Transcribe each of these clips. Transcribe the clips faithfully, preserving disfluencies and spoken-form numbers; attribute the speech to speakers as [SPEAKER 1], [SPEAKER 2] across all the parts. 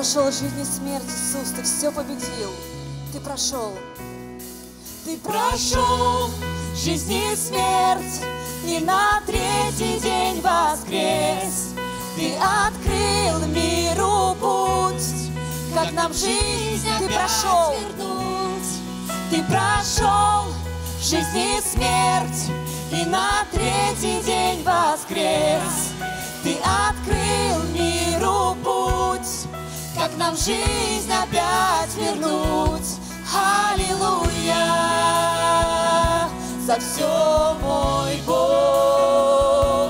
[SPEAKER 1] прошел жизнь и смерть, Иисус, Ты все победил. Ты прошел. Ты прошел жизнь и смерть, и на третий день воскрес. Ты открыл миру путь, как нам жизнь Ты прошел. Ты прошел жизнь и смерть, и на третий день воскрес. Ты открыл миру путь, как нам жизнь опять вернуть. Аллилуйя, за все мой Бог.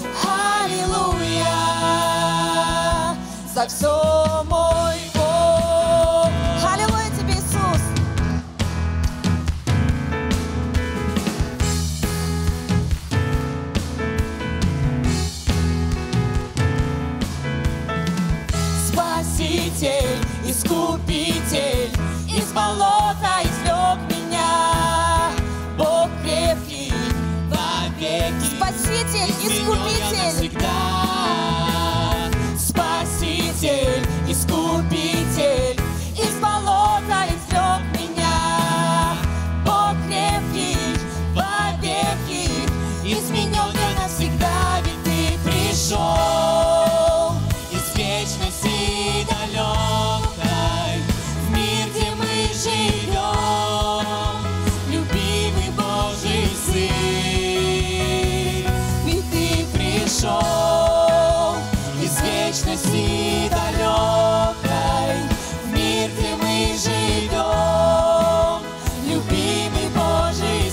[SPEAKER 1] Аллилуйя, за все мой Бог. Аллилуйя Тебе, Иисус. Спаситель, Искупитель, из болота извлек меня. Бог крепкий вовеки,
[SPEAKER 2] Спаситель, Искупитель,
[SPEAKER 1] Спаситель, Искупитель, из болота извлек меня. Бог крепкий вовеки, изменен я навсегда, ведь Ты пришел из вечности далекой в мир, где мы живем, любимый Божий Сын. Ведь Ты пришел из вечности далекой в мир, где мы живем, любимый Божий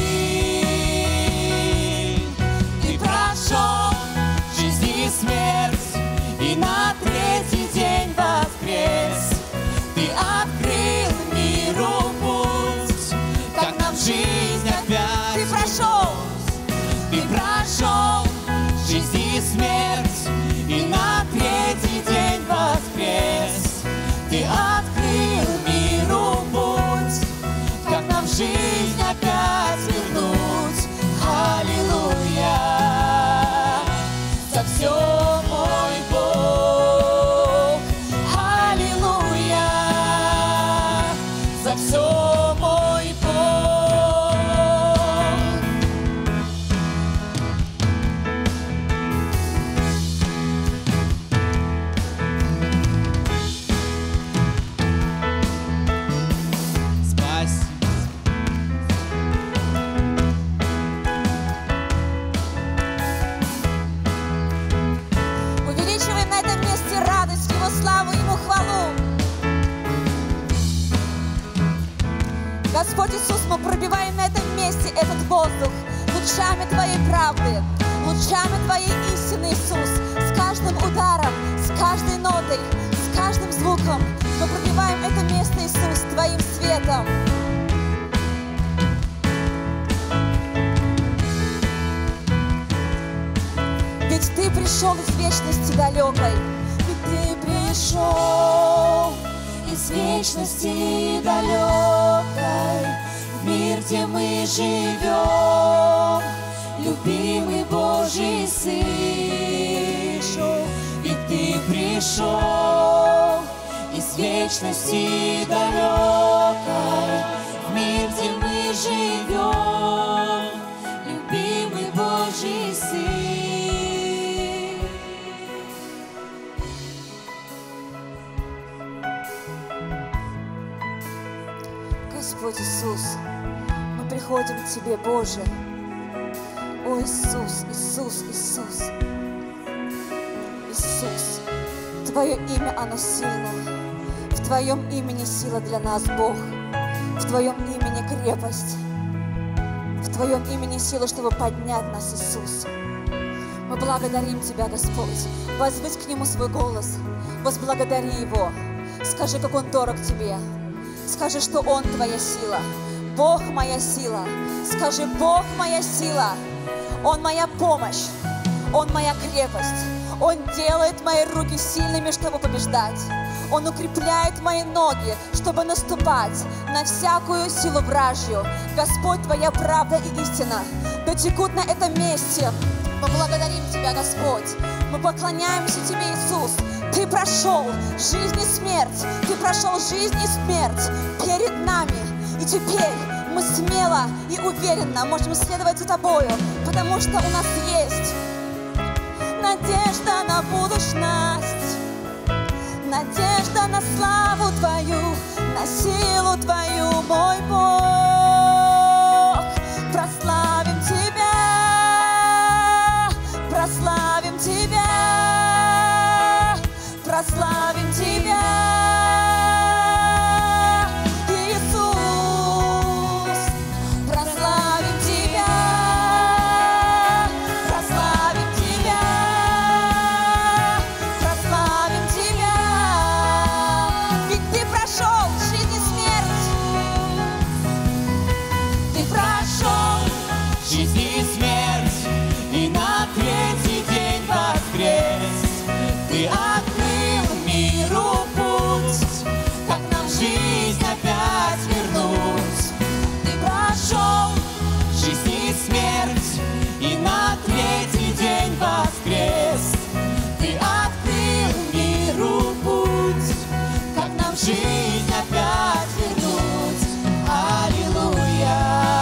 [SPEAKER 1] Сын. Ты прошел жизнь и смерть, и на третий день воскрес. Ты открыл миру путь, как нам жизнь опять. Ты прошел, Ты прошел жизнь и смерть, и на третий день воскрес. Ты открыл миру путь, как нам жизнь опять вернуть. Аллилуйя, за все мой Бог. Аллилуйя, за все мой Бог.
[SPEAKER 3] Спасибо.
[SPEAKER 2] увеличиваем на этом месте радость, Его славу, Ему хвалу. Господь Иисус, мы пробиваем на этом месте этот воздух лучами Твоей правды, лучами Твоей истины, Иисус. С каждым ударом, с каждой нотой, с каждым звуком мы пробиваем это место, Иисус, Твоим светом. Ведь Ты пришел из вечности далекой. Ведь Ты пришел из вечности далекой в мир, где мы живем, любимый Божий Сын. Ведь Ты пришел из вечности далекой в мир, где мы живем, любимый Божий Сын. Господь Иисус, мы приходим к Тебе, Боже. О, Иисус, Иисус, Иисус. Иисус, Твое имя, оно сильное. В Твоем имени сила для нас, Бог. В Твоем имени крепость. В Твоем имени сила, чтобы поднять нас, Иисус. Мы благодарим Тебя, Господь. Возвысь к Нему свой голос. Возблагодари Его. Скажи, как Он дорог Тебе. Скажи, что Он Твоя сила. Бог моя сила. Скажи, Бог моя сила. Он моя помощь. Он моя крепость. Он делает мои руки сильными, чтобы побеждать. Он укрепляет мои ноги, чтобы наступать на всякую силу вражью. Господь, Твоя правда и истина дотекут на этом месте. Мы благодарим Тебя, Господь. Мы поклоняемся Тебе, Иисус. Ты прошел жизнь и смерть, Ты прошел жизнь и смерть перед нами. И теперь мы смело и уверенно можем следовать за Тобою, потому что у нас есть надежда на будущность, надежда на славу Твою, на силу Твою, мой Бог. Прославим Тебя, прославим Тебя, прославим Тебя, Иисус. Прославим Тебя, прославим Тебя, прославим Тебя. Ведь Ты прошел жизнь и смерть.
[SPEAKER 1] Ты прошел жизнь и смерть, и на третий день воскрес. Ты открыл миру путь, как нам жизнь опять вернуть. Ты прошел жизнь и смерть, и на третий день воскрес. Ты открыл миру путь, как нам жизнь опять вернуть. Аллилуйя,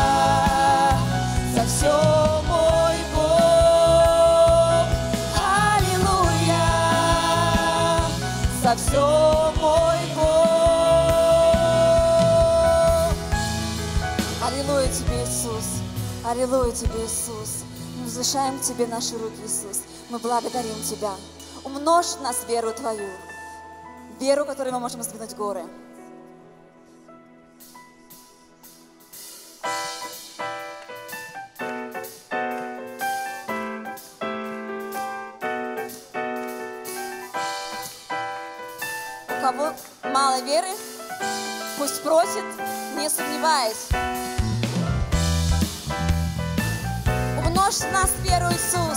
[SPEAKER 1] за все мой Бог. Аллилуйя, за все мой Бог.
[SPEAKER 2] Аллилуйя Тебе, Иисус! Аллилуйя Тебе, Иисус! Мы возвышаем к Тебе наши руки, Иисус. Мы благодарим Тебя. Умножь в нас веру Твою, веру, которой мы можем сдвинуть горы. У кого мало веры, пусть просит, не сомневаясь. Умножь в нас веру, Иисус.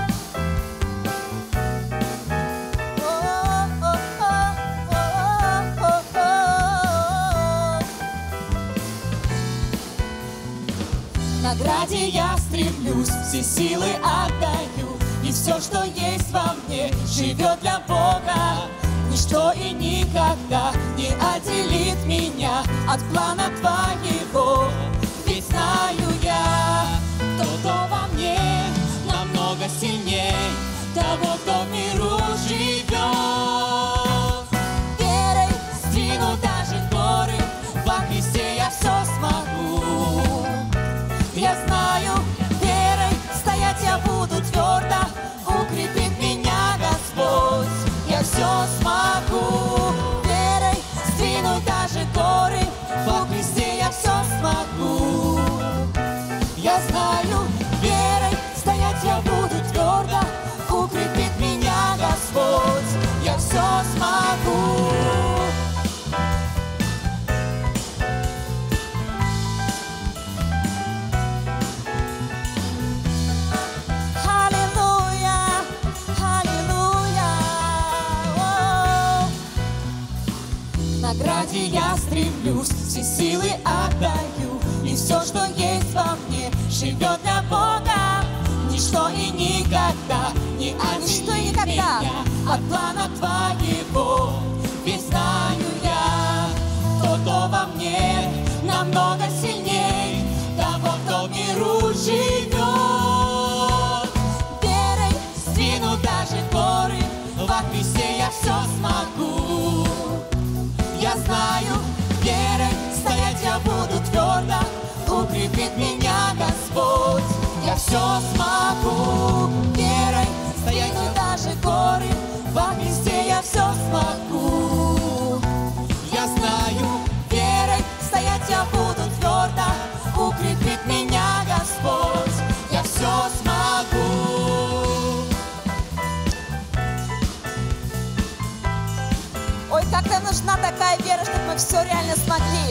[SPEAKER 1] К награде я стремлюсь, все силы отдаю, и все, что есть во мне, живет для Бога. Ничто и никогда не отделит меня от плана Твоего. Ведь знаю я, кто-то во мне намного сильней того, кто в миру живет. Верой сдвину даже горы, во Христе я все смогу. Я знаю, верой стоять я буду твердо, укрепит меня Господь. Я все смогу, верой сдвину даже горы, во Христе я все смогу. Я знаю, верой стоять я буду твердо, укрепит меня Господь. Я все смогу.
[SPEAKER 2] Аллилуйя, аллилуйя.
[SPEAKER 1] К награде я стремлюсь, все силы отдаю, и все, что есть во мне, живет для Бога. Ничто и никогда не
[SPEAKER 2] Ничто и
[SPEAKER 1] отделит
[SPEAKER 2] никогда.
[SPEAKER 1] меня от плана Твоего. Ведь знаю я, кто-то во мне намного сильней того, кто в миру живет. Верой сдвину даже горы, во Христе я все смогу. Я знаю, верой стоять я буду твердо, укрепит меня Господь. Я все смогу, верой стоять я даже горы, во Христе я все смогу. Я знаю, верой стоять я буду твердо, укрепит меня Господь. Я все смогу.
[SPEAKER 2] Ой, как нам нужна такая вера, чтобы мы все реально смогли.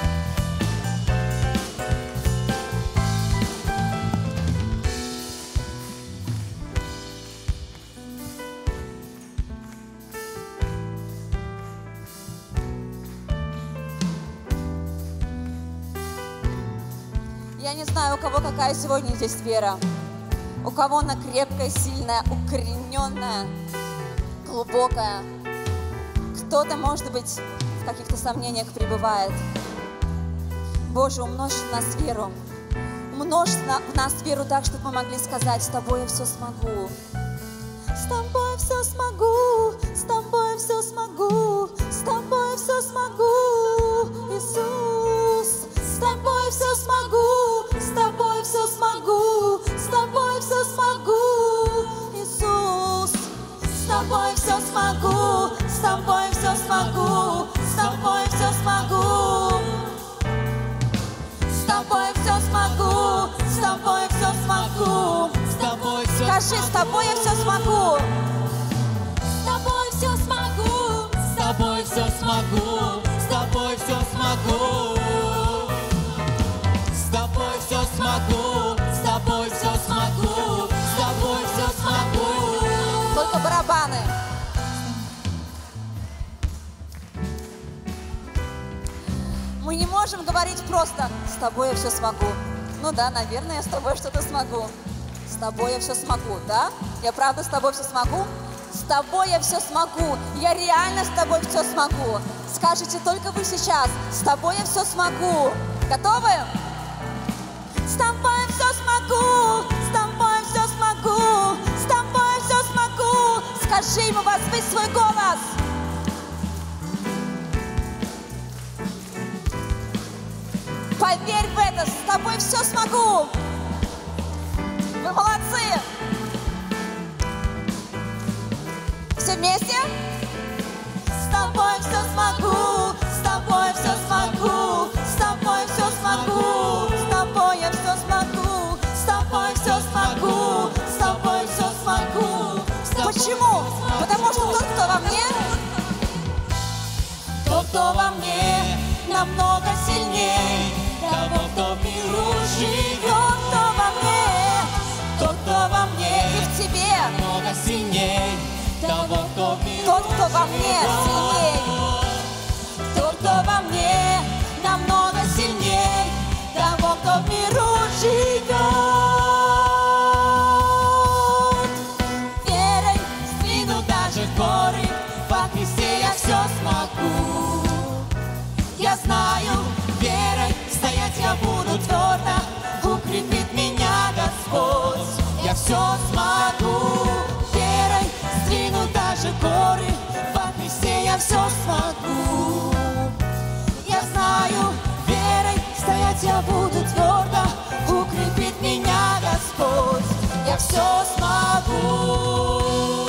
[SPEAKER 2] Я не знаю, у кого какая сегодня здесь вера. У кого она крепкая, сильная, укорененная. глубокая. Кто-то, может быть, в каких-то сомнениях пребывает. Боже, умножь в нас веру. Умножь в нас веру так, чтобы мы могли сказать: с тобой я все смогу. С тобой все смогу, с тобой все смогу, с тобой все смогу, Иисус. С тобой все смогу, с тобой все смогу, с тобой все смогу, Иисус. С тобой все смогу, с тобой все смогу, с тобой все смогу. С тобой все смогу, с тобой все смогу,
[SPEAKER 1] с тобой все
[SPEAKER 2] скажи, с тобой я все смогу.
[SPEAKER 1] С тобой все смогу, с тобой все смогу, с тобой все смогу. С тобой все смогу, с тобой все смогу, с тобой все смогу.
[SPEAKER 2] Только барабаны. Мы не можем говорить просто: с тобой я все смогу. Ну да, наверное, я с тобой что-то смогу. С тобой я все смогу, да? Я правда с тобой все смогу? С тобой я все смогу. Я реально с тобой все смогу. Скажите только вы сейчас: с тобой я все смогу. Готовы? С тобой я все смогу, с тобой я все смогу, с тобой я все смогу. Скажи ему, возвысь свой голос. Поверь в это, с тобой все смогу. Вы молодцы. Все вместе? С тобой все смогу, с тобой все смогу, с тобой все смогу, с тобой я все смогу, с тобой все смогу, с тобой все смогу. Почему? Потому что тот, кто во мне,
[SPEAKER 1] тот, кто во мне, намного сильней того, кто в миру живет.
[SPEAKER 2] тот, кто во мне,
[SPEAKER 1] Тот, кто во мне,
[SPEAKER 2] и в тебе,
[SPEAKER 1] намного сильней того, кто в миру
[SPEAKER 2] тот, кто во мне, сильней.
[SPEAKER 1] Тот, кто во мне, намного сильней того, кто в миру живет. Верой сдвину даже горы, во Христе я все смогу. Я знаю, верой стоять я буду твердо, укрепит меня Господь. Я все смогу, верой сдвину даже горы, во Христе я все смогу. Я знаю, верой стоять я буду твердо, укрепит меня Господь. Я все смогу.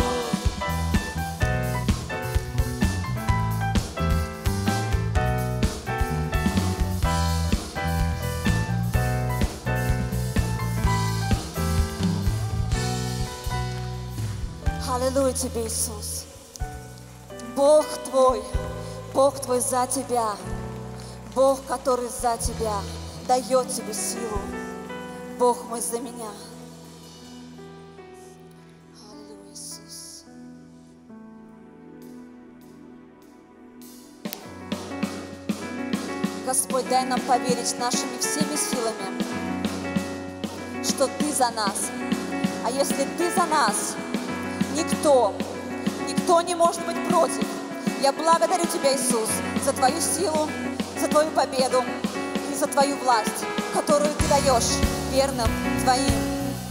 [SPEAKER 2] Аллилуйя тебе, Иисус. Бог твой, Бог твой за тебя. Бог, который за тебя, дает тебе силу. Бог мой за меня. Аллилуйя, Иисус. Господь, дай нам поверить нашими всеми силами, что Ты за нас. А если Ты за нас, никто, никто не может быть против. Я благодарю Тебя, Иисус, за Твою силу, за Твою победу и за Твою власть, которую Ты даешь верным Твоим.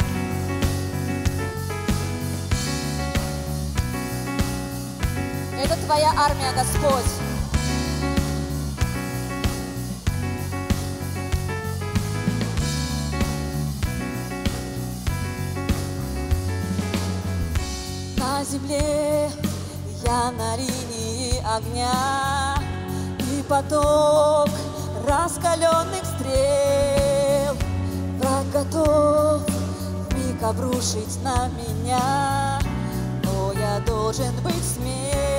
[SPEAKER 2] Это Твоя армия, Господь. На земле я на линии огня, и поток раскаленных стрел. Враг готов вмиг обрушить на меня, но я должен быть смел.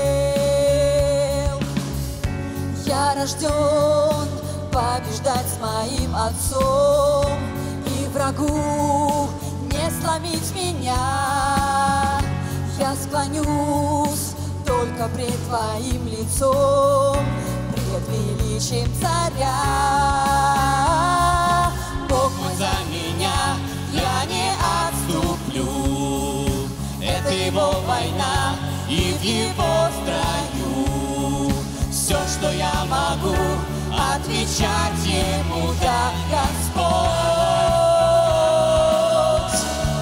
[SPEAKER 2] Я рожден побеждать с моим Отцом, и врагу не сломить меня. Я склонюсь только пред Твоим лицом, пред величием Царя. Бог мой за меня, я не отступлю. Это Его война, и в
[SPEAKER 1] Его строю. Все, что я могу, отвечать Ему, да, Господь.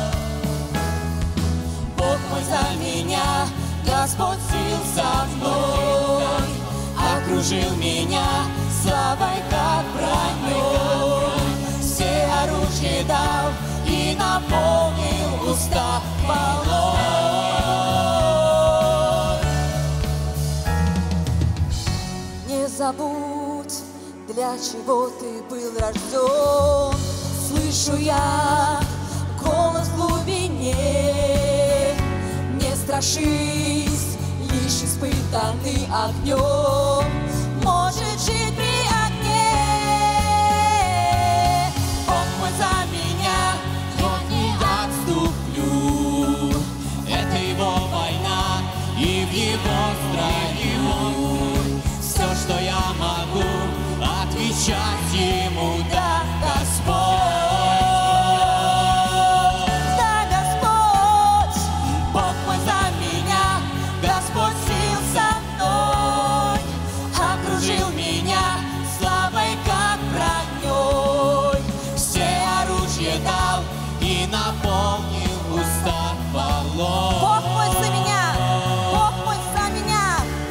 [SPEAKER 1] Бог мой за меня, Господь сил со мной, окружил меня славой, как броней. Все оружие дал и наполнил уста хвалой.
[SPEAKER 2] Не забудь, для чего ты был рожден. Слышу я голос в глубине. Не страшись, лишь испытанный огнем может жить при огне.
[SPEAKER 1] Бог мой за меня, я не отступлю. Это Его война, и в Его строю. Все, что я могу, отвечать Ему, да, Господь.
[SPEAKER 2] Да, Господь,
[SPEAKER 1] Бог мой за меня, Господь сил со мной, окружил меня славой, как броней. Все оружие дал и наполнил уста хвалой.
[SPEAKER 2] Бог мой за меня, Бог мой за меня.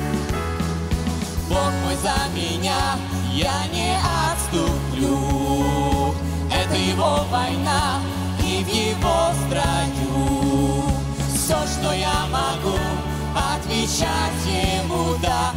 [SPEAKER 1] Бог мой за меня, я не отступлю. Это Его война, и в Его строю. Все, что я могу, отвечать Ему, да,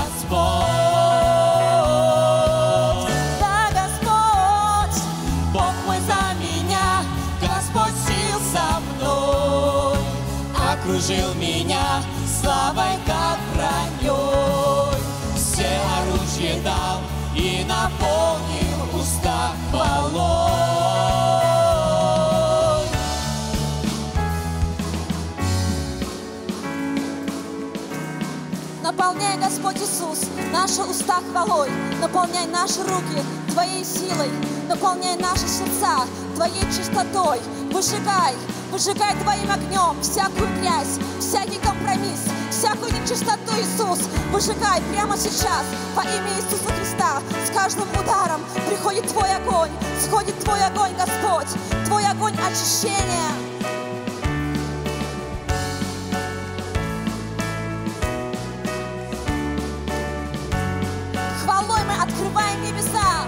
[SPEAKER 1] Господь.
[SPEAKER 2] Да, Господь,
[SPEAKER 1] Бог мой за меня, Господь сил со мной, окружил меня славой, как броней. Все оружие дал и наполнил уста хвалой.
[SPEAKER 2] наполняй, Господь Иисус, наши уста хвалой, наполняй наши руки Твоей силой, наполняй наши сердца Твоей чистотой, выжигай, выжигай Твоим огнем всякую грязь, всякий компромисс, всякую нечистоту, Иисус, выжигай прямо сейчас во имя Иисуса Христа. С каждым ударом приходит Твой огонь, сходит Твой огонь, Господь, Твой огонь очищения. Хвалой мы открываем небеса.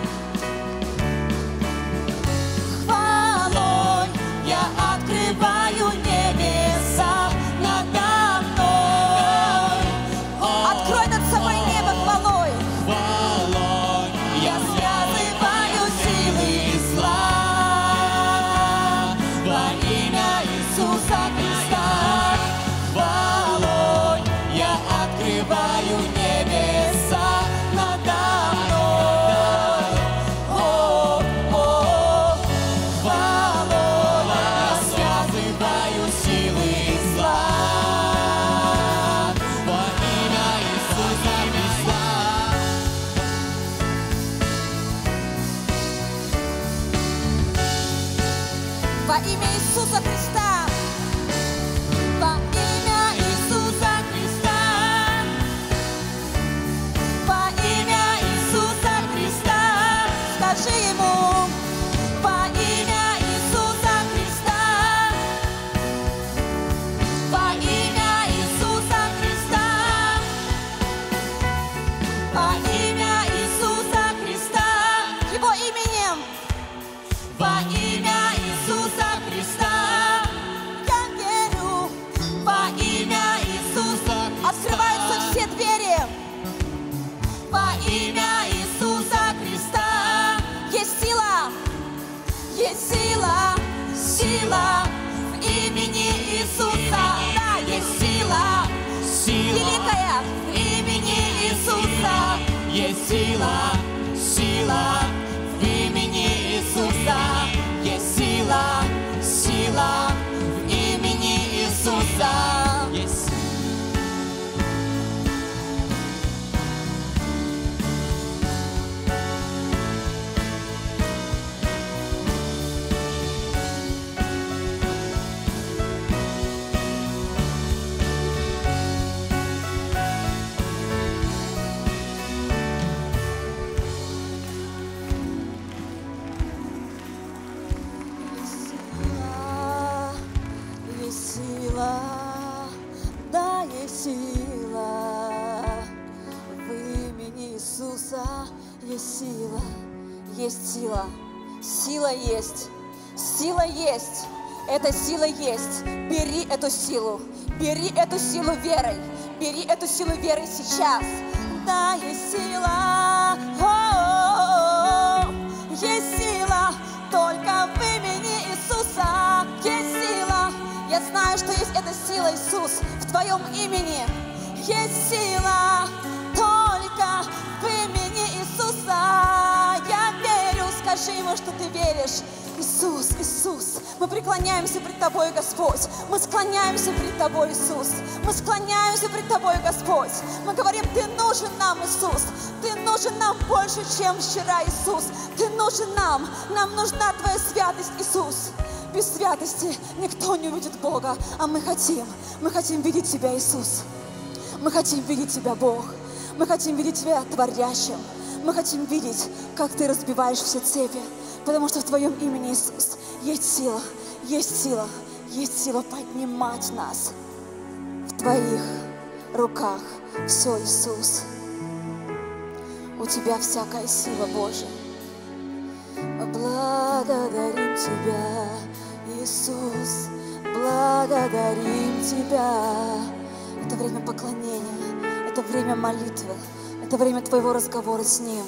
[SPEAKER 1] Хвалой я открываю небеса надо мной.
[SPEAKER 2] Открой над собой небо хвалой.
[SPEAKER 1] Хвалой я связываю силы зла во имя Иисуса Христа. Хвалой я открываю небеса надо мной. О, о, хвалой я связываю силы зла во имя Иисуса Христа.
[SPEAKER 2] Во имя Иисуса Христа. Во имя Иисуса Христа. Во имя Иисуса Христа. Скажи Ему. Во имя Иисуса Христа. Во имя Иисуса Христа. Во имя Иисуса Христа. Его именем.
[SPEAKER 1] Во имя Иисуса Христа.
[SPEAKER 2] Я верю.
[SPEAKER 1] Во имя Иисуса Христа.
[SPEAKER 2] Открываются все двери.
[SPEAKER 1] Во имя Иисуса Христа.
[SPEAKER 2] Есть сила. Есть сила. Сила в имени Иисуса. Да, есть сила.
[SPEAKER 1] Сила
[SPEAKER 2] Великая.
[SPEAKER 1] в имени Иисуса. Есть сила, сила в имени Иисуса. Есть сила, сила в имени Иисуса. Есть
[SPEAKER 2] есть сила. Сила есть. Сила есть. Эта сила есть. Бери эту силу. Бери эту силу верой. Бери эту силу верой сейчас. Да, есть сила. О-о-о-о. Есть сила. Только в имени Иисуса есть сила. Я знаю, что есть эта сила, Иисус, в Твоем имени. Есть сила. Только в имени Иисуса. Я верю. Скажи Ему, что ты веришь. Иисус, Иисус, мы преклоняемся пред Тобой, Господь. Мы склоняемся пред Тобой, Иисус. Мы склоняемся пред Тобой, Господь. Мы говорим, Ты нужен нам, Иисус. Ты нужен нам больше, чем вчера, Иисус. Ты нужен нам. Нам нужна Твоя святость, Иисус. Без святости никто не увидит Бога. А мы хотим, мы хотим видеть Тебя, Иисус. Мы хотим видеть Тебя, Бог. Мы хотим видеть Тебя творящим. Мы хотим видеть, как Ты разбиваешь все цепи. Потому что в Твоем имени, Иисус, есть сила, есть сила, есть сила поднимать нас. В Твоих руках все, Иисус. У Тебя всякая сила, Божия. Мы благодарим Тебя, Иисус, благодарим Тебя. Это время поклонения, это время молитвы, это время Твоего разговора с Ним.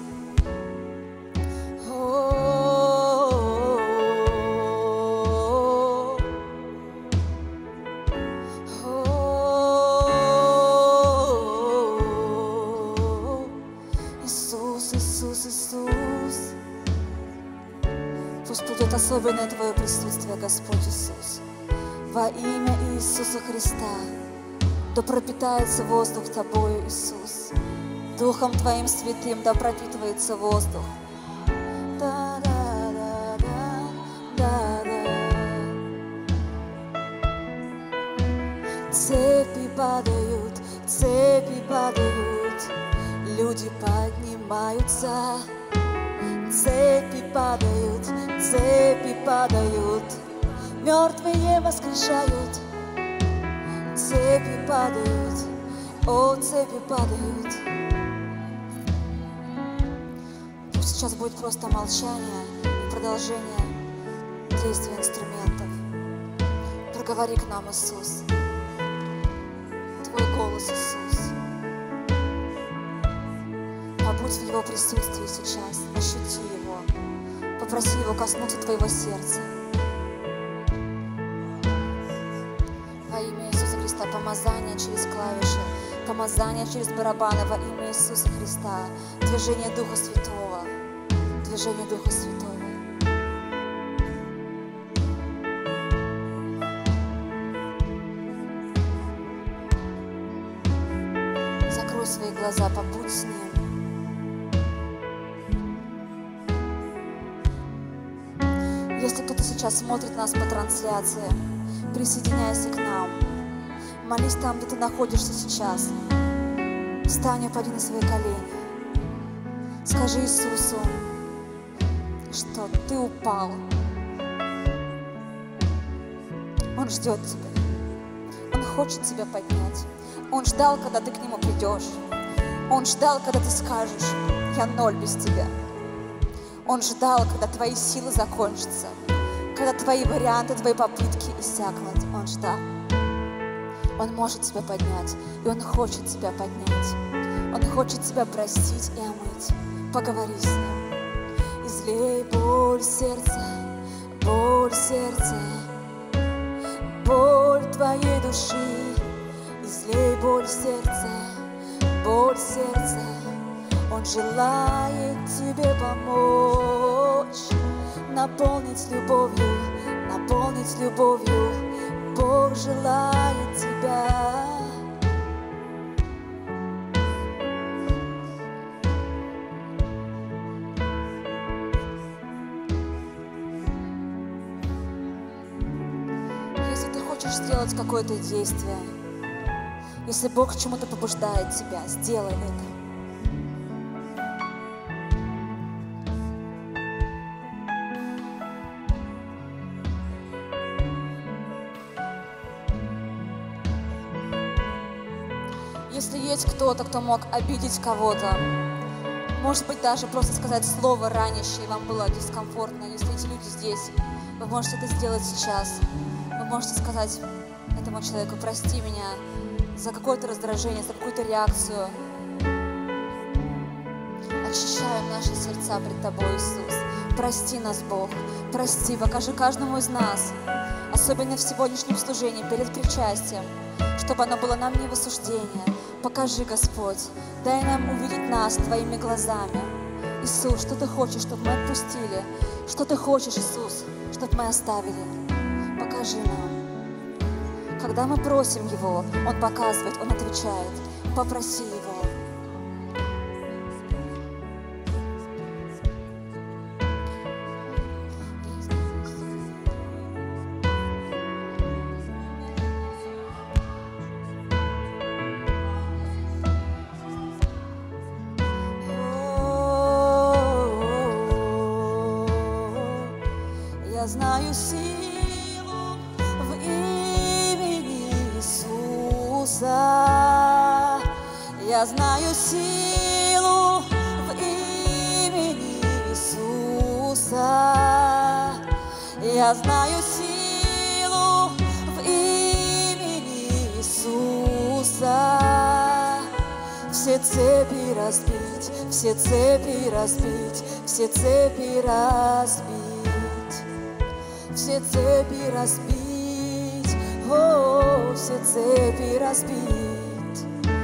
[SPEAKER 2] Особенное Твое присутствие, Господь Иисус. Во имя Иисуса Христа, да пропитается воздух Тобою, Иисус. Духом Твоим святым да пропитывается воздух. Цепи падают, цепи падают, люди поднимаются. Цепи падают, цепи падают, мертвые воскрешают. Цепи падают, о, цепи падают. Пусть сейчас будет просто молчание и продолжение действия инструментов. Проговори к нам, Иисус. Твой голос, Иисус. Побудь в Его присутствии сейчас, ощути Его, попроси Его коснуться твоего сердца. Во имя Иисуса Христа, помазание через клавиши, помазание через барабаны во имя Иисуса Христа, движение Духа Святого, движение Духа Святого. Закрой свои глаза, побудь с Ним. Если кто-то сейчас смотрит нас по трансляции, присоединяйся к нам. Молись там, где ты находишься сейчас. Встань, упади на свои колени. Скажи Иисусу, что ты упал. Он ждет тебя. Он хочет тебя поднять. Он ждал, когда ты к Нему придешь. Он ждал, когда ты скажешь, я ноль без тебя. Он ждал, когда твои силы закончатся, когда твои варианты, твои попытки иссякнут. Он ждал. Он может тебя поднять, и Он хочет тебя поднять. Он хочет тебя простить и омыть. Поговори с Ним. Излей боль сердца, боль сердца, боль твоей души. Излей боль сердца, боль сердца. Он желает тебе помочь, наполнить любовью, наполнить любовью. Бог желает тебя. Если ты хочешь сделать какое-то действие, если Бог к чему-то побуждает тебя, сделай это. Если есть кто-то, кто мог обидеть кого-то, Может быть, даже просто сказать слово ранящее, вам было дискомфортно. Если эти люди здесь, вы можете это сделать сейчас. Вы можете сказать этому человеку: прости меня за какое-то раздражение, за какую-то реакцию. Очищаем наши сердца пред Тобой, Иисус. Прости нас, Бог. Прости, покажи каждому из нас, особенно в сегодняшнем служении, перед причастием, чтобы оно было нам не в осуждение. Покажи, Господь, дай нам увидеть нас Твоими глазами. Иисус, что Ты хочешь, чтобы мы отпустили? Что Ты хочешь, Иисус, чтобы мы оставили? Покажи нам. Когда мы просим Его, Он показывает, Он отвечает. Попроси Его. Я знаю силу в имени Иисуса. Я знаю силу в имени Иисуса. Я знаю силу в имени Иисуса. Все цепи разбить, все цепи разбить, все цепи разбить. Все цепи разбить, о, все цепи разбить.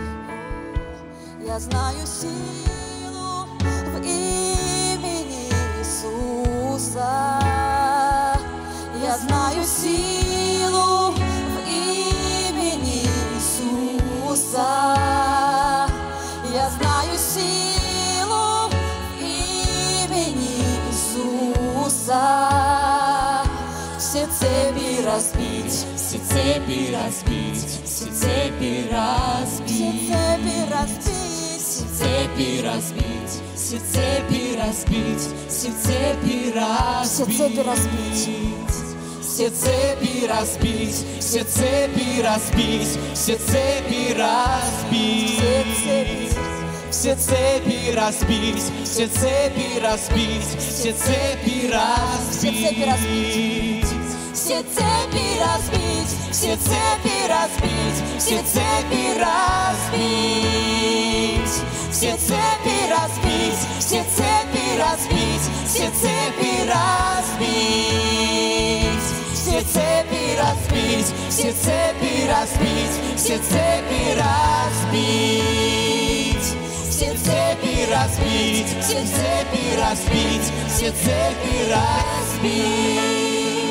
[SPEAKER 2] Я знаю силу в имени Иисуса. Я знаю силу в имени Иисуса. Я знаю силу в имени Иисуса. Все цепи разбить,
[SPEAKER 1] все цепи разбить, все цепи разбить,
[SPEAKER 2] все цепи разбить,
[SPEAKER 1] все цепи разбить, все цепи разбить, все цепи разбить, все цепи разбить, все цепи разбить, все цепи разбить, все цепи разбить, все цепи разбить. Все цепи разбить, все цепи разбить, все цепи разбить, все цепи разбить, все цепи разбить, все цепи разбить, все цепи разбить, все цепи разбить, все цепи разбить, все цепи разбить, все цепи разбить, все цепи разбить.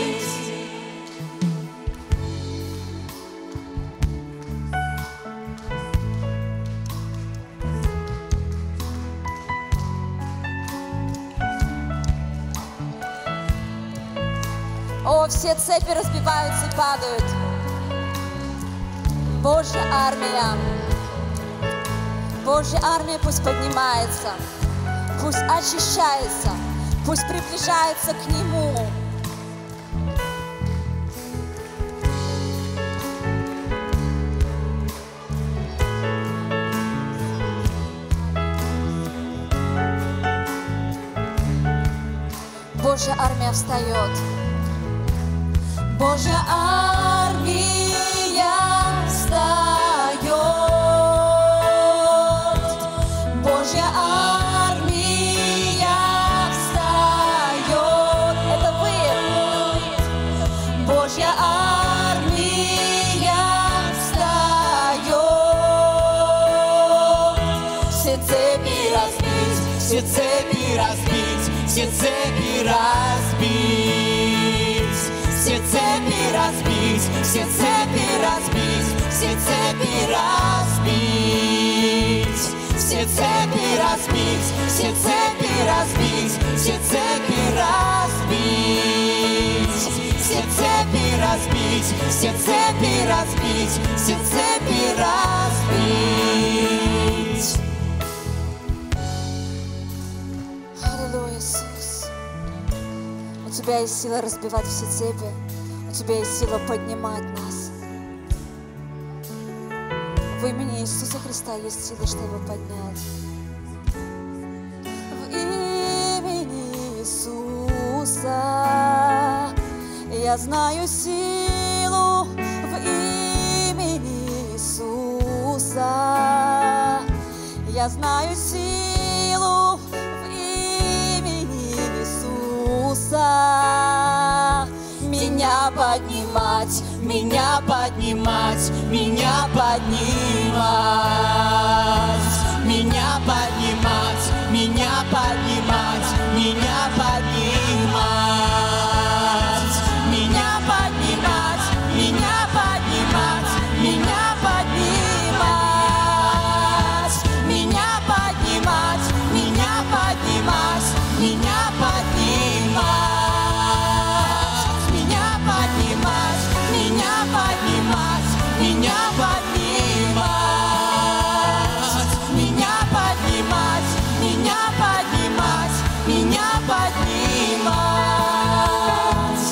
[SPEAKER 2] О, все цепи разбиваются и падают. Божья армия, Божья армия пусть поднимается, пусть очищается, пусть приближается к Нему. Божья армия встает. Божья армия встает. Божья армия встает. Это вы. Божья армия встает. Все цепи разбить,
[SPEAKER 1] все цепи разбить, все цепи разбить, все цепи разбить, все цепи разбить, все цепи разбить, все цепи разбить, все цепи разбить, все цепи разбить, все цепи разбить, все цепи разбить, все цепи разбить.
[SPEAKER 2] Аллилуйя, Иисус. У Тебя есть сила разбивать все цепи. У Тебя есть сила поднимать нас. В имени Иисуса Христа есть сила, чтобы поднять. Я знаю силу в имени Иисуса. Я знаю силу в имени Иисуса. Меня поднимать, меня поднимать, меня поднимать. Меня поднимать, меня поднимать, меня поднимать. Меня поднимать, меня поднимать, меня поднимать. Меня поднимать, меня поднимать, меня поднимать. Меня поднимать, меня поднимать, меня поднимать. Меня поднимать, меня поднимать, меня поднимать.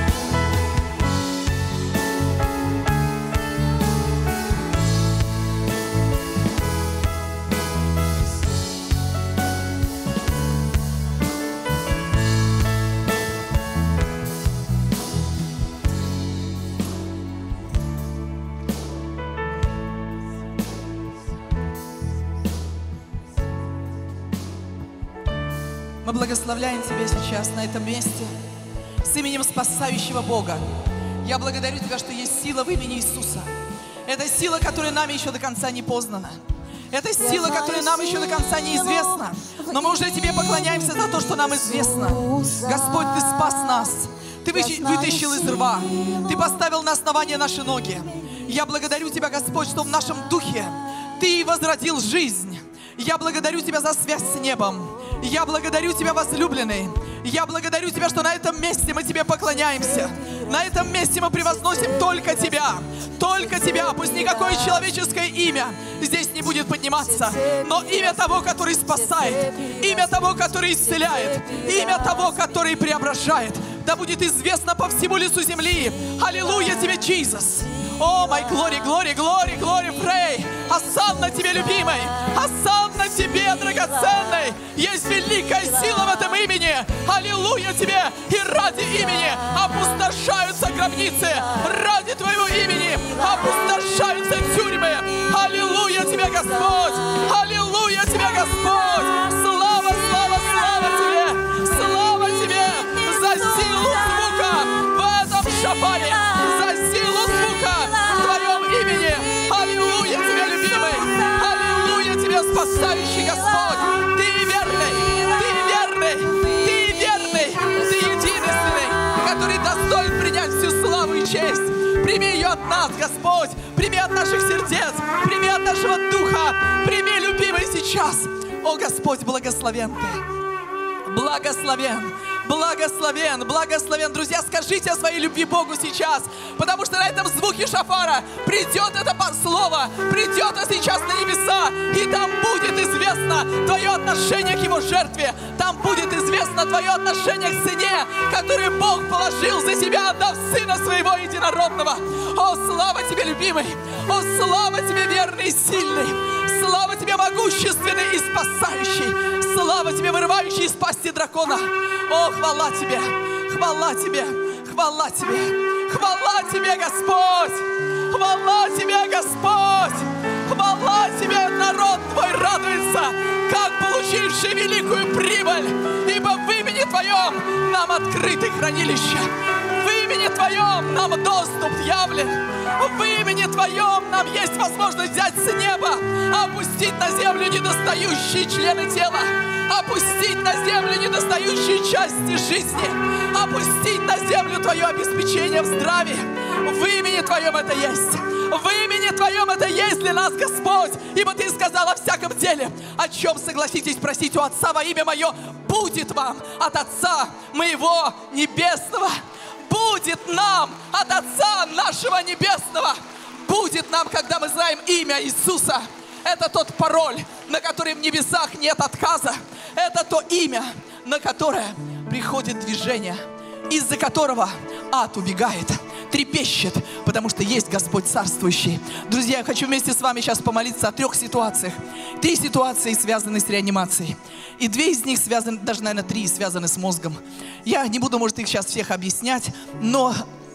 [SPEAKER 3] Мы благословляем Тебя сейчас на этом месте с именем спасающего Бога. Я благодарю Тебя, что есть сила в имени Иисуса. Это сила, которая нами еще до конца не познана. Это сила, которая нам еще до конца неизвестна. Но мы уже Тебе поклоняемся за то, что нам известно. Господь, Ты спас нас. Ты вытащил из рва. Ты поставил на основание наши ноги. Я благодарю Тебя, Господь, что в нашем духе Ты возродил жизнь. Я благодарю Тебя за связь с небом. Я благодарю Тебя, возлюбленный. Я благодарю Тебя, что на этом месте мы Тебе поклоняемся. На этом месте мы превозносим только Тебя. Только Тебя. Пусть никакое человеческое имя здесь не будет подниматься. Но имя того, который спасает. Имя того, который исцеляет. Имя того, который преображает. Да будет известно по всему лицу земли. Аллилуйя Тебе, Иисус. О, мой glory, glory, glory, glory, pray. Осанна Тебе, любимый. Осанна Тебе, драгоценный. Есть великая сила в этом имени. Аллилуйя Тебе. И ради имени опустошаются гробницы. Ради Твоего имени опустошаются тюрьмы. Аллилуйя Тебе, Господь. Аллилуйя Тебе, Господь. Слава, слава, слава Тебе. Слава Тебе за силу звука в этом шафаре. За силу звука в Твоем имени. Аллилуйя Тебе, любимый. Аллилуйя Тебе, спасающий Господь. Ты верный, Ты верный, Ты верный, Ты единственный, который достоин принять всю славу и честь. Прими ее от нас, Господь. Прими от наших сердец. Прими от нашего духа. Прими, любимый, сейчас. О, Господь, благословен Ты. Благословен. Благословен, благословен. Друзья, скажите о своей любви Богу сейчас, потому что на этом звуке шафара придет это слово, придет это сейчас на небеса, и там будет известно твое отношение к Его жертве, там будет известно твое отношение к Сыне, который Бог положил за себя, отдав Сына Своего единородного. О, слава Тебе, любимый! О, слава Тебе, верный и сильный! Слава Тебе, могущественный и спасающий! Слава Тебе, вырывающий из пасти дракона! О, хвала Тебе! Хвала Тебе! Хвала Тебе! Хвала Тебе, Господь! Хвала Тебе, Господь! Хвала Тебе, народ Твой радуется, как получивший великую прибыль! Ибо в имени Твоем нам открыты хранилища! В имени Твоем нам доступ явлен! В имени Твоем нам есть возможность взять с неба, опустить на землю недостающие члены тела, опустить на землю недостающие части жизни, опустить на землю Твое обеспечение в здравии. В имени Твоем это есть. В имени Твоем это есть для нас, Господь. Ибо Ты сказал: о всяком деле, о чем согласитесь просить у Отца во имя Мое, будет вам от Отца Моего Небесного. Будет нам от Отца нашего Небесного. Будет нам, когда мы знаем имя Иисуса. Это тот пароль, на который в небесах нет отказа. Это то имя, на которое приходит движение, из-за которого ад убегает. Ты трепещет, потому что есть Господь царствующий. Друзья, я хочу вместе с вами сейчас помолиться о трех ситуациях. Три ситуации связаны с реанимацией. И две из них связаны, даже, наверное, три связаны с мозгом. Я не буду, может, их сейчас всех объяснять, но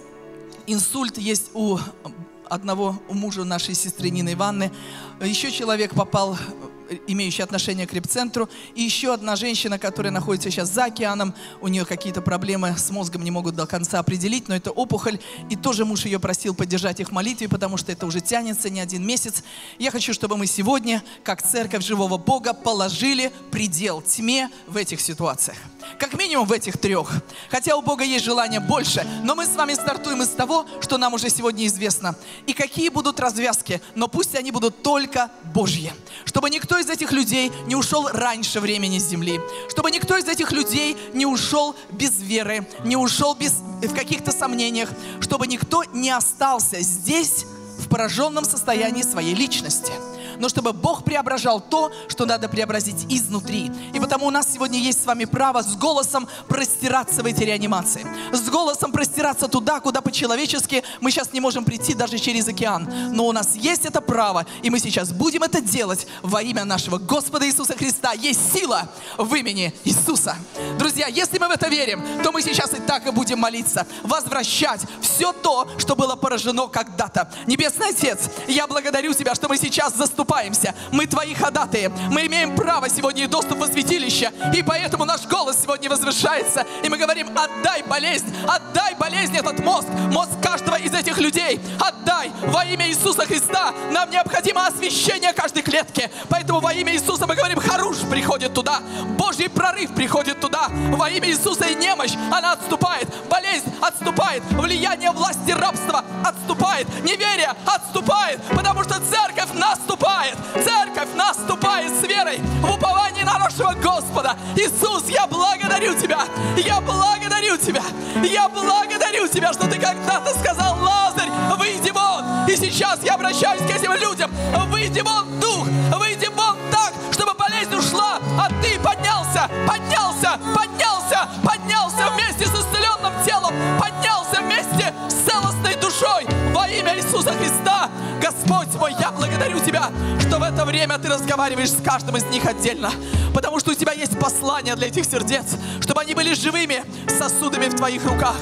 [SPEAKER 3] инсульт есть у одного, у мужа нашей сестры Нины Ивановны. Еще человек попал, имеющий отношение к репцентру. И еще одна женщина, которая находится сейчас за океаном. У нее какие-то проблемы с мозгом, не могут до конца определить, но это опухоль. И тоже муж ее просил поддержать их в молитве, потому что это уже тянется не один месяц. Я хочу, чтобы мы сегодня, как церковь живого Бога, положили предел тьме в этих ситуациях. Как минимум в этих трех. Хотя у Бога есть желание больше, но мы с вами стартуем из того, что нам уже сегодня известно. И какие будут развязки, но пусть они будут только Божьи. Чтобы никто из этих людей не ушел раньше времени с земли. Чтобы никто из этих людей не ушел без веры, не ушел без, в каких-то сомнениях. Чтобы никто не остался здесь в пораженном состоянии своей личности. Но чтобы Бог преображал то, что надо преобразить изнутри. И потому у нас сегодня есть с вами право с голосом простираться в эти реанимации. С голосом простираться туда, куда по-человечески мы сейчас не можем прийти даже через океан. Но у нас есть это право, и мы сейчас будем это делать во имя нашего Господа Иисуса Христа. Есть сила в имени Иисуса. Друзья, если мы в это верим, то мы сейчас и так и будем молиться. Возвращать все то, что было поражено когда-то. Небесный Отец, я благодарю Тебя, что мы сейчас заступаем. Мы Твои ходатаи. Мы имеем право сегодня и доступ во святилище. И поэтому наш голос сегодня возвышается. И мы говорим: отдай болезнь, отдай болезнь этот мозг, мозг каждого из этих людей. Отдай во имя Иисуса Христа. Нам необходимо освящение каждой клетки. Поэтому во имя Иисуса мы говорим: харуш приходит туда. Божий прорыв приходит туда. Во имя Иисуса и немощь, она отступает. Болезнь отступает. Влияние власти рабства отступает. Неверие отступает. Потому что церковь наступает. Церковь наступает с верой в уповании на нашего Господа. Иисус, я благодарю Тебя. Я благодарю Тебя. Я благодарю Тебя, что Ты когда-то сказал: Лазарь, выйди вон. И сейчас я обращаюсь к этим людям: выйди вон, дух, выйди вон так, чтобы болезнь ушла, а Ты поднялся, поднялся, поднялся, поднялся вместе с исцеленным телом, поднялся вместе с целостной душой во имя Иисуса Христа. Господь мой, я благодарю Тебя, что в это время Ты разговариваешь с каждым из них отдельно, потому что у Тебя есть послание для этих сердец, чтобы они были живыми сосудами в Твоих руках.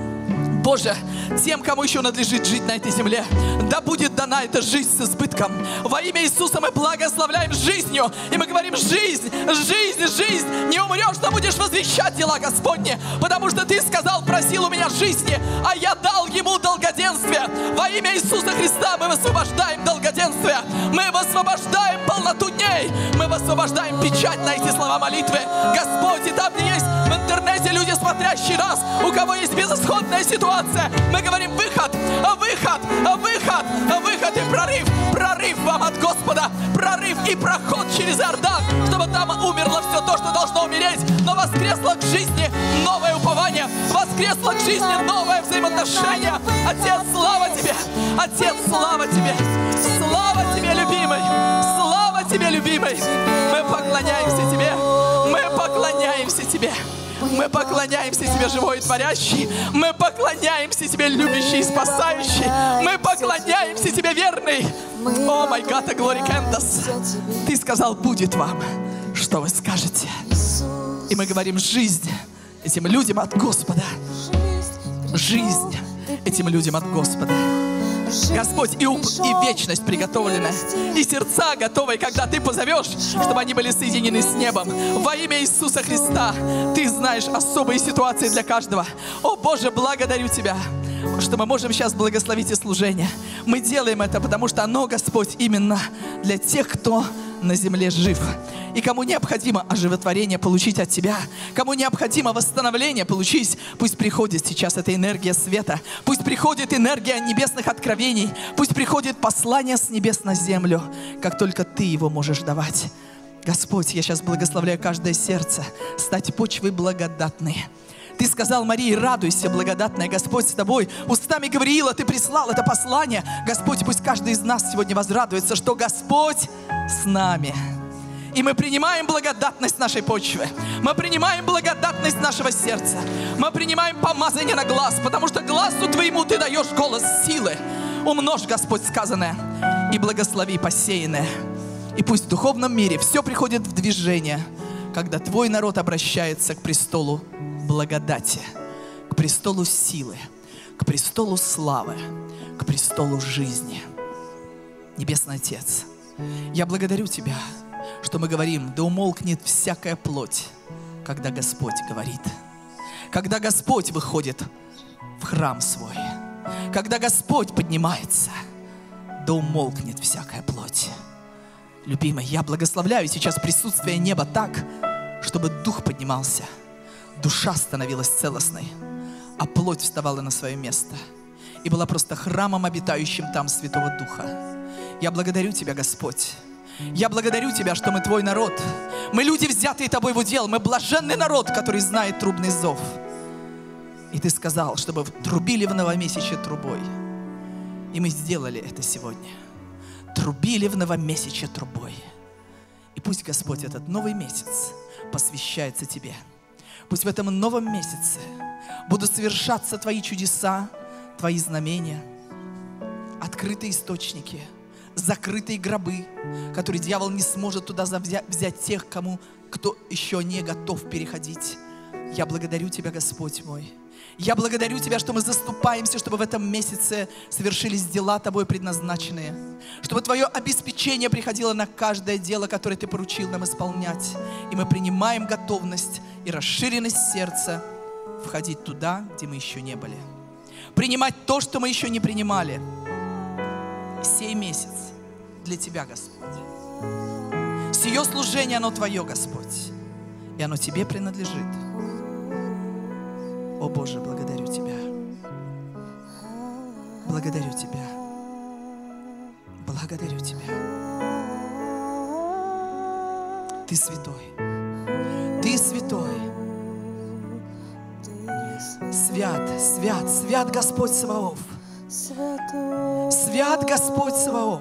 [SPEAKER 3] Боже, тем, кому еще надлежит жить на этой земле, да будет дана эта жизнь с избытком. Во имя Иисуса мы благословляем жизнью, и мы говорим: жизнь, жизнь, жизнь. Не умрешь, но будешь возвещать дела Господни, потому что Ты сказал: просил у меня жизни, а я дал ему долгоденствие. Во имя Иисуса Христа мы высвобождаем долгоденствие, мы высвобождаем полноту дней, мы высвобождаем печать на эти слова молитвы. Господь, и там, где есть в интернете люди, смотрящие нас, у кого есть безысходная ситуация, мы говорим: выход, выход, выход, выход и прорыв, прорыв вам от Господа, прорыв и проход через Иордан, чтобы там умерло все то, что должно умереть, но воскресло к жизни новое упование, воскресло к жизни новое взаимоотношение. Отец, слава Тебе! Отец, слава Тебе! Слава Тебе, любимый! Слава Тебе, любимый! Мы поклоняемся Тебе! Мы поклоняемся Тебе! Мы поклоняемся Тебе, живой и творящий. Мы поклоняемся Тебе, любящий и спасающий. Мы поклоняемся Тебе, верный. О, май гад, глори кендас. Ты сказал: будет вам, что вы скажете. И мы говорим: жизнь этим людям от Господа. Жизнь этим людям от Господа. Господь, и, уп, и вечность приготовлена, и сердца готовы, когда Ты позовешь, чтобы они были соединены с небом. Во имя Иисуса Христа Ты знаешь особые ситуации для каждого. О Боже, благодарю Тебя, что мы можем сейчас благословить и служение. Мы делаем это, потому что оно, Господь, именно для тех, кто на земле жив. И кому необходимо оживотворение получить от Тебя, кому необходимо восстановление получить, пусть приходит сейчас эта энергия света, пусть приходит энергия небесных откровений, пусть приходит послание с небес на землю, как только Ты его можешь давать. Господь, я сейчас благословляю каждое сердце стать почвой благодатной. Ты сказал Марии: радуйся, благодатная, Господь с тобой. Устами Гавриила Ты прислал это послание. Господь, пусть каждый из нас сегодня возрадуется, что Господь с нами. И мы принимаем благодатность нашей почвы. Мы принимаем благодатность нашего сердца. Мы принимаем помазание на глаз, потому что глазу Твоему Ты даешь голос силы. Умножь, Господь, сказанное, и благослови посеянное. И пусть в духовном мире все приходит в движение, когда Твой народ обращается к престолу благодати, к престолу силы, к престолу славы, к престолу жизни. Небесный Отец, я благодарю Тебя, что мы говорим: да умолкнет всякая плоть, когда Господь говорит, когда Господь выходит в храм Свой, когда Господь поднимается, да умолкнет всякая плоть. Любимый, я благословляю сейчас присутствие неба так, чтобы дух поднимался, душа становилась целостной, а плоть вставала на свое место и была просто храмом, обитающим там Святого Духа. Я благодарю Тебя, Господь. Я благодарю Тебя, что мы Твой народ. Мы люди, взятые Тобой в удел. Мы блаженный народ, который знает трубный зов. И Ты сказал, чтобы трубили в новомесячье трубой. И мы сделали это сегодня. Трубили в новомесячье трубой. И пусть, Господь, этот новый месяц посвящается Тебе. Пусть в этом новом месяце будут совершаться Твои чудеса, Твои знамения, открытые источники, закрытые гробы, которые дьявол не сможет туда взять, взять тех, кому, кто еще не готов переходить. Я благодарю Тебя, Господь мой. Я благодарю Тебя, что мы заступаемся, чтобы в этом месяце совершились дела Тобой предназначенные, чтобы Твое обеспечение приходило на каждое дело, которое Ты поручил нам исполнять. И мы принимаем готовность и расширенность сердца входить туда, где мы еще не были. Принимать то, что мы еще не принимали. Сей месяц для Тебя, Господь. Сие служение, оно Твое, Господь. И оно Тебе принадлежит. О Боже, благодарю Тебя. Благодарю Тебя. Благодарю Тебя. Ты святой. Ты святой. Свят, свят, свят Господь Саваоф. Свят Господь Саваоф.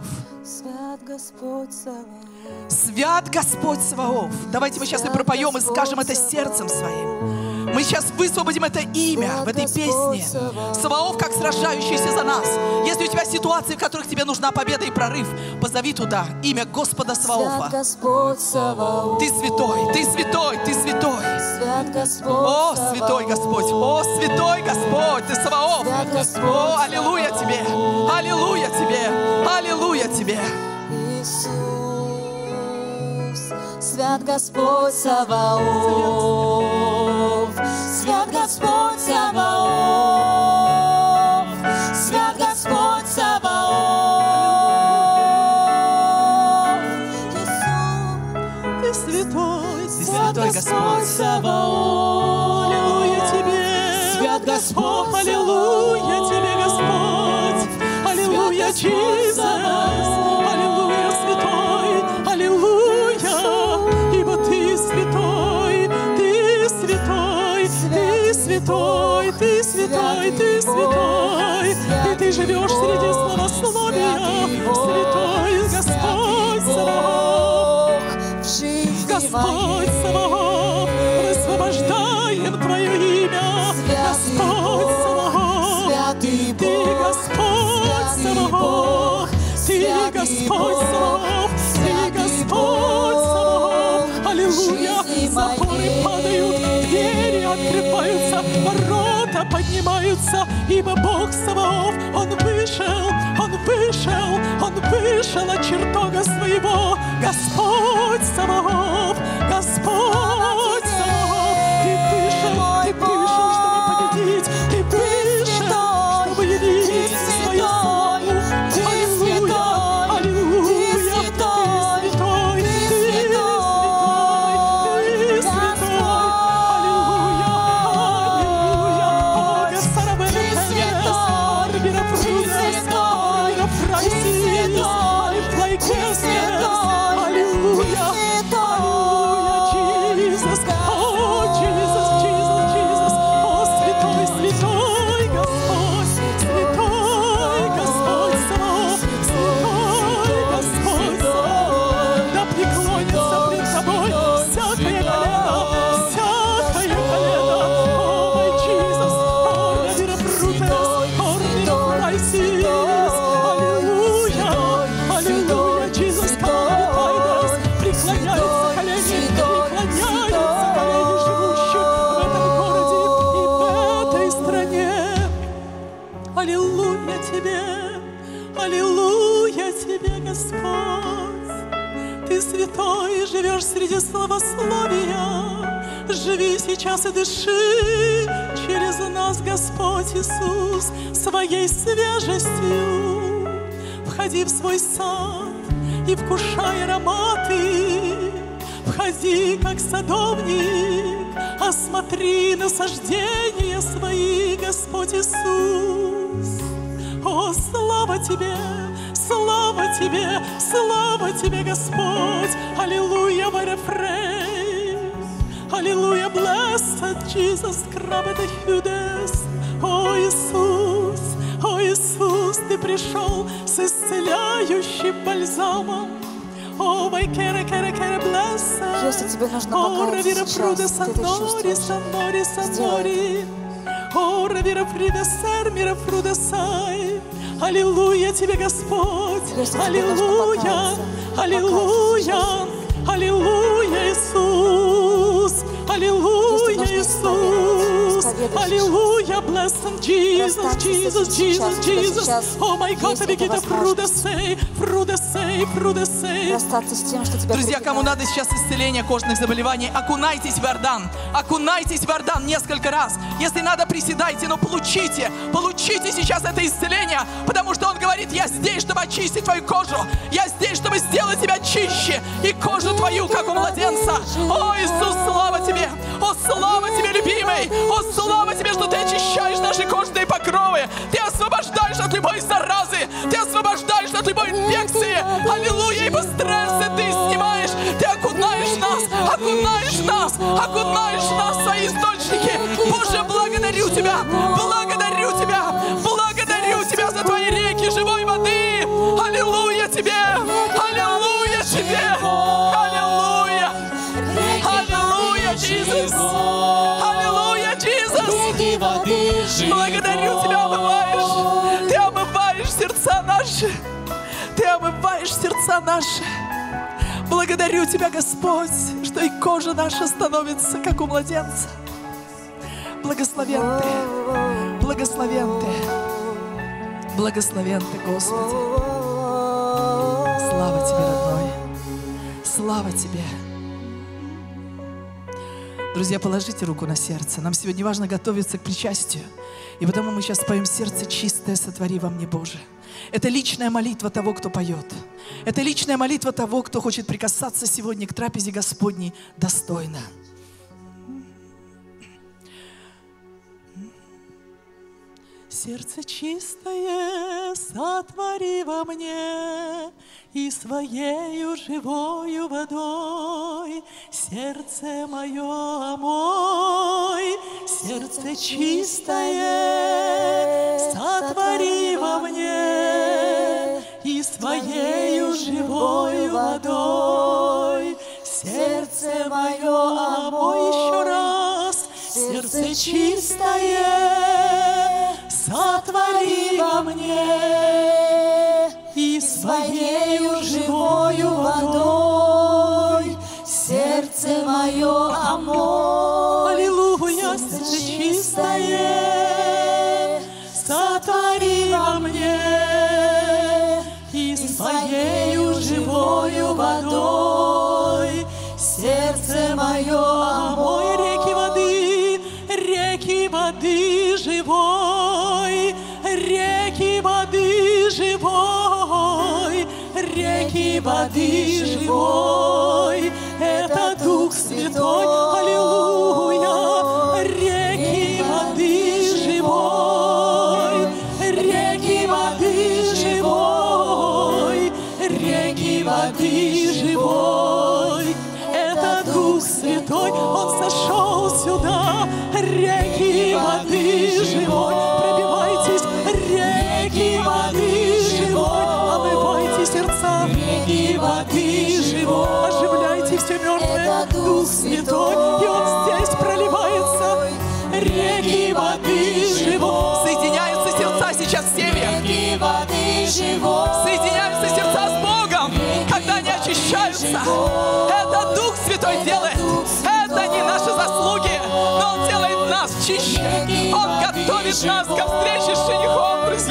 [SPEAKER 3] Свят Господь Саваоф. Давайте мы сейчас и пропоем и скажем это сердцем своим. Мы сейчас высвободим это имя в этой песне. Саваоф, как сражающийся за нас. Если у тебя ситуации, в которых тебе нужна победа и прорыв, позови туда имя Господа Саваофа. Ты святой, ты святой, ты святой. О, святой Господь, о, святой Господь, ты Саваоф. О, аллилуйя Тебе, аллилуйя Тебе, аллилуйя Тебе.
[SPEAKER 2] Свят Господь Саваоф, свят Господь Саваоф, свят Господь Саваоф. Иисус, Ты святой, Ты святой Господь Саваоф. Аллилуйя Тебе, свят Господь, аллилуйя Тебе, Господь, аллилуйя, Иисус, аллилуйя, святой, аллилуйя. Святой, Ты святой, Ты святой, и Ты живешь среди славословия. Святой Господь Саваоф, Господь Саваоф, высвобождаем Твое имя. Господь Саваоф, Ты Господь Саваоф, Ты Господь Саваоф, Ты Господь Саваоф. Аллилуйя, запоры падают, двери открываются, ворота поднимаются, ибо Бог Саваоф, Он вышел, Он вышел, Он вышел от чертога своего. Господь Саваоф, Господь Саваоф, Ты вышел, Ты вышел, чтобы победить, Ты вышел, чтобы явить свою славу. Аллилуйя, аллилуйя, Ты святой, Ты святой, Ты святой.
[SPEAKER 3] Аллилуйя Тебе, аллилуйя Тебе, Господь. Ты святой и живешь среди славословия. Живи сейчас и дыши через нас, Господь Иисус, своей свежестью. Входи в свой сад и вкушай ароматы. Входи, как садовник, осмотри насаждения свои, Господь Иисус. О, слава Тебе, слава Тебе, слава Тебе, Господь. Аллилуйя, we praise. Аллилуйя, blessed Jesus, крабата хюдес. О, Иисус, о, Иисус, Ты пришел с исцеляющим бальзамом. О, мой кере, кере, кере, blessed.
[SPEAKER 2] Если тебе нужно покаяться сейчас, ты это чувствуешь, сделай это.
[SPEAKER 3] О, равира фрида сэр, мира фруда сай. Аллилуйя Тебе, Господь. Аллилуйя, аллилуйя, аллилуйя, Иисус. Аллилуйя, Иисус. Аллилуйя, blessed Jesus, Jesus, Jesus, Jesus. О, мой God, Бегита фруда сей, фруда сей, фруда сей.
[SPEAKER 2] Расстаться с тем, что тебя
[SPEAKER 3] Друзья, кому надо сейчас исцеление кожных заболеваний, окунайтесь в Иордан. Окунайтесь в Иордан несколько раз. Если надо, приседайте, но получите. Получите сейчас это исцеление, потому что Он говорит: я здесь, чтобы очистить твою кожу. Я здесь, чтобы сделать тебя чище. И кожу твою, как у младенца. О, Иисус, слава Тебе. О, слава Тебе, любимый. О, слава Тебе, что Ты очищаешь наши кожные покровы. Ты освобождаешь от любой заразы. Ты освобождаешь от любой инфекции. Аллилуйя, ибо стрессы Ты снимаешь. Ты окунаешь нас, окунаешь нас, окунаешь нас в свои источники. Боже, благодарю Тебя, благодарю Тебя, благодарю Тебя за Твои реки живой воды. Аллилуйя Тебе, аллилуйя Тебе, аллилуйя, аллилуйя, Иисус, аллилуйя, Иисус. Благодарю Тебя, омываешь, Ты омываешь сердца наши, Ты омываешь сердца наши. Благодарю Тебя, Господь, что и кожа наша становится, как у младенца. Благословен Ты, благословен Ты, благословен Ты, Господи. Слава Тебе, родной, слава Тебе. Друзья, положите руку на сердце. Нам сегодня важно готовиться к причастию. И потому мы сейчас поем: «Сердце чистое сотвори во мне, Боже». Это личная молитва того, кто поет. Это личная молитва того, кто хочет прикасаться сегодня к трапезе Господней достойно. Сердце чистое сотвори во мне, и своею живою водой сердце мое омой. Сердце чистое сотвори во мне, и своею живою водой сердце мое омой. Еще раз. Сердце чистое сотвори во мне, и своею живою водой сердце мое омой. Аллилуйя, сердце чистое сотвори во мне, и своею живою водой сердце мое омой. Реки воды, реки воды живой, реки воды живой, реки воды живой, это Дух Святой. Аллилуйя, реки воды живой, реки воды живой, реки воды живой, это Дух Святой. Он сошел сюда, реки воды живой. Пробивайтесь, реки воды живой, омывайте сердца, реки воды живой, оживляйте все мертвое. Это Дух Святой, и Он здесь проливается. Реки воды живой. Соединяются сердца сейчас в семьях. Реки воды живой. Соединяются сердца с Богом, когда они очищаются. Это Дух Святой делает. Это не наши заслуги, но Он делает нас чище. Он готовит нас ко встрече с женихом, друзья.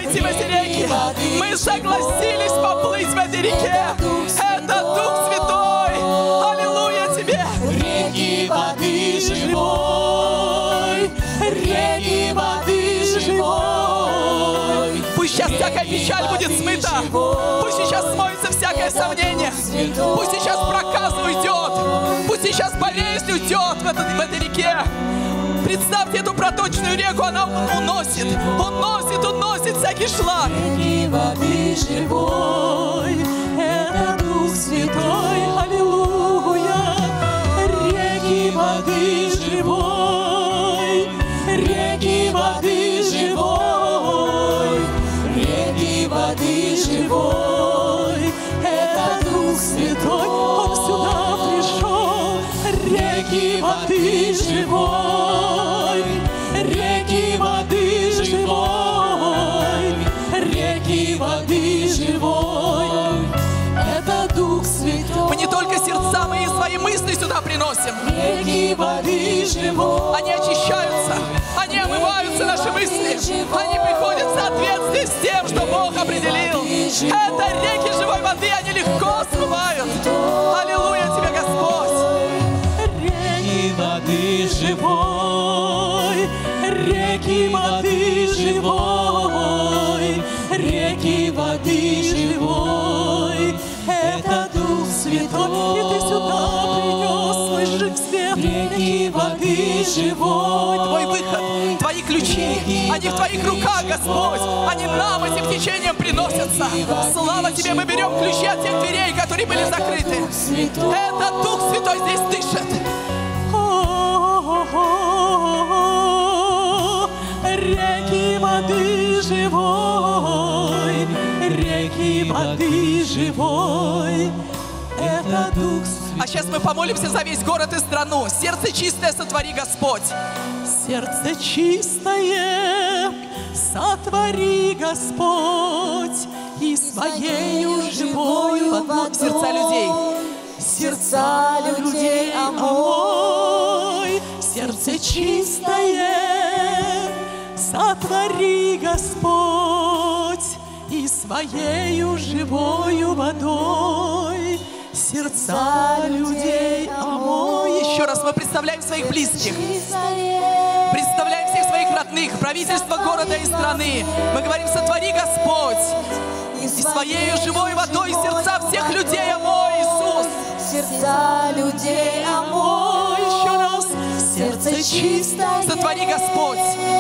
[SPEAKER 3] выйти в эти реки. Мы согласились поплыть в этой реке. Это Дух Святой. Аллилуйя Тебе.
[SPEAKER 1] Реки воды живой, реки воды живой.
[SPEAKER 3] Пусть сейчас всякая печаль будет смыта. Пусть сейчас смоется всякое сомнение. Пусть сейчас проказа уйдет. Пусть сейчас болезнь уйдет в, этот, в этой реке. Представьте эту проточную реку, она уносит, уносит, уносит всякий шлак.
[SPEAKER 1] Реки воды живой, это Дух Святой, аллилуйя. Реки воды живой, реки воды живой, реки воды живой, это Дух Святой, Он сюда пришел. Реки воды живой, реки воды живой, реки воды живой, это Дух Святой.
[SPEAKER 3] Мы не только сердца, мы и свои мысли сюда приносим.
[SPEAKER 1] Реки воды живой,
[SPEAKER 3] Они очищаются, они омываются, наши мысли. Они приходят в соответствие с тем, что Бог определил. Это реки живой воды, они легко смывают. Аллилуйя Тебе, Господь.
[SPEAKER 1] реки воды живой, реки воды живой, реки воды живой, это Дух Святой. И Ты сюда принес свой жив свет. Реки воды живой,
[SPEAKER 3] Твой выход, Твои ключи, они в Твоих руках, Господь. Они нам этим течением приносятся. Слава Тебе, мы берем ключи от тех дверей, которые были закрыты. Это Дух Святой здесь дышит.
[SPEAKER 1] реки воды живой, реки воды живой, это Дух Святой.
[SPEAKER 3] А сейчас мы помолимся за весь город и страну. Сердце чистое сотвори, Господь.
[SPEAKER 1] Сердце чистое сотвори, Господь, и своею живою водой
[SPEAKER 3] Сердца людей.
[SPEAKER 1] сердца людей омой. Сердце чистое сотвори, Господь, и своею живою водой сердца людей омой.
[SPEAKER 3] Еще раз мы представляем своих близких. Представляем всех своих родных, правительство города и страны. Мы говорим, сотвори, Господь, и своею живой водой сердца всех людей омой, Иисус.
[SPEAKER 2] Сердца людей омой.
[SPEAKER 1] Еще раз. Сердце чистое
[SPEAKER 3] Сотвори, Господь.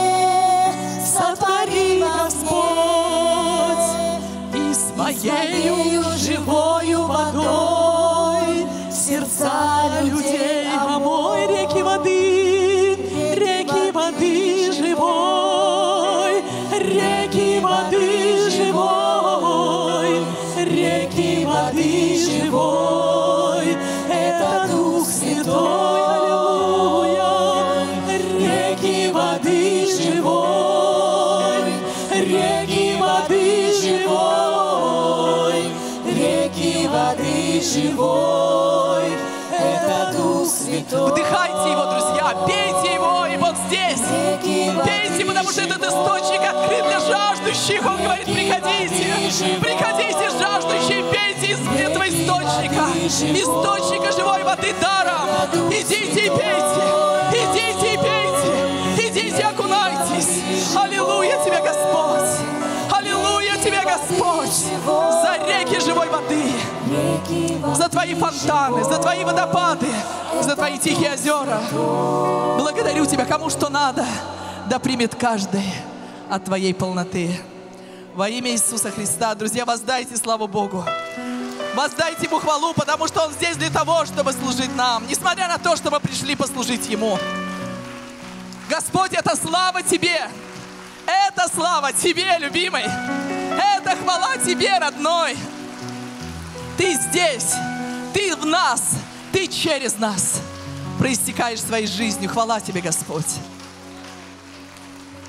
[SPEAKER 1] сотвори, Господь, и своею живою водой сердца людей омой. Реки воды, реки воды живой, реки воды живой, реки воды живой, это Дух Святой, аллилуйя. Реки воды живой, реки воды живой, реки воды живой, это Дух Святой.
[SPEAKER 3] Вдыхайте его, друзья, пейте его, и вот здесь. Пейте, потому что этот источник открыт для жаждущих. Он говорит, приходите, приходите, жаждущие, пейте из этого источника, источника живой воды даром. Идите и пейте, идите и пейте, идите, окунайтесь. Аллилуйя Тебе, Господь, аллилуйя Тебе, Господь, за реки живой воды, за Твои фонтаны, за Твои водопады, за Твои тихие озера. Благодарю Тебя, кому что надо, да примет каждый от Твоей полноты. Во имя Иисуса Христа, друзья, воздайте славу Богу. Воздайте Ему хвалу, потому что Он здесь для того, чтобы служить нам, несмотря на то, что мы пришли послужить Ему. Господь, это слава Тебе. Это слава Тебе, любимый. Это хвала Тебе, родной. Ты здесь, Ты в нас, Ты через нас проистекаешь своей жизнью. Хвала Тебе, Господь.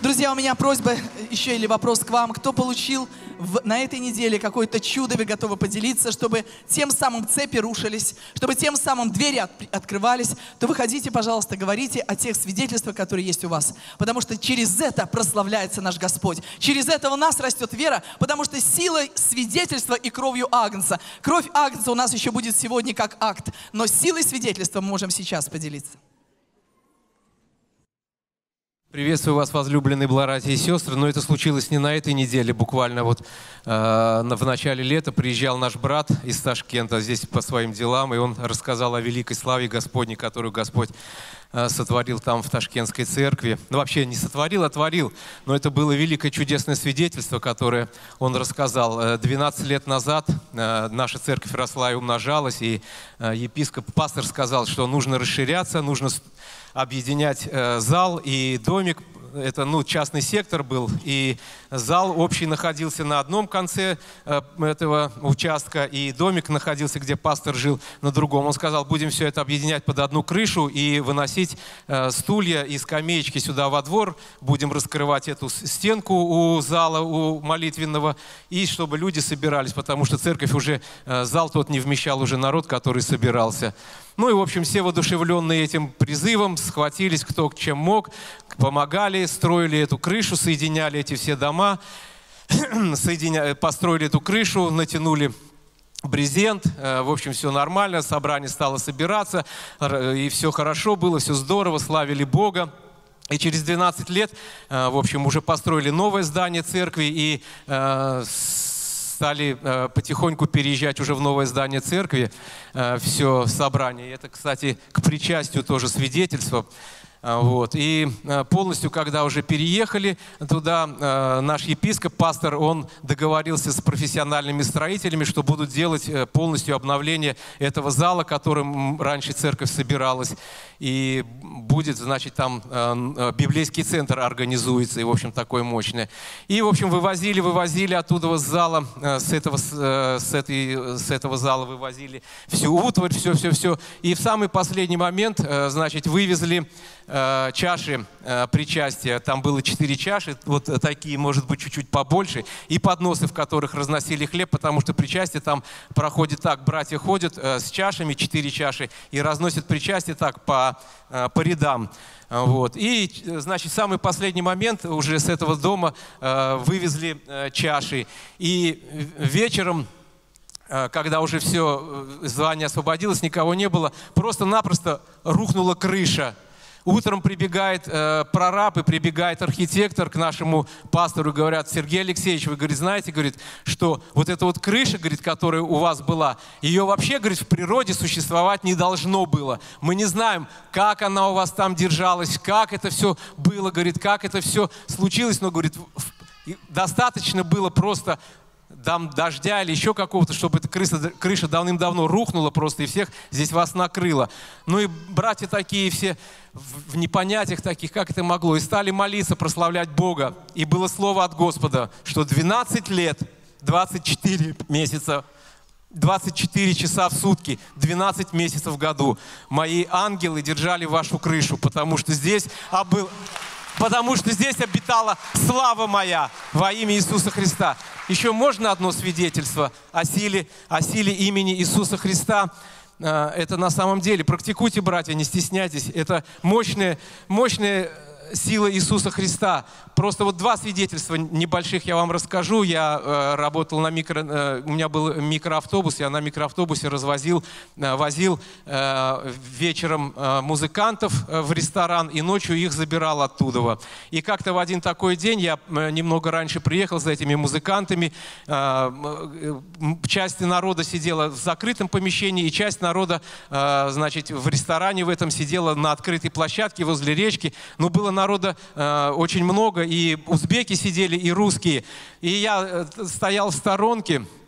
[SPEAKER 3] Друзья, у меня просьба еще или вопрос к вам. Кто получил в, на этой неделе какое-то чудо, вы готовы поделиться, чтобы тем самым цепи рушились, чтобы тем самым двери от, открывались, то выходите, пожалуйста, говорите о тех свидетельствах, которые есть у вас. Потому что через это прославляется наш Господь. Через это у нас растет вера, потому что силой свидетельства и кровью Агнца. Кровь Агнца у нас еще будет сегодня как акт, но силой свидетельства мы можем сейчас поделиться.
[SPEAKER 4] Приветствую вас, возлюбленные братья и сестры. Но это случилось не на этой неделе, буквально вот э, в начале лета приезжал наш брат из Ташкента здесь по своим делам, и он рассказал о великой славе Господней, которую Господь э, сотворил там в Ташкентской церкви. Ну, вообще не сотворил, а творил, но это было великое чудесное свидетельство, которое он рассказал. двенадцать лет назад э, наша церковь росла и умножалась, и э, епископ, пастор сказал, что нужно расширяться, нужно объединять э, зал и домик. Это, ну, частный сектор был, и зал общий находился на одном конце э, этого участка, и домик находился, где пастор жил, на другом. Он сказал, будем все это объединять под одну крышу и выносить э, стулья и скамеечки сюда во двор, будем раскрывать эту стенку у зала, у молитвенного, и чтобы люди собирались, потому что церковь уже, э, зал тот не вмещал уже народ, который собирался. Ну и, в общем, все воодушевленные этим призывом схватились кто чем мог, помогали, строили эту крышу, соединяли эти все дома, соединя... построили эту крышу, натянули брезент. В общем, все нормально, собрание стало собираться, и все хорошо было, все здорово, славили Бога. И через двенадцать лет, в общем, уже построили новое здание церкви, и стали э, потихоньку переезжать уже в новое здание церкви, э, все собрание. Это, кстати, к причастию тоже свидетельство. Э, вот. И э, полностью, когда уже переехали туда, э, наш епископ, пастор, он договорился с профессиональными строителями, что будут делать э, полностью обновление этого зала, которым раньше церковь собиралась. И будет, значит, там э, библейский центр организуется, и, в общем, такое мощное. И, в общем, вывозили, вывозили оттуда с зала, э, с, этого, э, с, этой, с этого зала вывозили всю утварь, все-все-все. И в самый последний момент, э, значит, вывезли э, чаши э, причастия. Там было четыре чаши, вот такие, может быть, чуть-чуть побольше, и подносы, в которых разносили хлеб, потому что причастие там проходит так, братья ходят э, с чашами, четыре чаши, и разносят причастие так по по рядам. Вот. И, значит, в самый последний момент уже с этого дома э, вывезли э, чаши. И вечером, э, когда уже все, здание освободилось, никого не было, просто-напросто рухнула крыша. Утром прибегает э, прораб и прибегает архитектор к нашему пастору, говорят, Сергей Алексеевич, вы, говорит, знаете, говорит, что вот эта вот крыша, говорит, которая у вас была, ее вообще, говорит, в природе существовать не должно было. Мы не знаем, как она у вас там держалась, как это все было, говорит, как это все случилось, но, говорит, достаточно было просто там дождя или еще какого-то, чтобы эта крыша, крыша давным-давно рухнула просто и всех здесь вас накрыла. Ну и братья такие все в, в непонятиях таких, как это могло, и стали молиться, прославлять Бога. И было слово от Господа, что двенадцать лет, двадцать четыре месяца, двадцать четыре часа в сутки, двенадцать месяцев в году мои ангелы держали вашу крышу, потому что здесь был... Потому что здесь обитала слава моя во имя Иисуса Христа. Еще можно одно свидетельство о силе, о силе имени Иисуса Христа. Это на самом деле, практикуйте, братья, не стесняйтесь. Это мощная, мощная сила Иисуса Христа. Просто вот два свидетельства небольших я вам расскажу. Я э, работал на микро... Э, у меня был микроавтобус, я на микроавтобусе развозил, э, возил э, вечером э, музыкантов э, в ресторан и ночью их забирал оттуда. И как-то в один такой день я э, немного раньше приехал за этими музыкантами. Э, э, часть народа сидела в закрытом помещении, и часть народа, э, значит, в ресторане в этом сидела на открытой площадке возле речки. Но было народа э, очень много, и узбеки сидели, и русские. И я э, стоял в сторонке,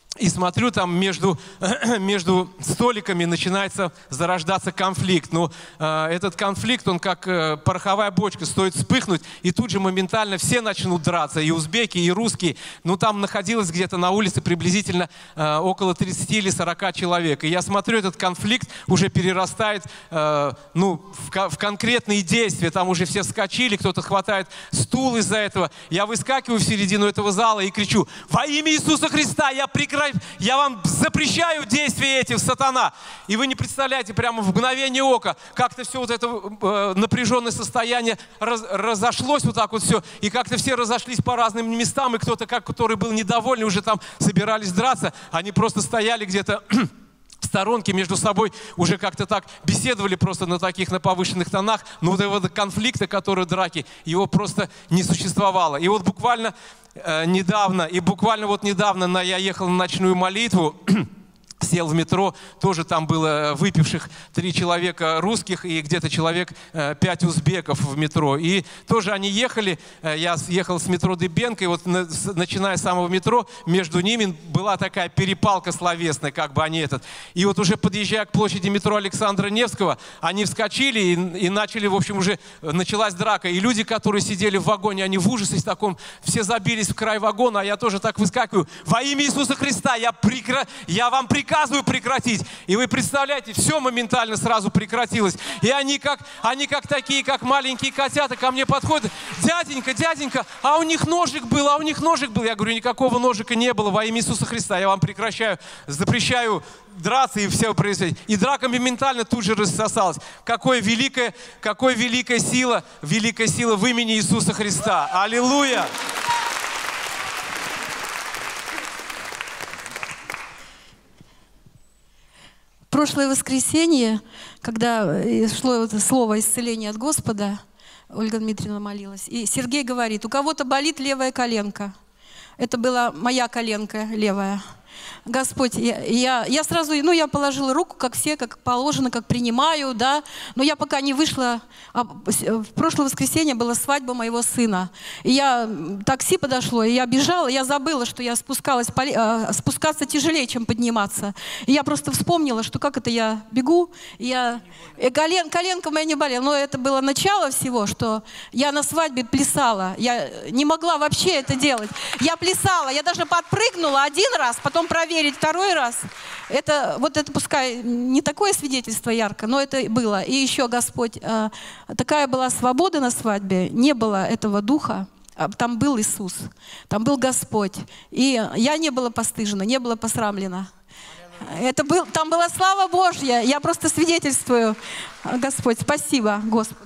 [SPEAKER 4] И смотрю, там между, между столиками начинается зарождаться конфликт. Ну, э, этот конфликт, он как э, пороховая бочка, стоит вспыхнуть, и тут же моментально все начнут драться, и узбеки, и русские. Ну, там находилось где-то на улице приблизительно э, около тридцати или сорока человек. И я смотрю, этот конфликт уже перерастает э, ну, в, в конкретные действия. Там уже все вскочили, кто-то хватает стул из-за этого. Я выскакиваю в середину этого зала и кричу: «Во имя Иисуса Христа я прекращаю! Я вам запрещаю действия эти, сатана!» И вы не представляете, прямо в мгновение ока, как-то все вот это э, напряженное состояние раз, разошлось вот так вот все, и как-то все разошлись по разным местам, и кто-то, как, который был недовольный, уже там собирались драться, они просто стояли где-то в сторонке между собой, уже как-то так беседовали просто на таких, на повышенных тонах, но вот этого конфликта, который драки, его просто не существовало. И вот буквально э, недавно, и буквально вот недавно на, я ехал на ночную молитву, сел в метро, тоже там было выпивших три человека русских и где-то человек э, пять узбеков в метро. И тоже они ехали, э, я ехал с метро Дыбенко, и вот на, с, начиная с самого метро, между ними была такая перепалка словесная, как бы они этот. И вот уже подъезжая к площади метро Александра Невского, они вскочили и, и начали, в общем, уже началась драка. И люди, которые сидели в вагоне, они в ужасе таком, все забились в край вагона, а я тоже так выскакиваю: «Во имя Иисуса Христа я, прекра... я вам приказываю приказываю прекратить». И вы представляете, все моментально сразу прекратилось. И они как, они как такие, как маленькие котята, ко мне подходят: «Дяденька, дяденька, а у них ножик был, а у них ножик был». Я говорю: «Никакого ножика не было, во имя Иисуса Христа я вам прекращаю, запрещаю драться», и все происходит. И драка моментально тут же рассосалась. Какое великая, какой великая сила, великая сила в имени Иисуса Христа. Аллилуйя!
[SPEAKER 5] Прошлое воскресенье, когда шло это слово исцеления от Господа, Ольга Дмитриевна молилась, и Сергей говорит: «У кого-то болит левая коленка». Это была моя коленка левая. Господь, я, я, я сразу, ну, я положила руку, как все, как положено, как принимаю, да, но я пока не вышла. А в прошлое воскресенье была свадьба моего сына, и я, такси подошло, и я бежала, я забыла, что я спускалась, спускаться тяжелее, чем подниматься. И я просто вспомнила, что как это я бегу, и я, и колен, коленка моя не болела, но это было начало всего, что я на свадьбе плясала, я не могла вообще это делать. Я плясала, я даже подпрыгнула один раз, потом проверить второй раз. Это, вот это пускай не такое свидетельство ярко, но это было. И еще Господь, э, такая была свобода на свадьбе, не было этого духа. Там был Иисус, там был Господь. И я не была постыжена, не была посрамлена. Это был, там была слава Божья. Я просто свидетельствую. Господь, спасибо, Господь.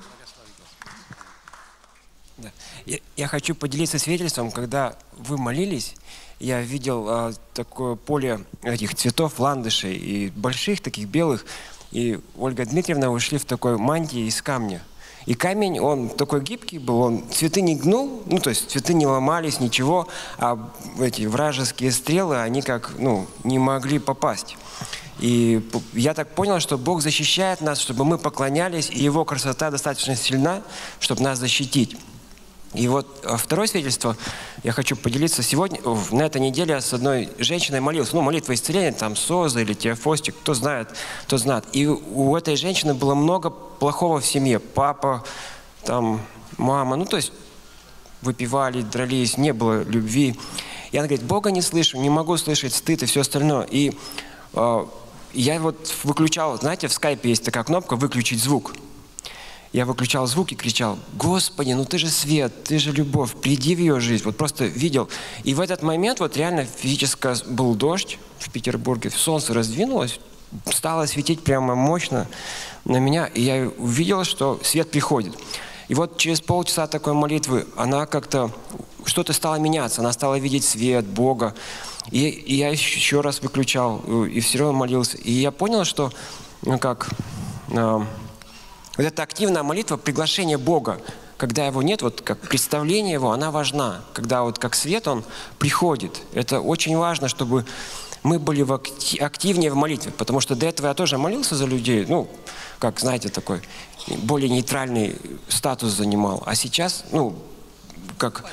[SPEAKER 6] Да. Я, я хочу поделиться свидетельством, когда вы молились. Я видел а, такое поле этих цветов, ландышей, и больших таких белых. И Ольга Дмитриевна ушли в такой мантии из камня. И камень, он такой гибкий был, он цветы не гнул, ну то есть цветы не ломались, ничего, а эти вражеские стрелы, они как, ну, не могли попасть. И я так понял, что Бог защищает нас, чтобы мы поклонялись, и Его красота достаточно сильна, чтобы нас защитить. И вот второе свидетельство я хочу поделиться. Сегодня, на этой неделе, я с одной женщиной молился. Ну, молитва исцеления, там, Соза или Теофостик, кто знает, кто знает. И у этой женщины было много плохого в семье. Папа, там, мама, ну, то есть выпивали, дрались, не было любви. И она говорит: Бога не слышу, не могу слышать, стыд и все остальное. И э, я вот выключал, знаете, в скайпе есть такая кнопка «выключить звук». Я выключал звук и кричал: Господи, ну ты же свет, ты же любовь, приди в ее жизнь. Вот просто видел. И в этот момент вот реально физически был дождь в Петербурге, солнце раздвинулось, стало светить прямо мощно на меня, и я увидел, что свет приходит. И вот через полчаса такой молитвы она как-то, что-то стало меняться, она стала видеть свет, Бога. И, и я еще раз выключал, и все равно молился. И я понял, что, ну как... Вот эта активная молитва, приглашение Бога, когда Его нет, вот как представление Его, она важна. Когда вот как свет Он приходит. Это очень важно, чтобы мы были в акти- активнее в молитве. Потому что до этого я тоже молился за людей. Ну, как, знаете, такой более нейтральный статус занимал. А сейчас, ну, как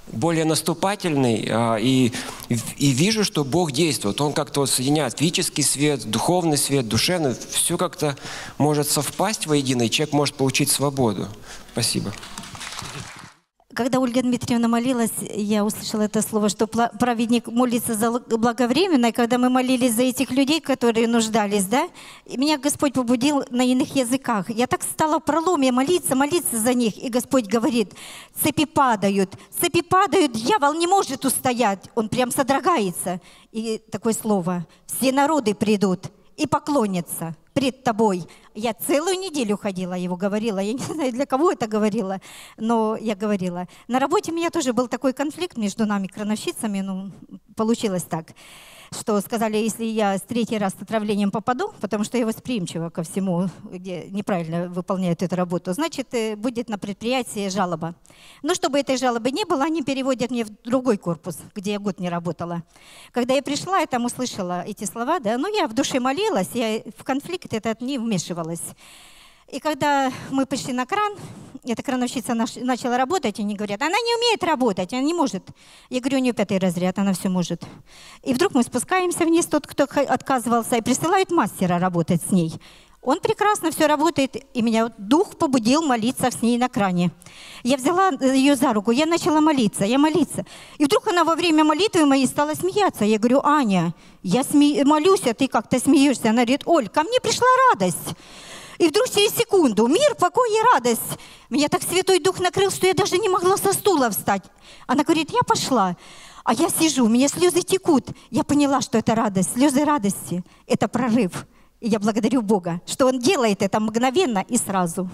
[SPEAKER 6] более наступательный, и, и вижу, что Бог действует. Он как-то вот соединяет физический свет, духовный свет, душевный. Все как-то может совпасть воедино, и человек может получить свободу. Спасибо.
[SPEAKER 7] Когда Ольга Дмитриевна молилась, я услышала это слово, что праведник молится заблаговременно. И когда мы молились за этих людей, которые нуждались, да, и меня Господь побудил на иных языках. Я так стала в проломе молиться, молиться за них. И Господь говорит: цепи падают, цепи падают, дьявол не может устоять. Он прям содрогается. И такое слово: все народы придут и поклонятся пред тобой. Я целую неделю ходила, его говорила. Я не знаю, для кого это говорила, но я говорила. На работе у меня тоже был такой конфликт между нами, крановщицами. Ну, получилось так, что сказали, если я с третий раз с отравлением попаду, потому что я восприимчива ко всему, где неправильно выполняют эту работу, значит, будет на предприятии жалоба. Но чтобы этой жалобы не было, они переводят меня в другой корпус, где я год не работала. Когда я пришла, я там услышала эти слова, да, ну, я в душе молилась, я в конфликт этот не вмешивалась. И когда мы пришли на кран, эта крановщица начала работать, и они говорят: она не умеет работать, она не может. Я говорю: у нее пятый разряд, она все может. И вдруг мы спускаемся вниз, тот, кто отказывался, и присылают мастера работать с ней. Он прекрасно все работает, и меня дух побудил молиться с ней на кране. Я взяла ее за руку, я начала молиться, я молиться. И вдруг она во время молитвы моей стала смеяться. Я говорю: Аня, я сме... молюсь, а ты как-то смеешься. Она говорит: Оль, ко мне пришла радость. И вдруг через секунду мир, покой и радость. Меня так Святой Дух накрыл, что я даже не могла со стула встать. Она говорит: я пошла. А я сижу, у меня слезы текут. Я поняла, что это радость. Слезы радости – это прорыв. И я благодарю Бога, что Он делает это мгновенно и сразу.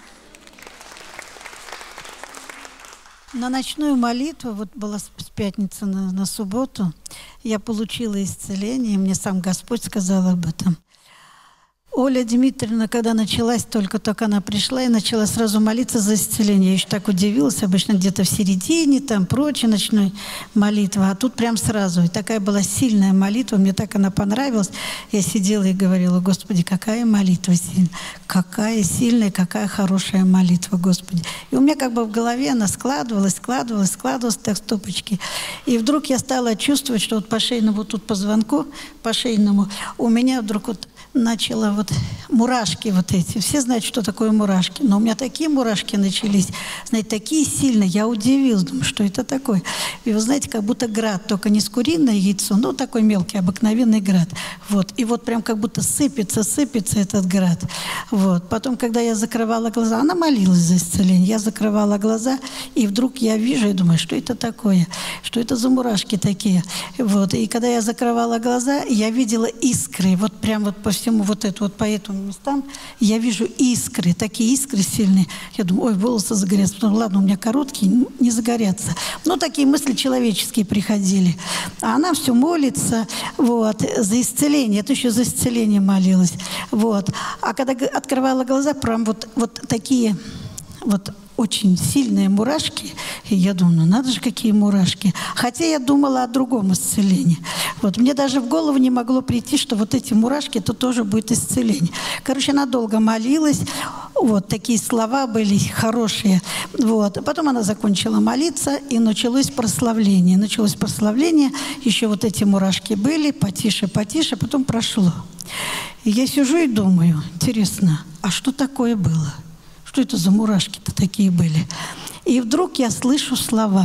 [SPEAKER 8] На ночную молитву, вот была с пятницы на, на субботу, я получила исцеление, мне сам Господь сказал об этом. Оля Дмитриевна, когда началась, только-только она пришла и начала сразу молиться за исцеление. Я еще так удивилась, обычно где-то в середине, там прочее, ночной молитва, а тут прям сразу. И такая была сильная молитва, мне так она понравилась. Я сидела и говорила: Господи, какая молитва сильная, какая сильная, какая хорошая молитва, Господи. И у меня как бы в голове она складывалась, складывалась, складывалась, так стопочки. И вдруг я стала чувствовать, что вот по шейному, вот тут по звонку, по шейному, у меня вдруг вот начала вот мурашки вот эти. Все знают, что такое мурашки. Но у меня такие мурашки начались, знаете, такие сильные. Я удивилась, думаю, что это такое. И вы знаете, как будто град, только не с куриное яйцо, но такой мелкий, обыкновенный град. Вот. И вот прям как будто сыпется, сыпется этот град. Вот. Потом, когда я закрывала глаза, она молилась за исцеление. Я закрывала глаза, и вдруг я вижу и думаю, что это такое? Что это за мурашки такие? Вот. И когда я закрывала глаза, я видела искры. Вот прям вот по всему вот это вот по этим местам я вижу искры, такие искры сильные. Я думаю: ой, волосы загорятся. Потом, ладно, у меня короткие, не загорятся. Но такие мысли человеческие приходили. А она все молится вот, за исцеление. Это еще за исцеление молилась. Вот. А когда открывала глаза, прям вот, вот такие вот очень сильные мурашки. И я думаю: ну надо же, какие мурашки. Хотя я думала о другом исцелении. Вот. Мне даже в голову не могло прийти, что вот эти мурашки, это тоже будет исцеление. Короче, она долго молилась. Вот такие слова были хорошие. Вот. А потом она закончила молиться, и началось прославление. Началось прославление. Еще вот эти мурашки были. Потише, потише. Потом прошло. И я сижу и думаю: интересно, а что такое было? Что это за мурашки-то такие были? И вдруг я слышу слова.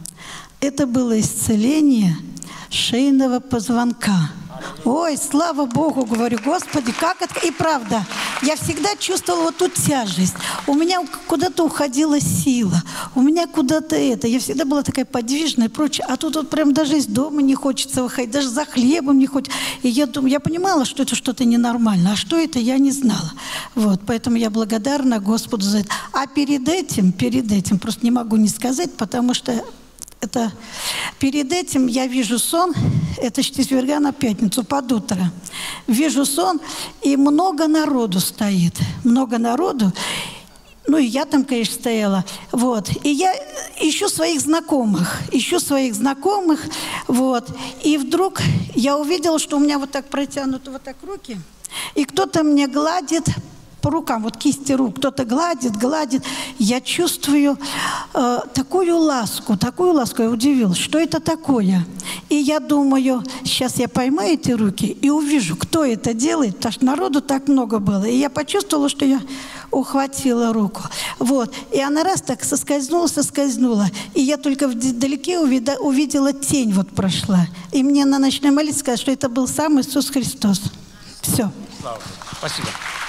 [SPEAKER 8] Это было исцеление шейного позвонка. Ой, слава Богу, говорю, Господи, как это... И правда, я всегда чувствовала вот тут тяжесть. У меня куда-то уходила сила. У меня куда-то это. Я всегда была такая подвижная и прочее. А тут вот прям даже из дома не хочется выходить, даже за хлебом не хочется. И я думаю, я понимала, что это что-то ненормально. А что это, я не знала. Вот, поэтому я благодарна Господу за это. А перед этим, перед этим, просто не могу не сказать, потому что... Это перед этим я вижу сон, это с четверга на пятницу под утро. Вижу сон, и много народу стоит, много народу. Ну и я там, конечно, стояла. Вот. И я ищу своих знакомых, ищу своих знакомых. Вот. И вдруг я увидела, что у меня вот так протянуты вот так руки, и кто-то мне гладит по рукам, вот кисти рук, кто-то гладит, гладит. Я чувствую э, такую ласку, такую ласку, я удивилась, что это такое. И я думаю, сейчас я пойму эти руки и увижу, кто это делает, потому что народу так много было. И я почувствовала, что я ухватила руку. Вот. И она раз так соскользнула, соскользнула. И я только вдалеке увида, увидела тень вот прошла. И мне на ночной молитве сказали, что это был сам Иисус Христос. Все.
[SPEAKER 4] Слава. Спасибо.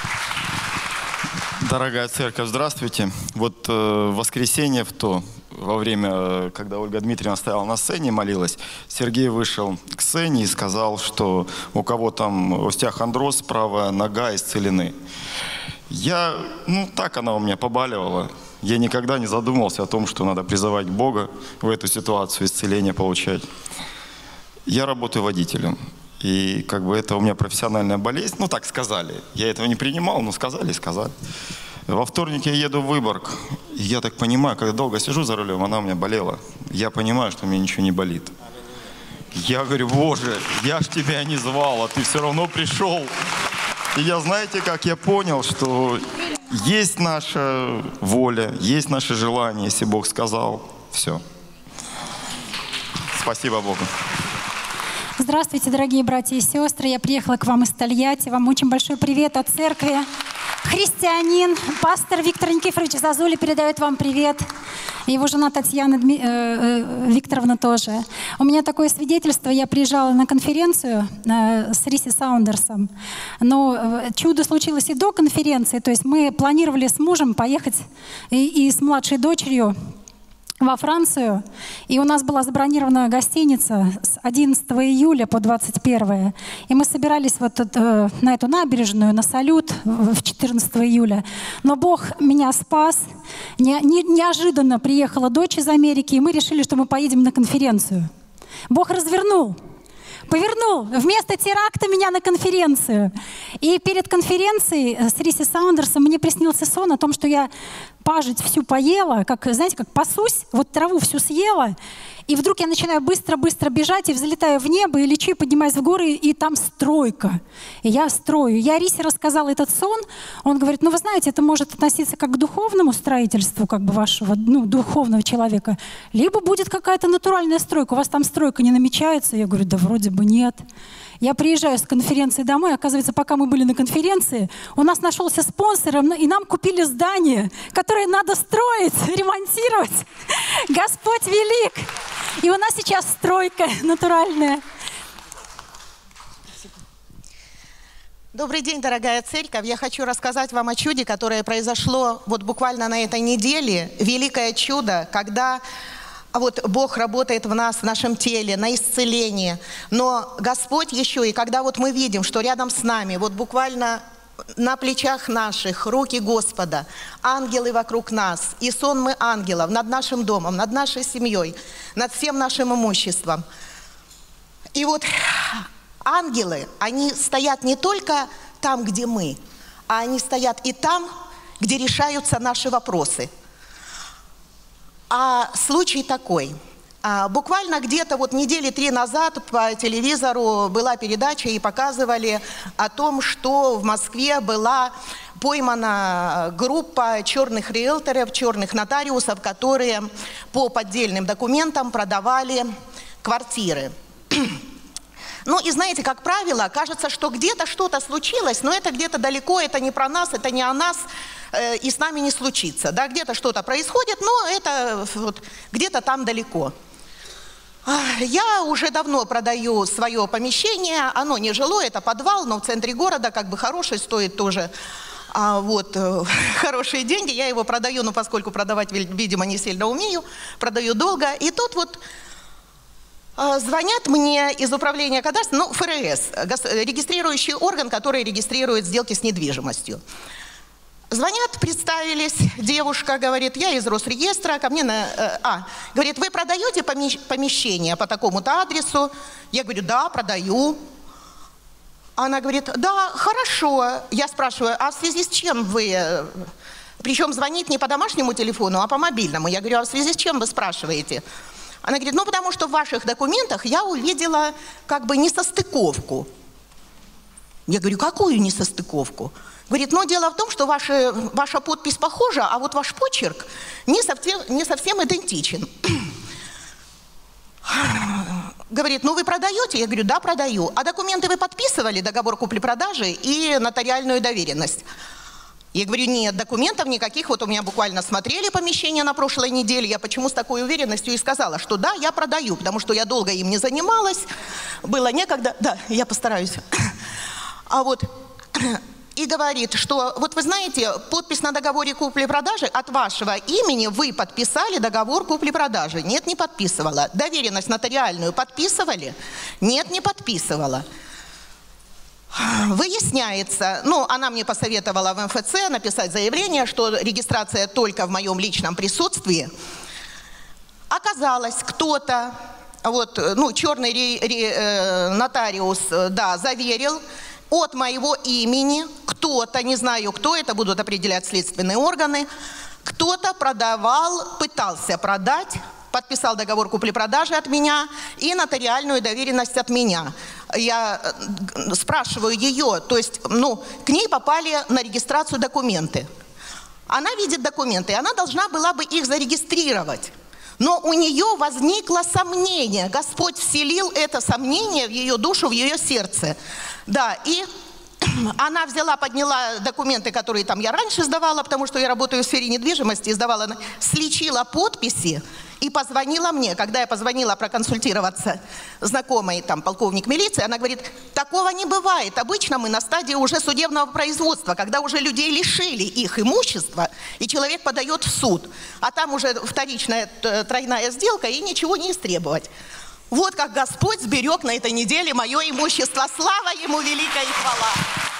[SPEAKER 9] Дорогая церковь, здравствуйте. Вот э, в воскресенье в то, во время, когда Ольга Дмитриевна стояла на сцене и молилась, Сергей вышел к сцене и сказал, что у кого там остеохондроз, правая нога исцелены. Я, ну так она у меня побаливала. Я никогда не задумывался о том, что надо призывать Бога в эту ситуацию, исцеление получать. Я работаю водителем. И как бы это у меня профессиональная болезнь. Ну так сказали. Я этого не принимал, но сказали и сказали. Во вторник я еду в Выборг. И я так понимаю, когда долго сижу за рулем, она у меня болела. Я понимаю, что у меня ничего не болит. Я говорю, Боже, я ж тебя не звал, а ты все равно пришел. И я, знаете, как я понял, что есть наша воля, есть наше желание, если Бог сказал, все. Спасибо Богу.
[SPEAKER 10] Здравствуйте, дорогие братья и сестры. Я приехала к вам из Тольятти. Вам очень большой привет от церкви. Христианин, пастор Виктор Никифорович Зазули передает вам привет. Его жена Татьяна Дми... э, Викторовна тоже. У меня такое свидетельство. Я приезжала на конференцию э, с Риси Саундерсом. Но чудо случилось и до конференции. То есть мы планировали с мужем поехать и, и с младшей дочерью во Францию, и у нас была забронирована гостиница с одиннадцатого июля по двадцать первое. И мы собирались вот э, на эту набережную, на салют в четырнадцатого июля. Но Бог меня спас. Не, не, неожиданно приехала дочь из Америки, и мы решили, что мы поедем на конференцию. Бог развернул. Повернул вместо теракта меня на конференцию. И перед конференцией с Риси Саундерсом мне приснился сон о том, что я пажить всю поела, как, знаете, как пасусь, вот траву всю съела, и вдруг я начинаю быстро-быстро бежать и взлетаю в небо, и лечу, и поднимаюсь в горы, и там стройка. И я строю. Я Рисе рассказала этот сон, он говорит, ну вы знаете, это может относиться как к духовному строительству, как бы вашего, ну, духовного человека, либо будет какая-то натуральная стройка, у вас там стройка не намечается. Я говорю, да вроде бы нет. Я приезжаю с конференции домой, оказывается, пока мы были на конференции, у нас нашелся спонсор, и нам купили здание, которое надо строить, ремонтировать. Господь велик! И у нас сейчас стройка натуральная.
[SPEAKER 11] Добрый день, дорогая церковь. Я хочу рассказать вам о чуде, которое произошло вот буквально на этой неделе. Великое чудо, когда вот Бог работает в нас, в нашем теле, на исцеление. Но Господь еще, и когда вот мы видим, что рядом с нами, вот буквально на плечах наших руки Господа, ангелы вокруг нас, и сонмы ангелов над нашим домом, над нашей семьей, над всем нашим имуществом. И вот ангелы, они стоят не только там, где мы, а они стоят и там, где решаются наши вопросы. А случай такой. А, буквально где-то вот недели три назад по телевизору была передача и показывали о том, что в Москве была поймана группа черных риэлторов, черных нотариусов, которые по поддельным документам продавали квартиры. Ну и знаете, как правило, кажется, что где-то что-то случилось, но это где-то далеко, это не про нас, это не о нас, э, и с нами не случится. Да? Где-то что-то происходит, но это вот, где-то там далеко. Я уже давно продаю свое помещение, оно не жилое, это подвал, но в центре города, как бы хороший, стоит тоже а, вот, хорошие деньги. Я его продаю, но поскольку продавать, видимо, не сильно умею, продаю долго. И тут вот звонят мне из управления кадастра, ну, эф эр эс, регистрирующий орган, который регистрирует сделки с недвижимостью. Звонят, представились, девушка говорит, я из Росреестра, ко мне на... А, говорит, вы продаете помещение по такому-то адресу? Я говорю, да, продаю. Она говорит, да, хорошо. Я спрашиваю, а в связи с чем вы... Причем звонит не по домашнему телефону, а по мобильному. Я говорю, а в связи с чем вы спрашиваете? Она говорит, ну потому что в ваших документах я увидела как бы несостыковку. Я говорю, какую несостыковку? Говорит, ну дело в том, что ваша, ваша подпись похожа, а вот ваш почерк не совсем, не совсем идентичен. Говорит, ну вы продаете? Я говорю, да, продаю. А документы вы подписывали, договор купли-продажи и нотариальную доверенность? Я говорю, нет, документов никаких. Вот у меня буквально смотрели помещение на прошлой неделе. Я почему с такой уверенностью и сказала, что да, я продаю, потому что я долго им не занималась. Было некогда. Да, я постараюсь. А вот... И говорит, что, вот вы знаете, подпись на договоре купли-продажи от вашего имени вы подписали договор купли-продажи. Нет, не подписывала. Доверенность нотариальную подписывали? Нет, не подписывала. Выясняется, ну, она мне посоветовала в эм эф цэ написать заявление, что регистрация только в моем личном присутствии. Оказалось, кто-то, вот, ну, черный ре, ре, э, нотариус, да, заверил, от моего имени кто-то, не знаю кто, это будут определять следственные органы, кто-то продавал, пытался продать, подписал договор купли-продажи от меня и нотариальную доверенность от меня. Я спрашиваю ее, то есть, ну, к ней попали на регистрацию документы. Она видит документы, и она должна была бы их зарегистрировать. Но у нее возникло сомнение. Господь вселил это сомнение в ее душу, в ее сердце. Да, и она взяла, подняла документы, которые там я раньше сдавала, потому что я работаю в сфере недвижимости, сдавала, сличила подписи и позвонила мне. Когда я позвонила проконсультироваться знакомой, там, полковник милиции, она говорит, такого не бывает. Обычно мы на стадии уже судебного производства, когда уже людей лишили их имущества, и человек подает в суд. А там уже вторичная тройная сделка, и ничего не истребовать. Вот как Господь сберег на этой неделе мое имущество. Слава Ему, великая хвала!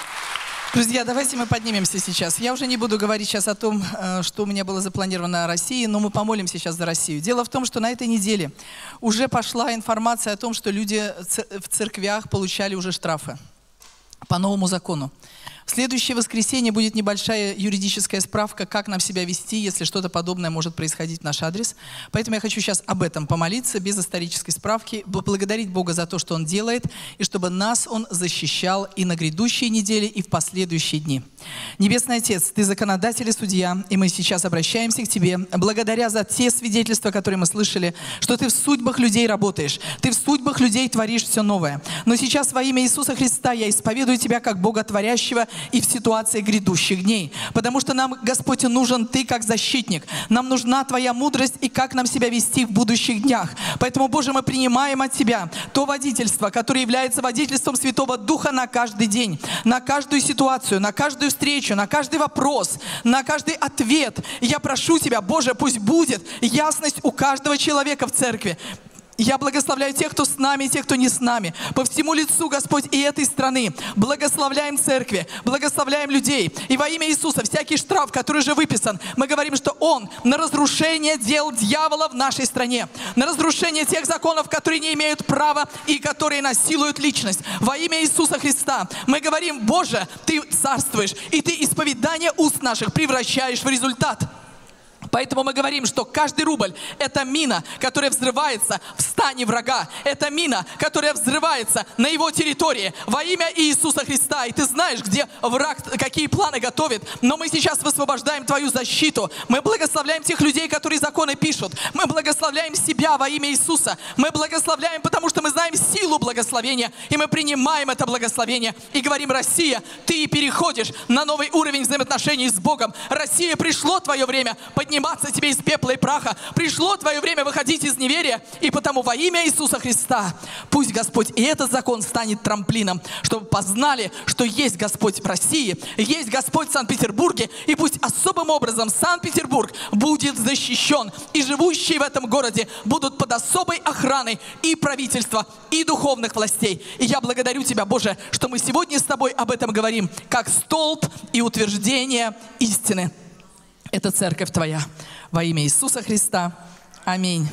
[SPEAKER 3] Друзья, давайте мы поднимемся сейчас. Я уже не буду говорить сейчас о том, что у меня было запланировано о России, но мы помолимся сейчас за Россию. Дело в том, что на этой неделе уже пошла информация о том, что люди в церквях получали уже штрафы по новому закону. В следующее воскресенье будет небольшая юридическая справка, как нам себя вести, если что-то подобное может происходить в наш адрес. Поэтому я хочу сейчас об этом помолиться, без исторической справки, поблагодарить Бога за то, что Он делает, и чтобы нас Он защищал и на грядущие недели, и в последующие дни. Небесный Отец, Ты законодатель и судья, и мы сейчас обращаемся к Тебе, благодаря за те свидетельства, которые мы слышали, что Ты в судьбах людей работаешь, Ты в судьбах людей творишь все новое. Но сейчас во имя Иисуса Христа я исповедую Тебя как Бога творящего, и в ситуации грядущих дней. Потому что нам, Господь, нужен Ты как защитник. Нам нужна Твоя мудрость и как нам себя вести в будущих днях. Поэтому, Боже, мы принимаем от Тебя то водительство, которое является водительством Святого Духа на каждый день, на каждую ситуацию, на каждую встречу, на каждый вопрос, на каждый ответ. И я прошу Тебя, Боже, пусть будет ясность у каждого человека в церкви. Я благословляю тех, кто с нами, и тех, кто не с нами. По всему лицу, Господь, и этой страны. Благословляем церкви, благословляем людей. И во имя Иисуса всякий штраф, который же выписан, мы говорим, что он на разрушение дел дьявола в нашей стране. На разрушение тех законов, которые не имеют права и которые насилуют личность. Во имя Иисуса Христа мы говорим, Боже, Ты царствуешь, и Ты исповедание уст наших превращаешь в результат. Поэтому мы говорим, что каждый рубль – это мина, которая взрывается в стане врага. Это мина, которая взрывается на его территории во имя Иисуса Христа. И ты знаешь, где враг, какие планы готовит. Но мы сейчас высвобождаем Твою защиту. Мы благословляем тех людей, которые законы пишут. Мы благословляем себя во имя Иисуса. Мы благословляем, потому что мы знаем силу благословения. И мы принимаем это благословение. И говорим, Россия, ты переходишь на новый уровень взаимоотношений с Богом. Россия, пришло твое время подниматься тебе из пепла и праха. Пришло твое время выходить из неверия. И потому во имя Иисуса Христа пусть, Господь, и этот закон станет трамплином, чтобы познали, что есть Господь в России, есть Господь в Санкт-Петербурге. И пусть особым образом Санкт-Петербург будет защищен. И живущие в этом городе будут под особой охраной и правительства, и духовных властей. И я благодарю Тебя, Боже, что мы сегодня с Тобой об этом говорим, как столб и утверждение истины. Это церковь Твоя. Во имя Иисуса Христа. Аминь.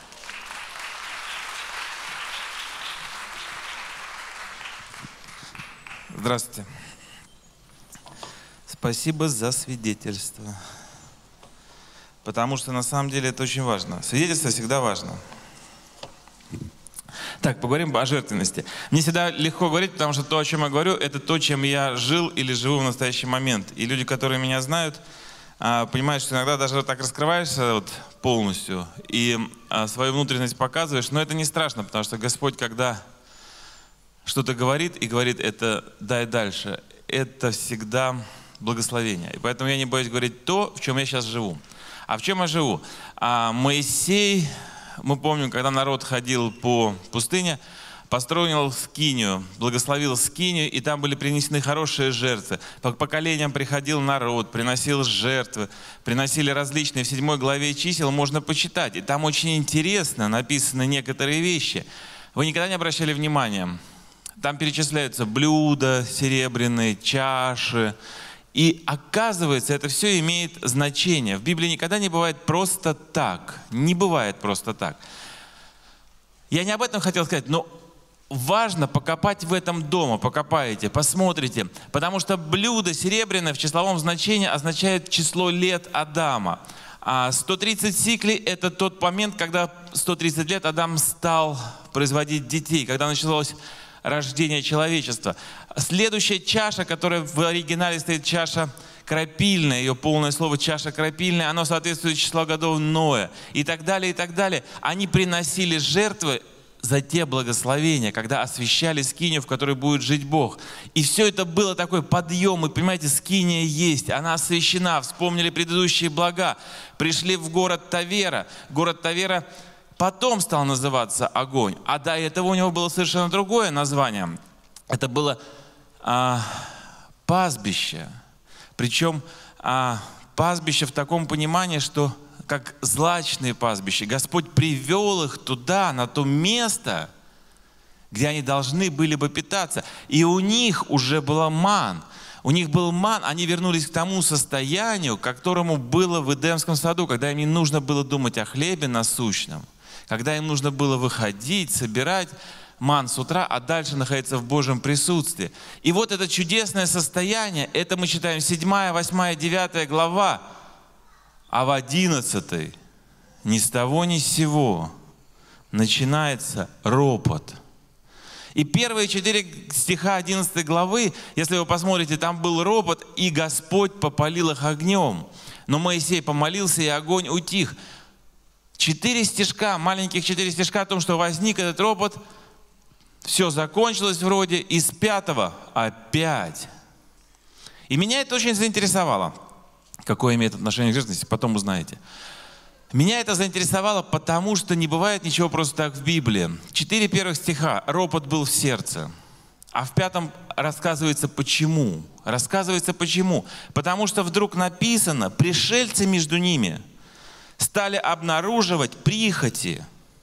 [SPEAKER 12] Здравствуйте. Спасибо за свидетельство. Потому что на самом деле это очень важно. Свидетельство всегда важно. Так. Так, поговорим о жертвенности. Мне всегда легко говорить, потому что то, о чем я говорю, это то, чем я жил или живу в настоящий момент. И люди, которые меня знают, понимаешь, что иногда даже так раскрываешься вот полностью и свою внутренность показываешь, но это не страшно, потому что Господь, когда что-то говорит и говорит это «дай дальше», это всегда благословение. И поэтому я не боюсь говорить то, в чем я сейчас живу. А в чем я живу? А Моисей, мы помним, когда народ ходил по пустыне, построил скинию, благословил скинию, и там были принесены хорошие жертвы. По поколениям приходил народ, приносил жертвы, приносили различные. В седьмой главе чисел можно почитать. И там очень интересно написаны некоторые вещи. Вы никогда не обращали внимания? Там перечисляются блюда серебряные, чаши. И оказывается, это все имеет значение. В Библии никогда не бывает просто так. Не бывает просто так. Я не об этом хотел сказать, но важно покопать в этом дома, покопаете, посмотрите, потому что блюдо серебряное в числовом значении означает число лет Адама. А сто тридцать сиклей — это тот момент, когда сто тридцать лет Адам стал производить детей, когда началось рождение человечества. Следующая чаша, которая в оригинале стоит чаша крапильная, ее полное слово чаша крапильная, оно соответствует числу годов Ноя и так далее, и так далее. Они приносили жертвы за те благословения, когда освящали скинию, в которой будет жить Бог. И все это было такой подъем. И понимаете, скиния есть, она освящена. Вспомнили предыдущие блага. Пришли в город Тавера. Город Тавера потом стал называться Огонь. А до этого у него было совершенно другое название. Это было а, пастбище. Причем а, пастбище в таком понимании, что как злачные пастбища. Господь привел их туда, на то место, где они должны были бы питаться. И у них уже была ман. У них был ман, они вернулись к тому состоянию, к которому было в Эдемском саду, когда им не нужно было думать о хлебе насущном, когда им нужно было выходить, собирать ман с утра, а дальше находиться в Божьем присутствии. И вот это чудесное состояние, это мы читаем седьмая, восьмая, девятая глава. А в одиннадцатой ни с того ни с сего начинается ропот. И первые четыре стиха одиннадцатой главы, если вы посмотрите, там был ропот, и Господь попалил их огнем. Но Моисей помолился, и огонь утих. Четыре стишка, маленьких четыре стишка о том, что возник этот ропот, все закончилось вроде, и с пятого опять. И меня это очень заинтересовало. Какое имеет отношение к жертвенности, потом узнаете. Меня это заинтересовало, потому что не бывает ничего просто так в Библии. Четыре первых стиха «ропот был в сердце». А в пятом рассказывается почему. Рассказывается почему. Потому что вдруг написано, пришельцы между ними стали обнаруживать прихоти.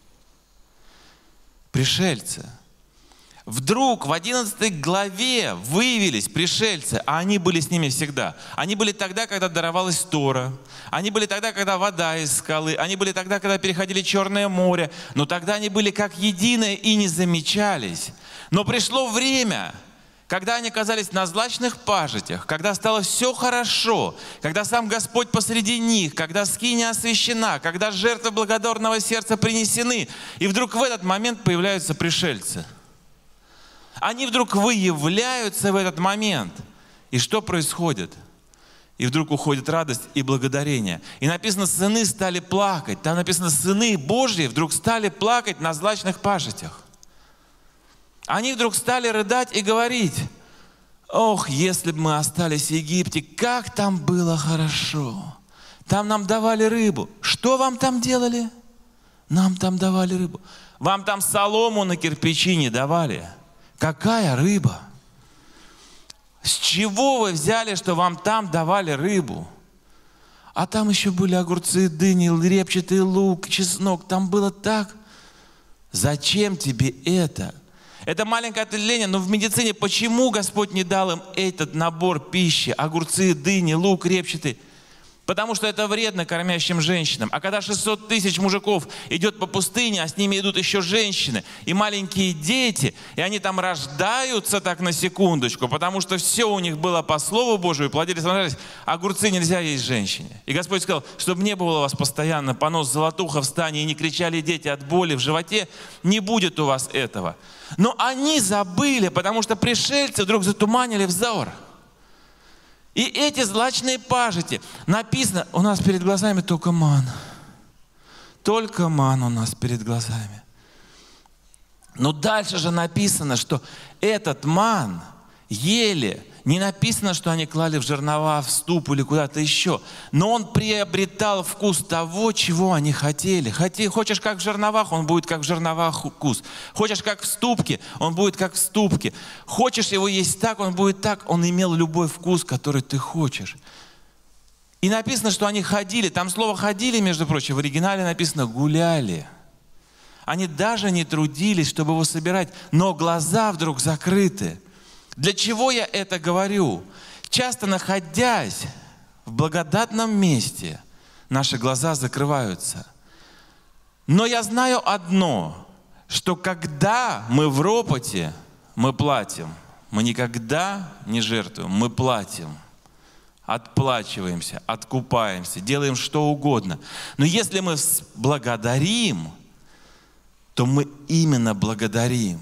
[SPEAKER 12] Пришельцы. Вдруг в одиннадцатой главе выявились пришельцы, а они были с ними всегда. Они были тогда, когда даровалась Тора. Они были тогда, когда вода из скалы. Они были тогда, когда переходили Черное море. Но тогда они были как единое и не замечались. Но пришло время, когда они оказались на злачных пажитях, когда стало все хорошо, когда сам Господь посреди них, когда скиния освящена, когда жертвы благодарного сердца принесены. И вдруг в этот момент появляются пришельцы. Они вдруг выявляются в этот момент. И что происходит? И вдруг уходит радость и благодарение. И написано, сыны стали плакать. Там написано, сыны Божьи вдруг стали плакать на злачных пажитях. Они вдруг стали рыдать и говорить, ох, если бы мы остались в Египте, как там было хорошо. Там нам давали рыбу. Что вам там делали? Нам там давали рыбу. Вам там солому на кирпичи не давали. Какая рыба? С чего вы взяли, что вам там давали рыбу? А там еще были огурцы, дыни, репчатый лук, чеснок. Там было так. Зачем тебе это? Это маленькое отделение, но в медицине почему Господь не дал им этот набор пищи? Огурцы, дыни, лук, репчатый. Потому что это вредно кормящим женщинам. А когда шестьсот тысяч мужиков идет по пустыне, а с ними идут еще женщины и маленькие дети, и они там рождаются так на секундочку, потому что все у них было по Слову Божию, плодились, размножались, огурцы нельзя есть женщине. И Господь сказал, чтобы не было у вас постоянно понос золотуха в стане, и не кричали дети от боли в животе, не будет у вас этого. Но они забыли, потому что пришельцы вдруг затуманили взор. И эти злачные пажити, написано, у нас перед глазами только ман. Только ман у нас перед глазами. Но дальше же написано, что этот ман ели. Не написано, что они клали в жернова, в ступ или куда-то еще. Но он приобретал вкус того, чего они хотели. Хоти, хочешь как в жерновах, он будет как в жерновах вкус. Хочешь как в ступке, он будет как в ступке. Хочешь его есть так, он будет так. Он имел любой вкус, который ты хочешь. И написано, что они ходили. Там слово «ходили», между прочим, в оригинале написано «гуляли». Они даже не трудились, чтобы его собирать, но глаза вдруг закрыты. Для чего я это говорю? Часто находясь в благодатном месте, наши глаза закрываются. Но я знаю одно, что когда мы в ропоте, мы платим. Мы никогда не жертвуем, мы платим. Отплачиваемся, откупаемся, делаем что угодно. Но если мы благодарим, то мы именно благодарим.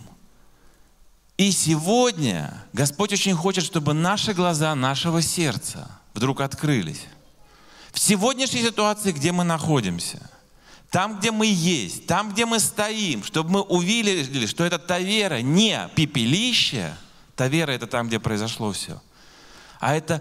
[SPEAKER 12] И сегодня Господь очень хочет, чтобы наши глаза нашего сердца вдруг открылись. В сегодняшней ситуации, где мы находимся, там, где мы есть, там, где мы стоим, чтобы мы увидели, что это Тавера не пепелище, Тавера — это там, где произошло все, а это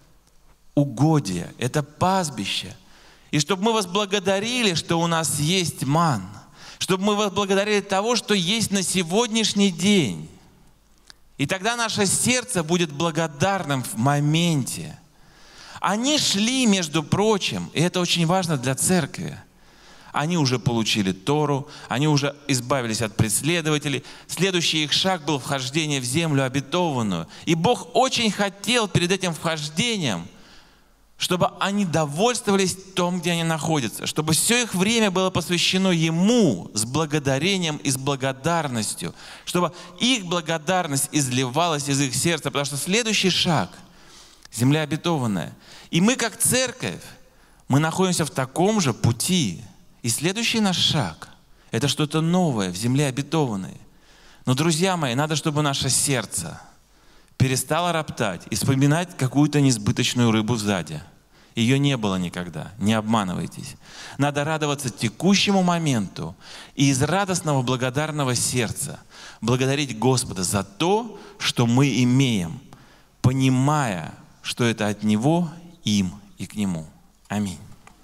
[SPEAKER 12] угодье, это пастбище. И чтобы мы возблагодарили, что у нас есть ман, чтобы мы возблагодарили того, что есть на сегодняшний день. И тогда наше сердце будет благодарным в моменте. Они шли, между прочим, и это очень важно для церкви. Они уже получили Тору, они уже избавились от преследователей. Следующий их шаг был вхождение в землю обетованную. И Бог очень хотел перед этим вхождением, чтобы они довольствовались том, где они находятся, чтобы все их время было посвящено Ему с благодарением и с благодарностью, чтобы их благодарность изливалась из их сердца, потому что следующий шаг — земля обетованная. И мы, как церковь, мы находимся в таком же пути. И следующий наш шаг — это что-то новое в земле обетованной. Но, друзья мои, надо, чтобы наше сердце перестало роптать и вспоминать какую-то несбыточную рыбу сзади. Ее не было никогда, не обманывайтесь. Надо радоваться текущему моменту и из радостного благодарного сердца благодарить Господа за то, что мы имеем, понимая, что это от Него, им и к Нему. Аминь.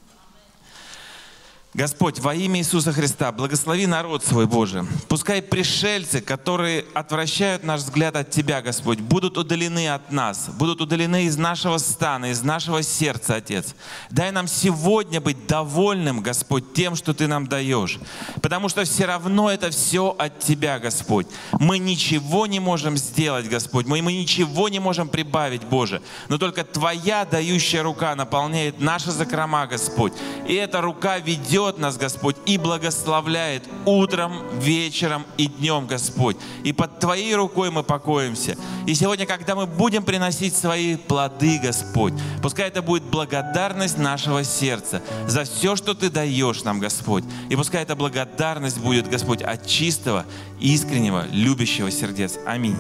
[SPEAKER 12] Господь, во имя Иисуса Христа, благослови народ свой, Боже. Пускай пришельцы, которые отвращают наш взгляд от Тебя, Господь, будут удалены от нас, будут удалены из нашего стана, из нашего сердца, Отец. Дай нам сегодня быть довольным, Господь, тем, что Ты нам даешь. Потому что все равно это все от Тебя, Господь. Мы ничего не можем сделать, Господь. Мы, мы ничего не можем прибавить, Боже. Но только Твоя дающая рука наполняет наши закрома, Господь. И эта рука ведет нас, Господь, и благословляет утром, вечером и днем, Господь. И под Твоей рукой мы покоимся. И сегодня, когда мы будем приносить свои плоды, Господь, пускай это будет благодарность нашего сердца за все, что Ты даешь нам, Господь. И пускай эта благодарность будет, Господь, от чистого, искреннего, любящего сердец. Аминь.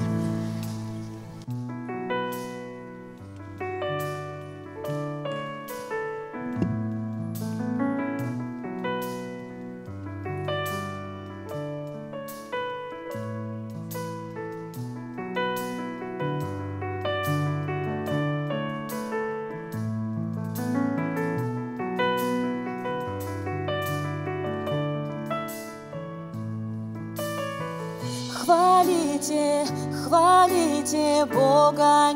[SPEAKER 2] Хвалите, хвалите Бога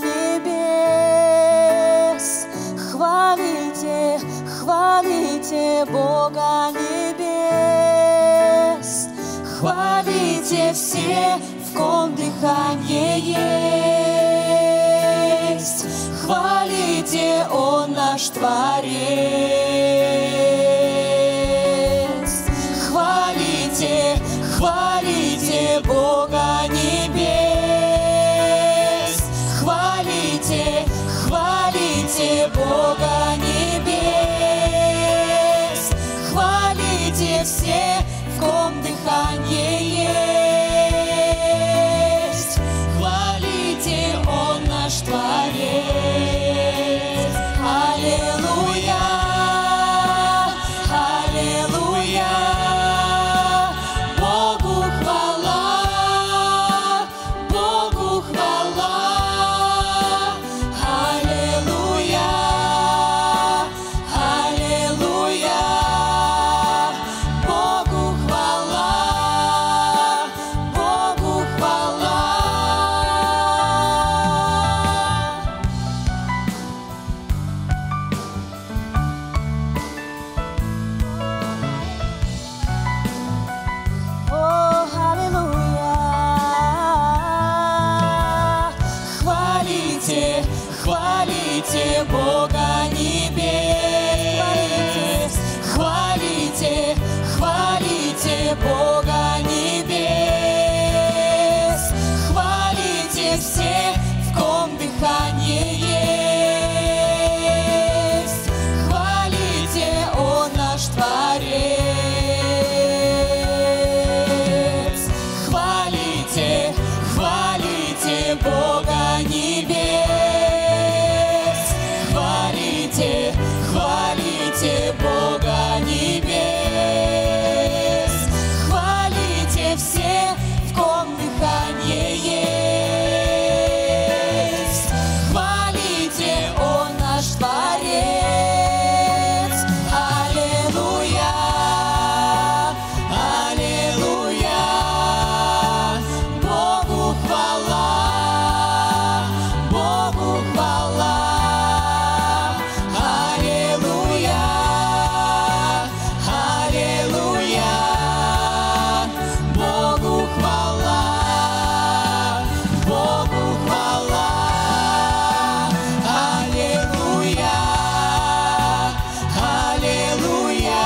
[SPEAKER 2] небес. Хвалите, хвалите Бога небес. Хвалите все, в ком дыхание есть.
[SPEAKER 1] хвалите, Он наш Творец. Хвалите, хвалите Бога небес. Хвалите, хвалите Бога небес. Хвалите все, в ком дыхание есть. Хвалите, Он наш Творец. Аллилуйя, аллилуйя. Богу хвала, Богу хвала. Аллилуйя, аллилуйя. Богу хвала, Богу хвала. О, аллилуйя. Хвалите, хвалите Бога небес. Хвалите, хвалите Бога небес. Хвалите все, в ком дыхание есть. Хвалите, Он наш Творец. Хвалите, хвалите Бога небес. Хвалите, хвалите Бога небес. Хвалите все, в ком дыхание есть. Хвалите, Он наш Творец. Аллилуйя, аллилуйя. Богу хвала, Богу хвала. Аллилуйя, аллилуйя. Богу хвала, Богу хвала. Аллилуйя, аллилуйя.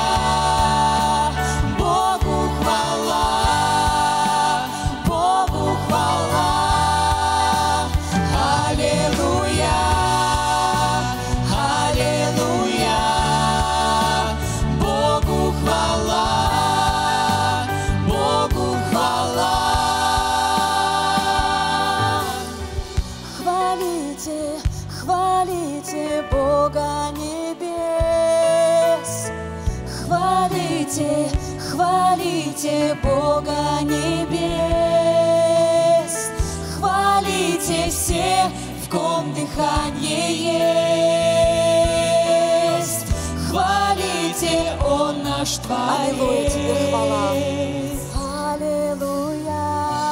[SPEAKER 1] Богу хвала, Богу хвала. Аллилуйя, аллилуйя. Богу хвала, Богу хвала. Хвалите, хвалите Бога небес. Хвалите, хвалите Бога небес. Хвалите все, в ком дыхание есть. Хвалите, Он наш Творец. Аллилуйя тебе хвала. Аллилуйя,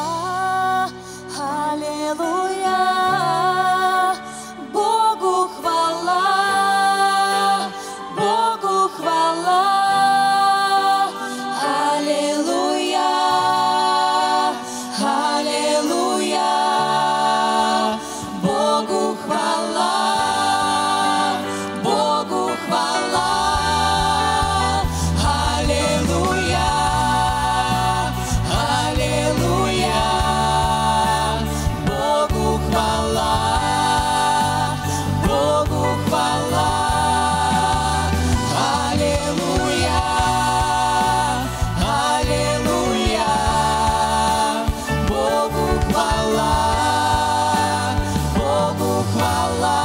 [SPEAKER 1] аллилуйя. Богу хвала, Богу хвала. Аллилуйя, аллилуйя. Богу хвала, Богу хвала. Аллилуйя, аллилуйя. Богу хвала, Богу хвала. Аллилуйя, аллилуйя. Богу хвала, Богу хвала.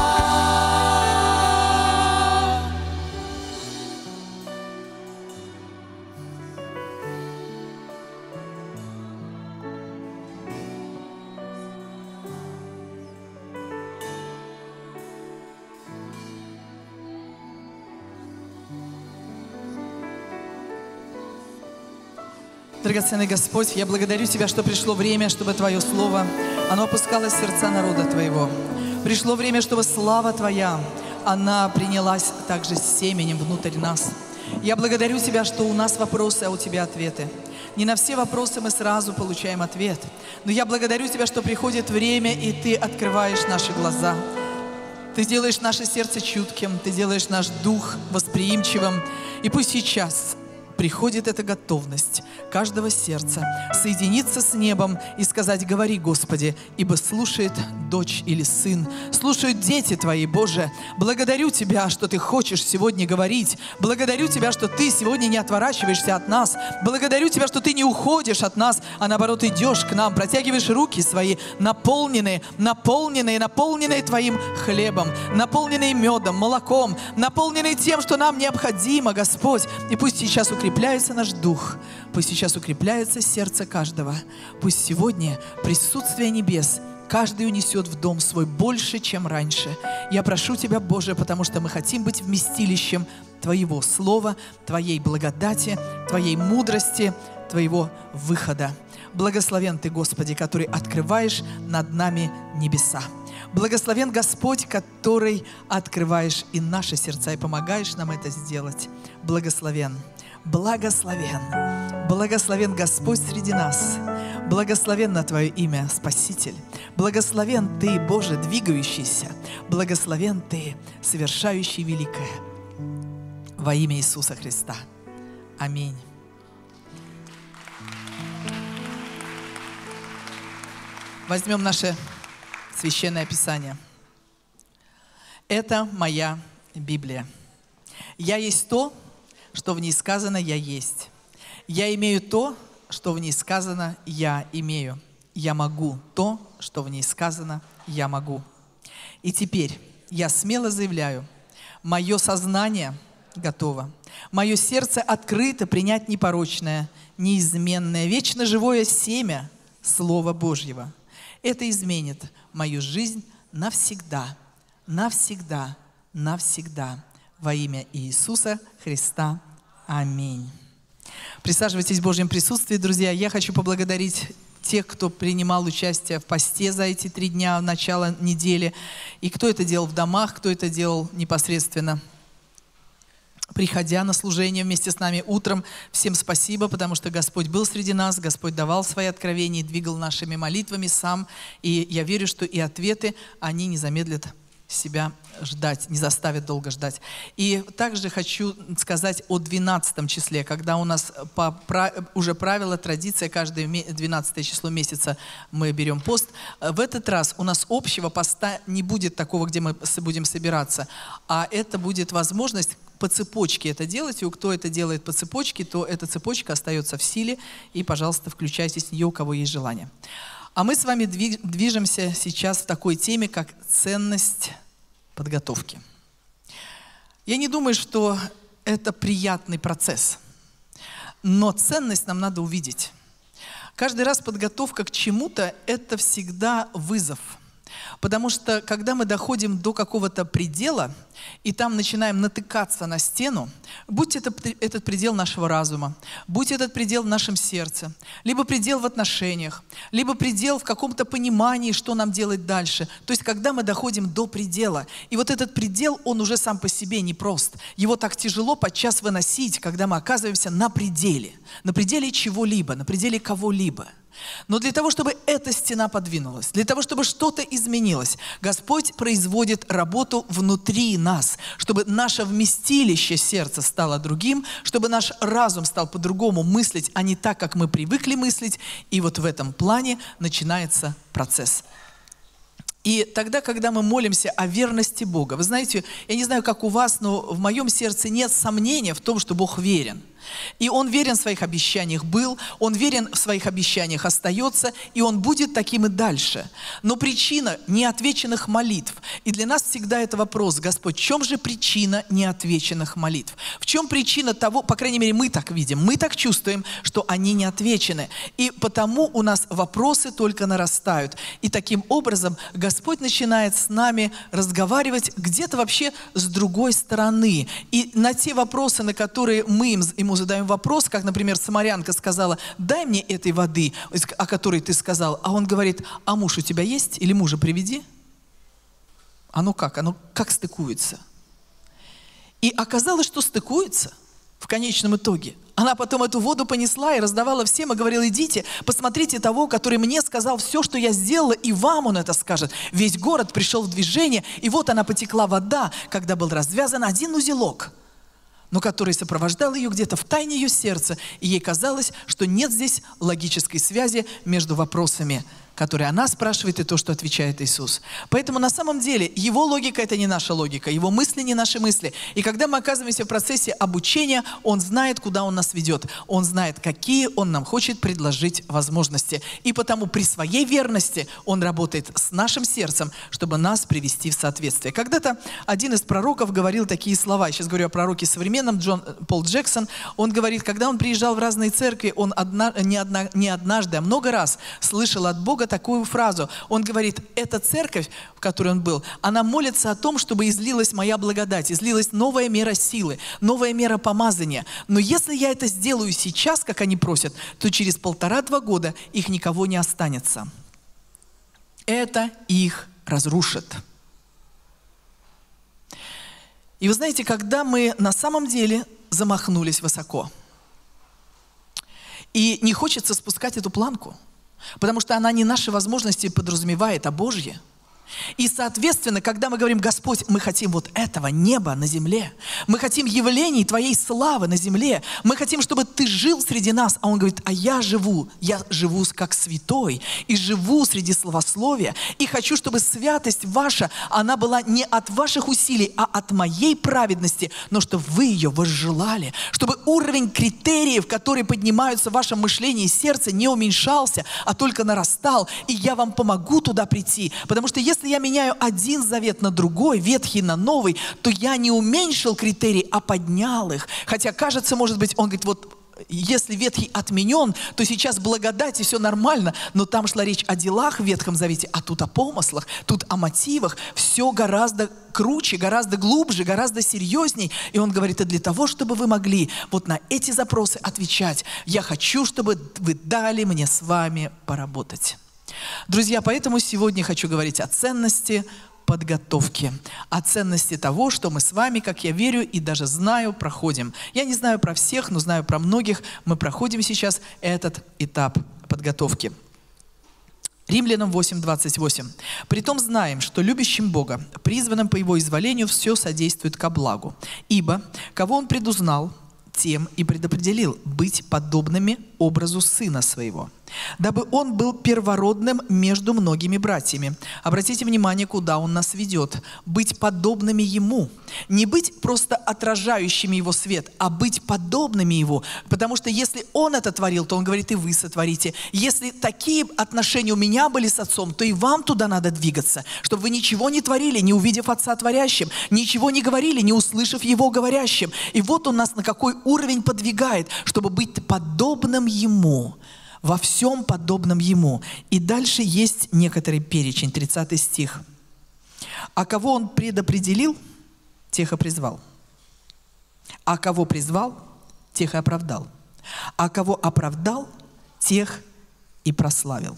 [SPEAKER 3] Драгоценный Господь, я благодарю Тебя, что пришло время, чтобы Твое Слово, оно опускалось в сердца народа Твоего. Пришло время, чтобы слава Твоя, она принялась также с семенем внутрь нас. Я благодарю Тебя, что у нас вопросы, а у Тебя ответы. Не на все вопросы мы сразу получаем ответ. Но я благодарю Тебя, что приходит время, и Ты открываешь наши глаза. Ты делаешь наше сердце чутким, Ты делаешь наш дух восприимчивым. И пусть сейчас приходит эта готовность каждого сердца соединиться с небом и сказать: говори, Господи, ибо слушает дочь или сын, слушают дети Твои, Боже. Благодарю Тебя, что Ты хочешь сегодня говорить. Благодарю Тебя, что Ты сегодня не отворачиваешься от нас. Благодарю Тебя, что Ты не уходишь от нас, а наоборот идешь к нам, протягиваешь руки свои, наполненные, наполненные, наполненные Твоим хлебом, наполненные медом, молоком, наполненные тем, что нам необходимо, Господь. И пусть сейчас укрепляется наш дух, пусть сейчас укрепляется сердце каждого. Пусть сегодня присутствие небес каждый унесет в дом свой больше, чем раньше. Я прошу Тебя, Боже, потому что мы хотим быть вместилищем Твоего Слова, Твоей благодати, Твоей мудрости, Твоего выхода. Благословен Ты, Господи, который открываешь над нами небеса. Благословен Господь, который открываешь и наши сердца, и помогаешь нам это сделать. Благословен. Благословен. Благословен Господь среди нас. Благословен на Твое имя, Спаситель. Благословен Ты, Боже, двигающийся. Благословен Ты, совершающий великое. Во имя Иисуса Христа. Аминь. Возьмем наше Священное Писание. Это моя Библия. Я есть то, что в ней сказано «я есть». Я имею то, что в ней сказано «я имею». Я могу то, что в ней сказано «я могу». И теперь я смело заявляю, мое сознание готово, мое сердце открыто принять непорочное, неизменное, вечно живое семя Слова Божьего. Это изменит мою жизнь навсегда, навсегда, навсегда. Во имя Иисуса Христа. Аминь. Присаживайтесь в Божьем присутствии, друзья. Я хочу поблагодарить тех, кто принимал участие в посте за эти три дня, начала недели. И кто это делал в домах, кто это делал непосредственно, приходя на служение вместе с нами утром. Всем спасибо, потому что Господь был среди нас, Господь давал свои откровения, двигал нашими молитвами сам. И я верю, что и ответы, они не замедлят себя ждать, не заставят долго ждать. И также хочу сказать о двенадцатом числе, когда у нас по, уже правило, традиция, каждое двенадцатое число месяца мы берем пост. В этот раз у нас общего поста не будет такого, где мы будем собираться, а это будет возможность по цепочке это делать, и кто это делает по цепочке, то эта цепочка остается в силе, и, пожалуйста, включайтесь в нее, у кого есть желание. А мы с вами движемся сейчас в такой теме, как ценность подготовки. Я не думаю, что это приятный процесс, но ценность нам надо увидеть. Каждый раз подготовка к чему-то – это всегда вызов. Потому что, когда мы доходим до какого-то предела, и там начинаем натыкаться на стену, будь это этот предел нашего разума, будь этот предел в нашем сердце, либо предел в отношениях, либо предел в каком-то понимании, что нам делать дальше. То есть, когда мы доходим до предела, и вот этот предел, он уже сам по себе непрост. Его так тяжело подчас выносить, когда мы оказываемся на пределе, на пределе чего-либо, на пределе кого-либо. Но для того, чтобы эта стена подвинулась, для того, чтобы что-то изменилось, Господь производит работу внутри нас, чтобы наше вместилище сердца стало другим, чтобы наш разум стал по-другому мыслить, а не так, как мы привыкли мыслить. И вот в этом плане начинается процесс. И тогда, когда мы молимся о верности Бога, вы знаете, я не знаю, как у вас, но в моем сердце нет сомнения в том, что Бог верен. И Он верен в своих обещаниях был, Он верен в своих обещаниях остается, и Он будет таким и дальше. Но причина неотвеченных молитв, и для нас всегда это вопрос: Господь, в чем же причина неотвеченных молитв? В чем причина того, по крайней мере, мы так видим, мы так чувствуем, что они не отвечены. И потому у нас вопросы только нарастают. И таким образом Господь начинает с нами разговаривать где-то вообще с другой стороны. И на те вопросы, на которые мы им, ему задаем вопрос, как, например, самарянка сказала: дай мне этой воды, о которой ты сказал. А он говорит: а муж у тебя есть? Или мужа приведи. Оно как? Оно как стыкуется? И оказалось, что стыкуется. в конечном итоге. Она потом эту воду понесла и раздавала всем, и говорила: идите, посмотрите того, который мне сказал все, что я сделала, и вам он это скажет. Весь город пришел в движение, и вот она потекла вода, когда был развязан один узелок, но который сопровождал ее где-то в тайне ее сердца, и ей казалось, что нет здесь логической связи между вопросами, которые она спрашивает, и то, что отвечает Иисус. Поэтому на самом деле его логика – это не наша логика, его мысли не наши мысли. И когда мы оказываемся в процессе обучения, он знает, куда он нас ведет. Он знает, какие он нам хочет предложить возможности. И потому при своей верности он работает с нашим сердцем, чтобы нас привести в соответствие. Когда-то один из пророков говорил такие слова. Я сейчас говорю о пророке современном, Джон Пол Джексон. Он говорит, когда он приезжал в разные церкви, он одна, не, одна, не однажды, а много раз слышал от Бога такую фразу. Он говорит: эта церковь, в которой он был, она молится о том, чтобы излилась моя благодать, излилась новая мера силы, новая мера помазания. Но если я это сделаю сейчас, как они просят, то через полтора-два года их никого не останется. Это их разрушит. И вы знаете, когда мы на самом деле замахнулись высоко, и не хочется спускать эту планку, потому что она не наши возможности подразумевает, а Божьи. И, соответственно, когда мы говорим: Господь, мы хотим вот этого неба на земле, мы хотим явлений Твоей славы на земле, мы хотим, чтобы Ты жил среди нас, а Он говорит: а я живу, я живу как святой, и живу среди славословия, и хочу, чтобы святость ваша, она была не от ваших усилий, а от моей праведности, но чтобы вы ее возжелали, чтобы уровень критериев, которые поднимаются в вашем мышлении и сердце, не уменьшался, а только нарастал, и я вам помогу туда прийти, потому что если Если я меняю один завет на другой, ветхий на новый, то я не уменьшил критерии, а поднял их. Хотя кажется, может быть, он говорит: вот если ветхий отменен, то сейчас благодать и все нормально. Но там шла речь о делах в Ветхом Завете, а тут о помыслах, тут о мотивах. Все гораздо круче, гораздо глубже, гораздо серьезней. И он говорит: и для того, чтобы вы могли вот на эти запросы отвечать, я хочу, чтобы вы дали мне с вами поработать. Друзья, поэтому сегодня хочу говорить о ценности подготовки, о ценности того, что мы с вами, как я верю и даже знаю, проходим. Я не знаю про всех, но знаю про многих. Мы проходим сейчас этот этап подготовки. Римлянам восемь двадцать восемь. «Притом знаем, что любящим Бога, призванным по Его изволению, все содействует ко благу. Ибо, кого Он предузнал, тем и предопределил быть подобными образу Сына Своего, дабы Он был первородным между многими братьями». Обратите внимание, куда Он нас ведет. Быть подобными Ему. Не быть просто отражающими Его свет, а быть подобными Его. Потому что если Он это творил, то Он говорит: и вы сотворите. Если такие отношения у меня были с Отцом, то и вам туда надо двигаться, чтобы вы ничего не творили, не увидев Отца творящим, ничего не говорили, не услышав Его говорящим. И вот Он нас на какой уровень подвигает, чтобы быть подобным Ему. Во всем подобном Ему. И дальше есть некоторый перечень, тридцатый стих. «А кого Он предопределил, тех и призвал. А кого призвал, тех и оправдал. А кого оправдал, тех и прославил».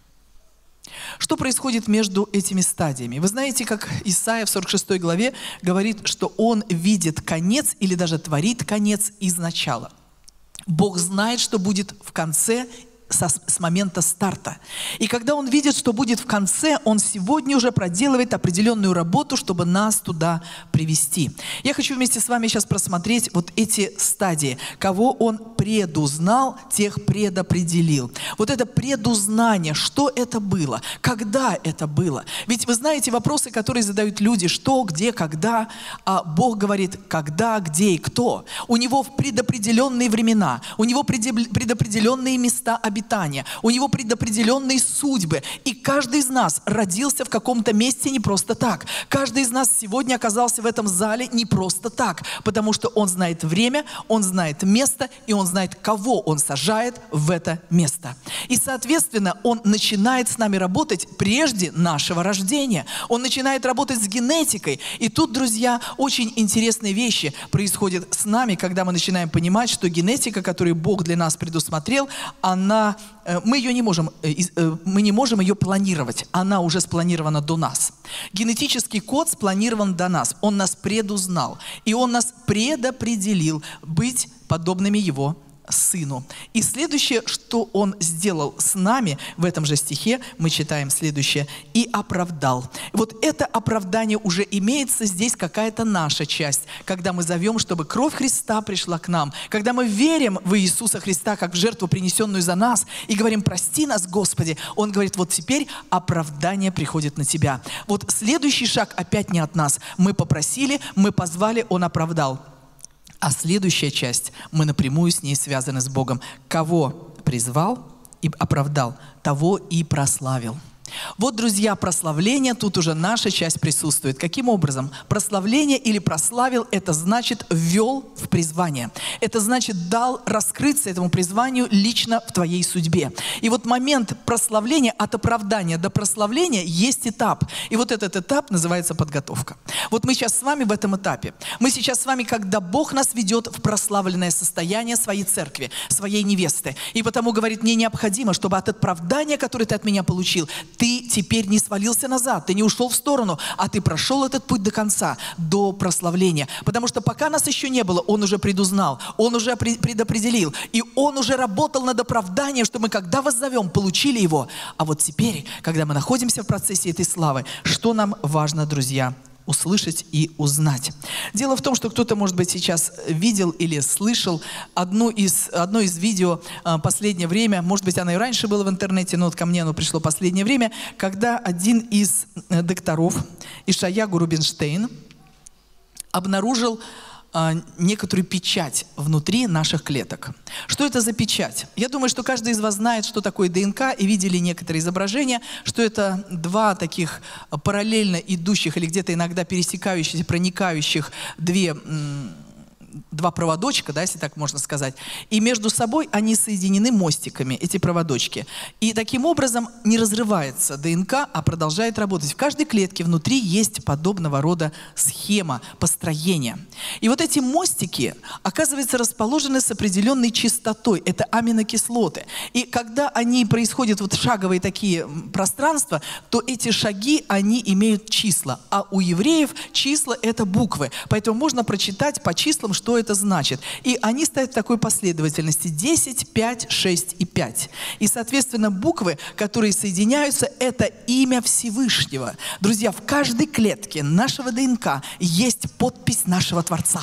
[SPEAKER 3] Что происходит между этими стадиями? Вы знаете, как Исайя в сорок шестой главе говорит, что он видит конец или даже творит конец из начала. Бог знает, что будет в конце Со, с момента старта. И когда Он видит, что будет в конце, Он сегодня уже проделывает определенную работу, чтобы нас туда привести. Я хочу вместе с вами сейчас просмотреть вот эти стадии. Кого Он предузнал, тех предопределил. Вот это предузнание, что это было? Когда это было? Ведь вы знаете вопросы, которые задают люди: что, где, когда. А Бог говорит: когда, где и кто. У Него в предопределенные времена, у Него предопределенные места обитания, у Него предопределенные судьбы. И каждый из нас родился в каком-то месте не просто так. Каждый из нас сегодня оказался в этом зале не просто так, потому что Он знает время, Он знает место, и Он знает, кого Он сажает в это место. И, соответственно, Он начинает с нами работать прежде нашего рождения. Он начинает работать с генетикой. И тут, друзья, очень интересные вещи происходят с нами, когда мы начинаем понимать, что генетика, которую Бог для нас предусмотрел, она она, мы ее не можем, мы не можем ее планировать. Она уже спланирована до нас. Генетический код спланирован до нас. Он нас предузнал. И Он нас предопределил быть подобными Его Сыну. И следующее, что Он сделал с нами, в этом же стихе мы читаем следующее: «И оправдал». Вот это оправдание уже имеется здесь, какая-то наша часть, когда мы зовем, чтобы кровь Христа пришла к нам, когда мы верим в Иисуса Христа, как в жертву, принесенную за нас, и говорим: «Прости нас, Господи». Он говорит: вот теперь оправдание приходит на тебя. Вот следующий шаг опять не от нас. Мы попросили, мы позвали, Он оправдал. А следующая часть, мы напрямую с ней связаны с Богом. Кого призвал и оправдал, того и прославил. Вот, друзья, прославление, тут уже наша часть присутствует. Каким образом? Прославление или прославил – это значит ввел в призвание. Это значит дал раскрыться этому призванию лично в твоей судьбе. И вот момент прославления, от оправдания до прославления есть этап. И вот этот этап называется подготовка. Вот мы сейчас с вами в этом этапе. Мы сейчас с вами, когда Бог нас ведет в прославленное состояние своей церкви, своей невесты. И потому, говорит, мне необходимо, чтобы от оправдания, которое ты от меня получил, ты теперь не свалился назад, ты не ушел в сторону, а ты прошел этот путь до конца, до прославления. Потому что пока нас еще не было, Он уже предузнал, Он уже предопределил, и Он уже работал над оправданием, что мы, когда воззовем, получили его. А вот теперь, когда мы находимся в процессе этой славы, что нам важно, друзья, услышать и узнать. Дело в том, что кто-то, может быть, сейчас видел или слышал одну из, одно из видео э, последнее время, может быть, оно и раньше было в интернете, но вот ко мне оно пришло последнее время, когда один из э, докторов, Ишайягу Рубинштейн, обнаружил некоторую печать внутри наших клеток. Что это за печать? Я думаю, что каждый из вас знает, что такое ДНК, и видели некоторые изображения, что это два таких параллельно идущих или где-то иногда пересекающихся, проникающих две... два проводочка, да, если так можно сказать, и между собой они соединены мостиками, эти проводочки. И таким образом не разрывается ДНК, а продолжает работать. В каждой клетке внутри есть подобного рода схема построения. И вот эти мостики, оказывается, расположены с определенной частотой. Это аминокислоты. И когда они происходят, вот шаговые такие пространства, то эти шаги, они имеют числа. А у евреев числа — это буквы. Поэтому можно прочитать по числам, что Что это значит. И они стоят в такой последовательности: десять, пять, шесть и пять. И, соответственно, буквы, которые соединяются, это имя Всевышнего. Друзья, в каждой клетке нашего ДНК есть подпись нашего Творца.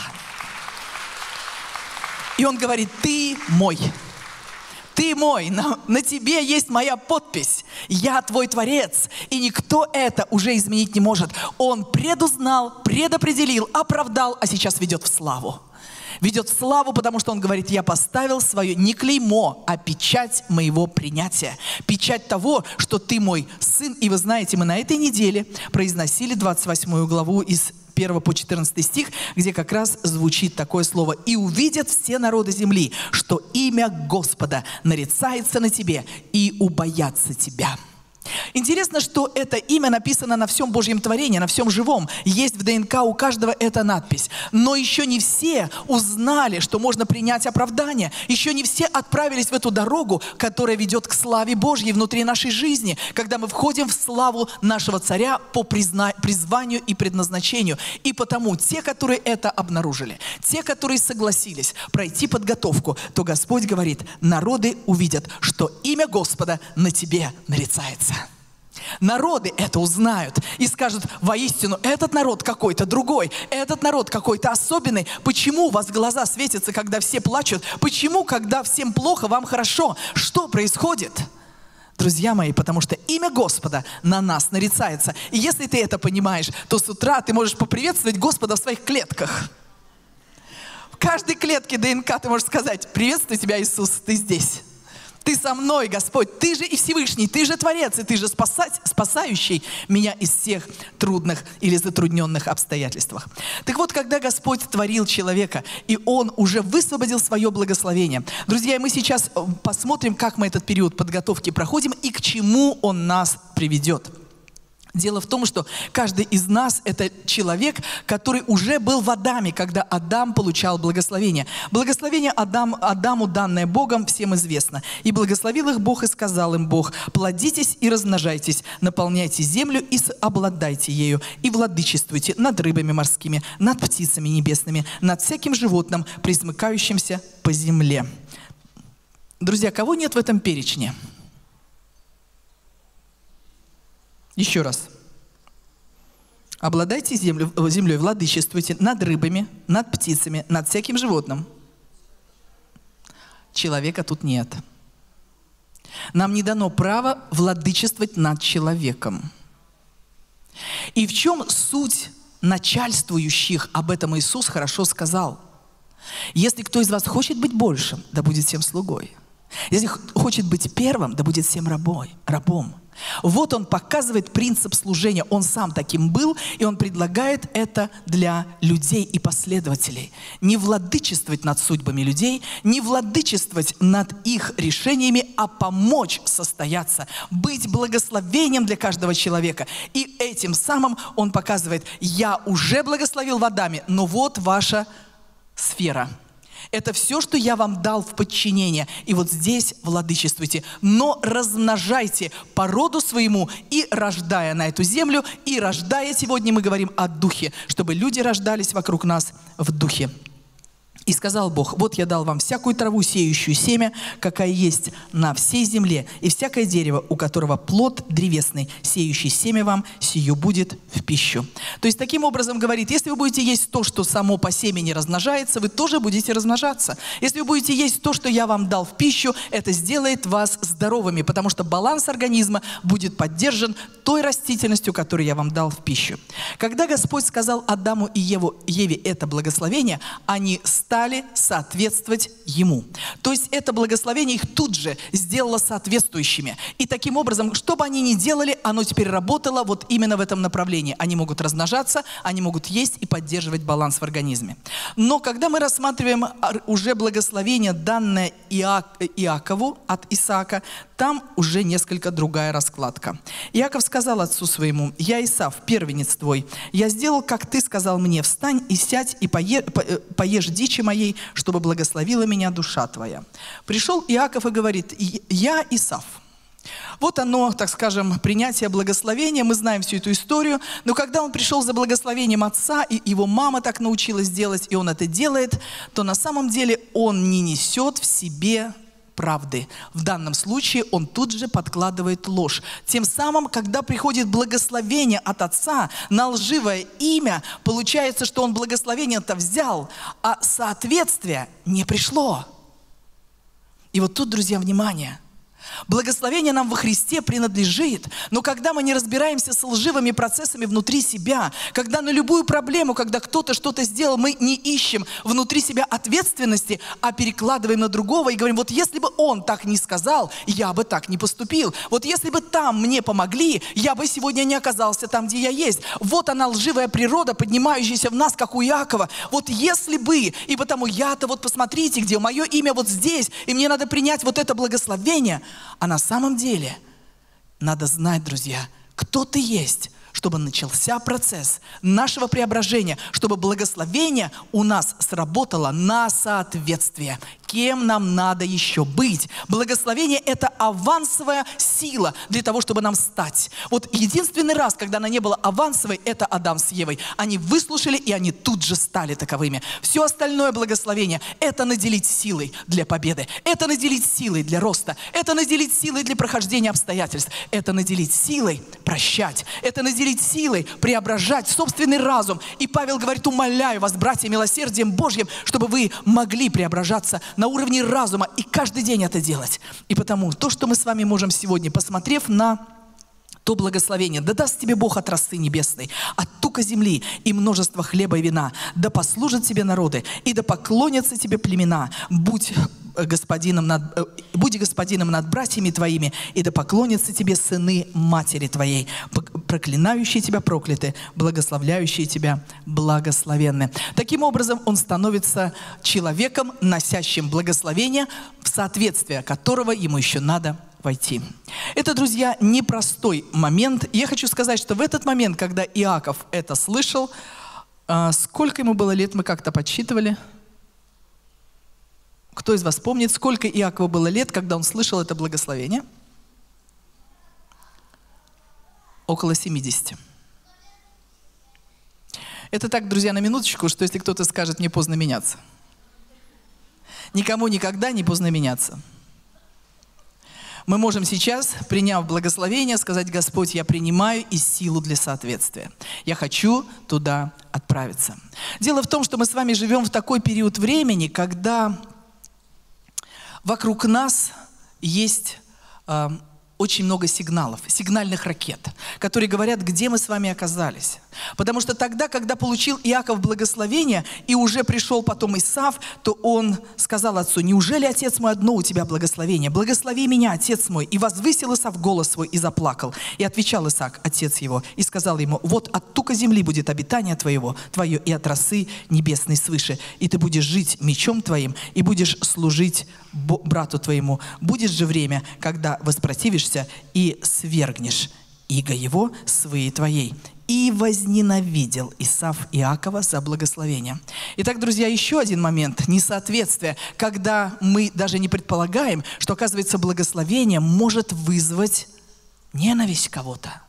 [SPEAKER 3] И Он говорит: ты мой. Ты мой, на, на тебе есть моя подпись. Я твой Творец. И никто это уже изменить не может. Он предузнал, предопределил, оправдал, а сейчас ведет в славу. Ведет в славу, потому что Он говорит: я поставил свое не клеймо, а печать моего принятия. Печать того, что ты мой сын. И вы знаете, мы на этой неделе произносили двадцать восьмую главу из первого по четырнадцатый стих, где как раз звучит такое слово: «И увидят все народы земли, что имя Господа нарицается на тебе, и убоятся тебя». Интересно, что это имя написано на всем Божьем творении, на всем живом. Есть в ДНК у каждого эта надпись. Но еще не все узнали, что можно принять оправдание. Еще не все отправились в эту дорогу, которая ведет к славе Божьей внутри нашей жизни, когда мы входим в славу нашего Царя по призна... призванию и предназначению. И потому те, которые это обнаружили, те, которые согласились пройти подготовку, то Господь говорит: народы увидят, что имя Господа на тебе нарицается. Народы это узнают и скажут: воистину, этот народ какой-то другой, этот народ какой-то особенный. Почему у вас глаза светятся, когда все плачут? Почему, когда всем плохо, вам хорошо? Что происходит? Друзья мои, потому что имя Господа на нас нарицается. И если ты это понимаешь, то с утра ты можешь поприветствовать Господа в своих клетках. В каждой клетке ДНК ты можешь сказать: приветствую тебя, Иисус, ты здесь. Ты со мной, Господь, Ты же и Всевышний, Ты же Творец, и Ты же спасать, спасающий меня из всех трудных или затрудненных обстоятельствах. Так вот, когда Господь творил человека, и Он уже высвободил свое благословение. Друзья, мы сейчас посмотрим, как мы этот период подготовки проходим и к чему Он нас приведет. Дело в том, что каждый из нас – это человек, который уже был в Адаме, когда Адам получал благословение. Благословение Адам, Адаму, данное Богом, всем известно. «И благословил их Бог, и сказал им Бог: плодитесь и размножайтесь, наполняйте землю и обладайте ею, и владычествуйте над рыбами морскими, над птицами небесными, над всяким животным, пресмыкающимся по земле». Друзья, кого нет в этом перечне? Еще раз. Обладайте землю, землей, владычествуйте над рыбами, над птицами, над всяким животным. Человека тут нет. Нам не дано право владычествовать над человеком. И в чем суть начальствующих? Об этом Иисус хорошо сказал. Если кто из вас хочет быть большим, да будет всем слугой. Если хочет быть первым, да будет всем рабой, рабом. Вот он показывает принцип служения. Он сам таким был, и он предлагает это для людей и последователей. Не владычествовать над судьбами людей, не владычествовать над их решениями, а помочь состояться, быть благословением для каждого человека. И этим самым он показывает: я уже благословил в Адаме, но вот ваша сфера. Это все, что я вам дал в подчинение. И вот здесь владычествуйте. Но размножайте по роду своему, и рождая на эту землю, и рождая, сегодня мы говорим о духе, чтобы люди рождались вокруг нас в духе. И сказал Бог: вот я дал вам всякую траву, сеющую семя, какая есть на всей земле, и всякое дерево, у которого плод древесный, сеющий семя вам, сию будет в пищу. То есть таким образом говорит: если вы будете есть то, что само по семени размножается, вы тоже будете размножаться. Если вы будете есть то, что я вам дал в пищу, это сделает вас здоровыми, потому что баланс организма будет поддержан той растительностью, которую я вам дал в пищу. Когда Господь сказал Адаму и Еву, Еве это благословение, они стали соответствовать Ему. То есть это благословение их тут же сделало соответствующими. И таким образом, что бы они ни делали, оно теперь работало вот именно в этом направлении. Они могут размножаться, они могут есть и поддерживать баланс в организме. Но когда мы рассматриваем уже благословение, данное Иак, Иакову от Исаака, там уже несколько другая раскладка. Иаков сказал отцу своему: «Я Исав, первенец твой. Я сделал, как ты сказал мне: встань и сядь, и пое, по, поешь дичи моей, чтобы благословила меня душа твоя». Пришел Иаков и говорит: «Я Исав». Вот оно, так скажем, принятие благословения. Мы знаем всю эту историю. Но когда он пришел за благословением отца, и его мама так научилась делать, и он это делает, то на самом деле он не несет в себе правды. В данном случае он тут же подкладывает ложь. Тем самым, когда приходит благословение от отца на лживое имя, получается, что он благословение-то взял, а соответствие не пришло. И вот тут, друзья, внимание. Благословение нам во Христе принадлежит, но когда мы не разбираемся с лживыми процессами внутри себя, когда на любую проблему, когда кто-то что-то сделал, мы не ищем внутри себя ответственности, а перекладываем на другого и говорим: вот если бы он так не сказал, я бы так не поступил. Вот если бы там мне помогли, я бы сегодня не оказался там, где я есть. Вот она, лживая природа, поднимающаяся в нас, как у Иакова. Вот если бы, и потому я-то вот посмотрите, где мое имя вот здесь, и мне надо принять вот это благословение. А на самом деле надо знать, друзья, кто ты есть, чтобы начался процесс нашего преображения, чтобы благословение у нас сработало на соответствие. Кем нам надо еще быть? Благословение – это авансовая сила для того, чтобы нам стать. Вот единственный раз, когда она не была авансовой, это Адам с Евой. Они выслушали, и они тут же стали таковыми. Все остальное благословение – это наделить силой для победы, это наделить силой для роста, это наделить силой для прохождения обстоятельств, это наделить силой прощать, это наделить силой преображать собственный разум. И Павел говорит: умоляю вас, братья, милосердием Божьим, чтобы вы могли преображаться на уровне разума и каждый день это делать. И потому то, что мы с вами можем сегодня, посмотрев на то благословение: да даст тебе Бог от росы небесной, от тука земли и множество хлеба и вина, да послужат тебе народы, и да поклонятся тебе племена, будь господином над, будь господином над братьями твоими, и да поклонятся тебе сыны матери твоей, проклинающие тебя прокляты, благословляющие тебя благословенны. Таким образом, он становится человеком, носящим благословение, в соответствие которого ему еще надо войти. Это, друзья, непростой момент. Я хочу сказать, что в этот момент, когда Иаков это слышал, сколько ему было лет, мы как-то подсчитывали. Кто из вас помнит, сколько Иакову было лет, когда он слышал это благословение? Около семидесяти. Это так, друзья, на минуточку, что если кто-то скажет, мне поздно меняться. Никому никогда не поздно меняться. Мы можем сейчас, приняв благословение, сказать: Господь, я принимаю и силу для соответствия. Я хочу туда отправиться. Дело в том, что мы с вами живем в такой период времени, когда вокруг нас есть э, очень много сигналов, сигнальных ракет, которые говорят, где мы с вами оказались. Потому что тогда, когда получил Иаков благословение, и уже пришел потом Исав, то он сказал отцу: неужели, отец мой, одно у тебя благословение? Благослови меня, отец мой. И возвысил Исав голос свой и заплакал. И отвечал Исаак, отец его, и сказал ему: вот от тука земли будет обитание твоего, твое, и от росы небесной свыше. И ты будешь жить мечом твоим, и будешь служить брату твоему. Будет же время, когда воспротивишься и свергнешь иго его своей твоей. И возненавидел Исав Иакова за благословение. Итак, друзья, еще один момент несоответствия, когда мы даже не предполагаем, что, оказывается, благословение может вызвать ненависть кого-то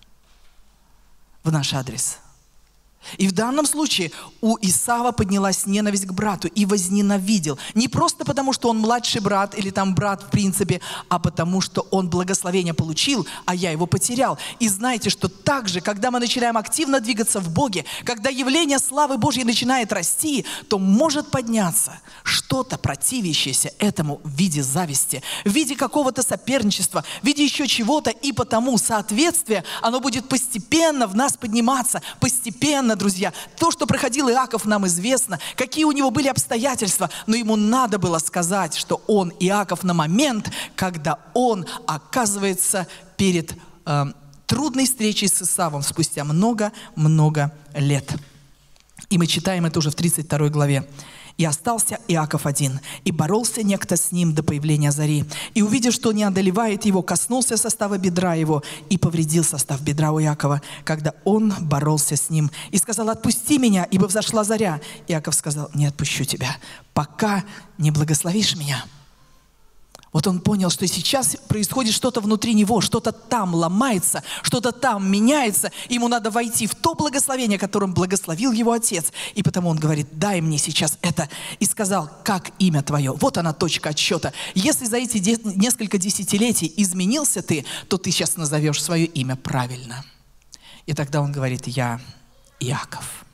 [SPEAKER 3] в наш адрес. И в данном случае у Исава поднялась ненависть к брату и возненавидел. Не просто потому, что он младший брат или там брат в принципе, а потому, что он благословение получил, а я его потерял. И знаете, что также, когда мы начинаем активно двигаться в Боге, когда явление славы Божьей начинает расти, то может подняться что-то противящееся этому в виде зависти, в виде какого-то соперничества, в виде еще чего-то, и потому соответствие, оно будет постепенно в нас подниматься, постепенно. Друзья, то, что проходил Иаков, нам известно, какие у него были обстоятельства, но ему надо было сказать, что он, Иаков, на момент, когда он оказывается перед э, трудной встречей с Исавом спустя много-много лет. И мы читаем это уже в тридцать второй главе. «И остался Иаков один, и боролся некто с ним до появления зари. И, увидев, что не одолевает его, коснулся состава бедра его и повредил состав бедра у Иакова, когда он боролся с ним. И сказал: отпусти меня, ибо взошла заря. Иаков сказал: не отпущу тебя, пока не благословишь меня». Вот он понял, что сейчас происходит что-то внутри него, что-то там ломается, что-то там меняется. Ему надо войти в то благословение, которым благословил его отец. И потому он говорит: дай мне сейчас это. И сказал: как имя твое? Вот она, точка отсчета. Если за эти де- несколько десятилетий изменился ты, то ты сейчас назовешь свое имя правильно. И тогда он говорит: я Иаков,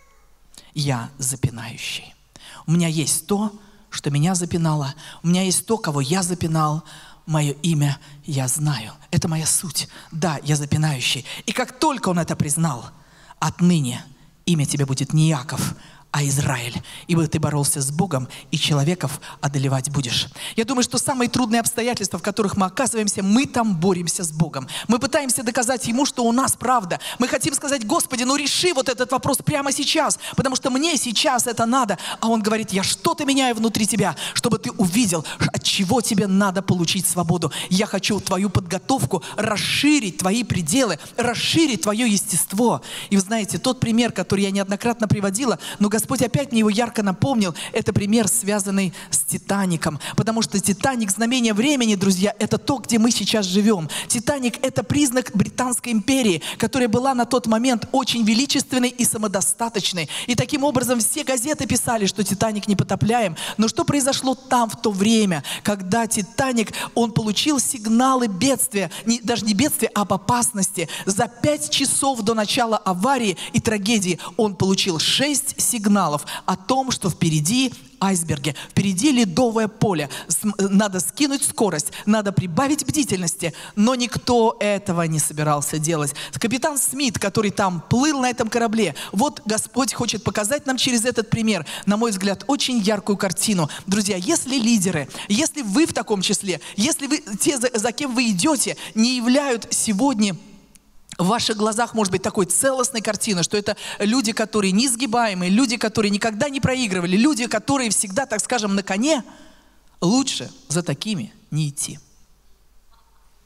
[SPEAKER 3] я запинающий. У меня есть то, что меня запинало. У меня есть то, кого я запинал. Мое имя я знаю. Это моя суть. Да, я запинающий. И как только он это признал, отныне имя тебе будет не Иаков, а Израиль. Ибо ты боролся с Богом, и человеков одолевать будешь. Я думаю, что самые трудные обстоятельства, в которых мы оказываемся, мы там боремся с Богом. Мы пытаемся доказать Ему, что у нас правда. Мы хотим сказать: Господи, ну реши вот этот вопрос прямо сейчас, потому что мне сейчас это надо. А Он говорит: я что-то меняю внутри тебя, чтобы ты увидел, от чего тебе надо получить свободу. Я хочу твою подготовку расширить, твои пределы, расширить твое естество. И вы знаете, тот пример, который я неоднократно приводила, но Господь опять мне его ярко напомнил. Это пример, связанный с Титаником. Потому что Титаник, знамение времени, друзья, это то, где мы сейчас живем. Титаник — это признак Британской империи, которая была на тот момент очень величественной и самодостаточной. И таким образом все газеты писали, что Титаник непотопляем. Но что произошло там в то время, когда Титаник, он получил сигналы бедствия, не, даже не бедствия, а об опасности. За пять часов до начала аварии и трагедии он получил шесть сигналов о том, что впереди айсберги, впереди ледовое поле, надо скинуть скорость, надо прибавить бдительности, но никто этого не собирался делать. Капитан Смит, который там плыл на этом корабле, вот Господь хочет показать нам через этот пример, на мой взгляд, очень яркую картину. Друзья, если лидеры, если вы в таком числе, если вы, те, за, за кем вы идете, не являют сегодня в ваших глазах, может быть, такой целостной картины, что это люди, которые несгибаемые, люди, которые никогда не проигрывали, люди, которые всегда, так скажем, на коне, лучше за такими не идти.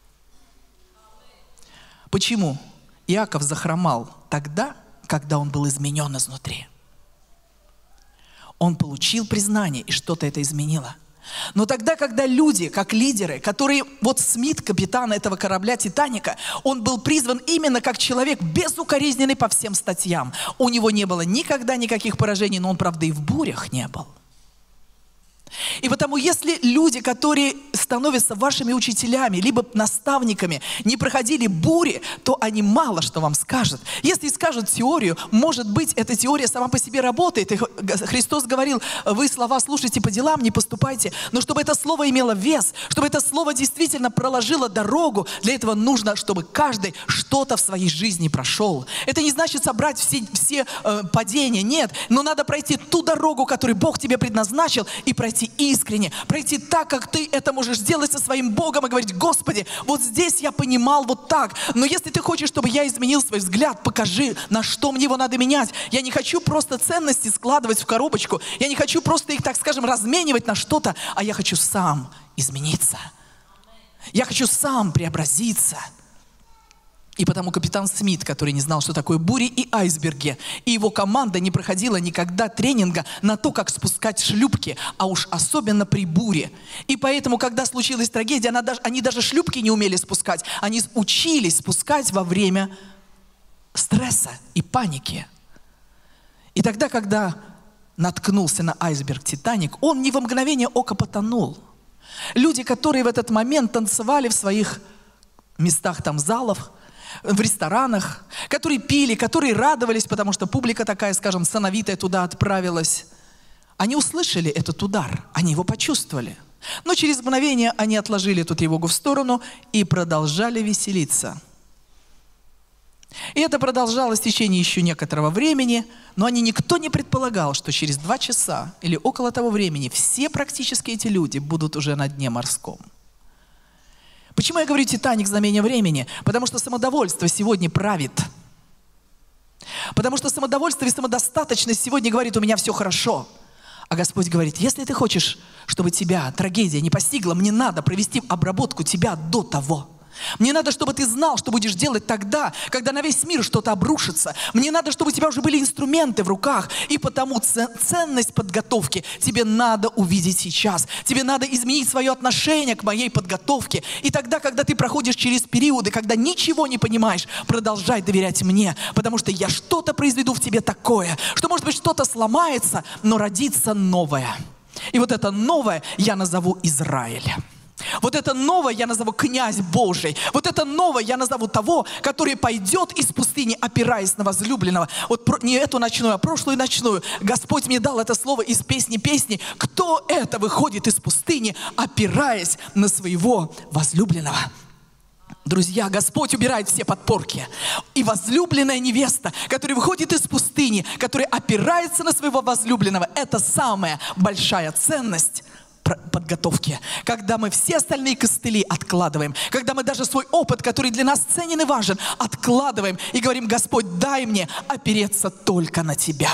[SPEAKER 3] Почему Иаков захромал тогда, когда он был изменен изнутри? Он получил признание, и что-то это изменило. Но тогда, когда люди, как лидеры, которые, вот Смит, капитан этого корабля «Титаника», он был призван именно как человек безукоризненный по всем статьям. У него не было никогда никаких поражений, но он, правда, и в бурях не был. И потому, если люди, которые становятся вашими учителями, либо наставниками, не проходили бури, то они мало что вам скажут. Если скажут теорию, может быть, эта теория сама по себе работает. И Христос говорил: вы слова слушайте, по делам не поступайте. Но чтобы это слово имело вес, чтобы это слово действительно проложило дорогу, для этого нужно, чтобы каждый что-то в своей жизни прошел. Это не значит собрать все, все э, падения, нет. Но надо пройти ту дорогу, которую Бог тебе предназначил, и пройти искренне, пройти так, как ты это можешь сделать со своим Богом, и говорить: Господи, вот здесь я понимал вот так, но если ты хочешь, чтобы я изменил свой взгляд, покажи, на что мне его надо менять. Я не хочу просто ценности складывать в коробочку, я не хочу просто их, так скажем, разменивать на что-то, а я хочу сам измениться. Я хочу сам преобразиться. И потому капитан Смит, который не знал, что такое бури и айсберги, и его команда не проходила никогда тренинга на то, как спускать шлюпки, а уж особенно при буре. И поэтому, когда случилась трагедия, она даже, они даже шлюпки не умели спускать. Они учились спускать во время стресса и паники. И тогда, когда наткнулся на айсберг «Титаник», он не во мгновение ока потонул. Люди, которые в этот момент танцевали в своих местах, там, залов, в ресторанах, которые пили, которые радовались, потому что публика такая, скажем, сановитая туда отправилась. Они услышали этот удар, они его почувствовали. Но через мгновение они отложили эту тревогу в сторону и продолжали веселиться. И это продолжалось в течение еще некоторого времени, но они, никто не предполагал, что через два часа или около того времени все практически эти люди будут уже на дне морском. Почему я говорю «Титаник» знамение времени? Потому что самодовольство сегодня правит. Потому что самодовольство и самодостаточность сегодня говорит: у меня все хорошо. А Господь говорит: если ты хочешь, чтобы тебя трагедия не постигла, мне надо провести обработку тебя до того. Мне надо, чтобы ты знал, что будешь делать тогда, когда на весь мир что-то обрушится. Мне надо, чтобы у тебя уже были инструменты в руках. И потому ценность подготовки тебе надо увидеть сейчас. Тебе надо изменить свое отношение к моей подготовке. И тогда, когда ты проходишь через периоды, когда ничего не понимаешь, продолжай доверять мне. Потому что я что-то произведу в тебе такое, что, может быть, что-то сломается, но родится новое. И вот это новое я назову Израиль. Вот это новое я назову князь Божий. Вот это новое я назову того, который пойдет из пустыни, опираясь на возлюбленного. Вот не эту ночную, а прошлую ночную. Господь мне дал это слово из песни песни. Кто это выходит из пустыни, опираясь на своего возлюбленного? Друзья, Господь убирает все подпорки. И возлюбленная невеста, которая выходит из пустыни, которая опирается на своего возлюбленного, это самая большая ценность подготовки. Когда мы все остальные костыли откладываем, когда мы даже свой опыт, который для нас ценен и важен, откладываем и говорим: Господь, дай мне опереться только на Тебя.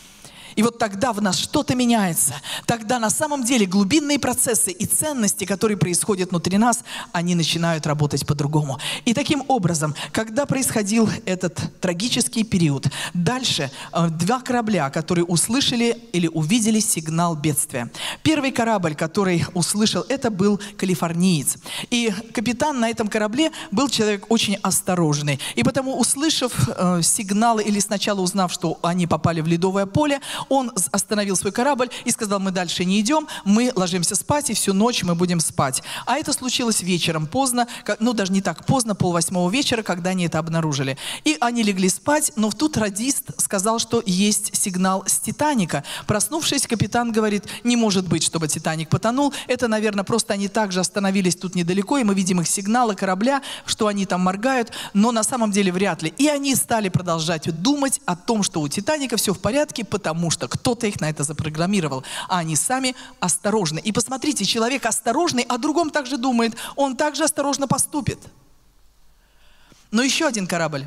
[SPEAKER 3] И вот тогда в нас что-то меняется. Тогда на самом деле глубинные процессы и ценности, которые происходят внутри нас, они начинают работать по-другому. И таким образом, когда происходил этот трагический период, дальше э, два корабля, которые услышали или увидели сигнал бедствия. Первый корабль, который услышал, это был калифорниец. И капитан на этом корабле был человек очень осторожный. И потому, услышав э, сигналы или сначала узнав, что они попали в ледовое поле, он остановил свой корабль и сказал: мы дальше не идем, мы ложимся спать, и всю ночь мы будем спать. А это случилось вечером, поздно, ну даже не так поздно, полвосьмого вечера, когда они это обнаружили. И они легли спать, но тут радист сказал, что есть сигнал с Титаника. Проснувшись, капитан говорит: не может быть, чтобы Титаник потонул. Это, наверное, просто они также остановились тут недалеко, и мы видим их сигналы корабля, что они там моргают, но на самом деле вряд ли. И они стали продолжать думать о том, что у Титаника все в порядке, потому что кто-то их на это запрограммировал, а они сами осторожны. И посмотрите, человек осторожный о другом также думает, он также осторожно поступит. Но еще один корабль,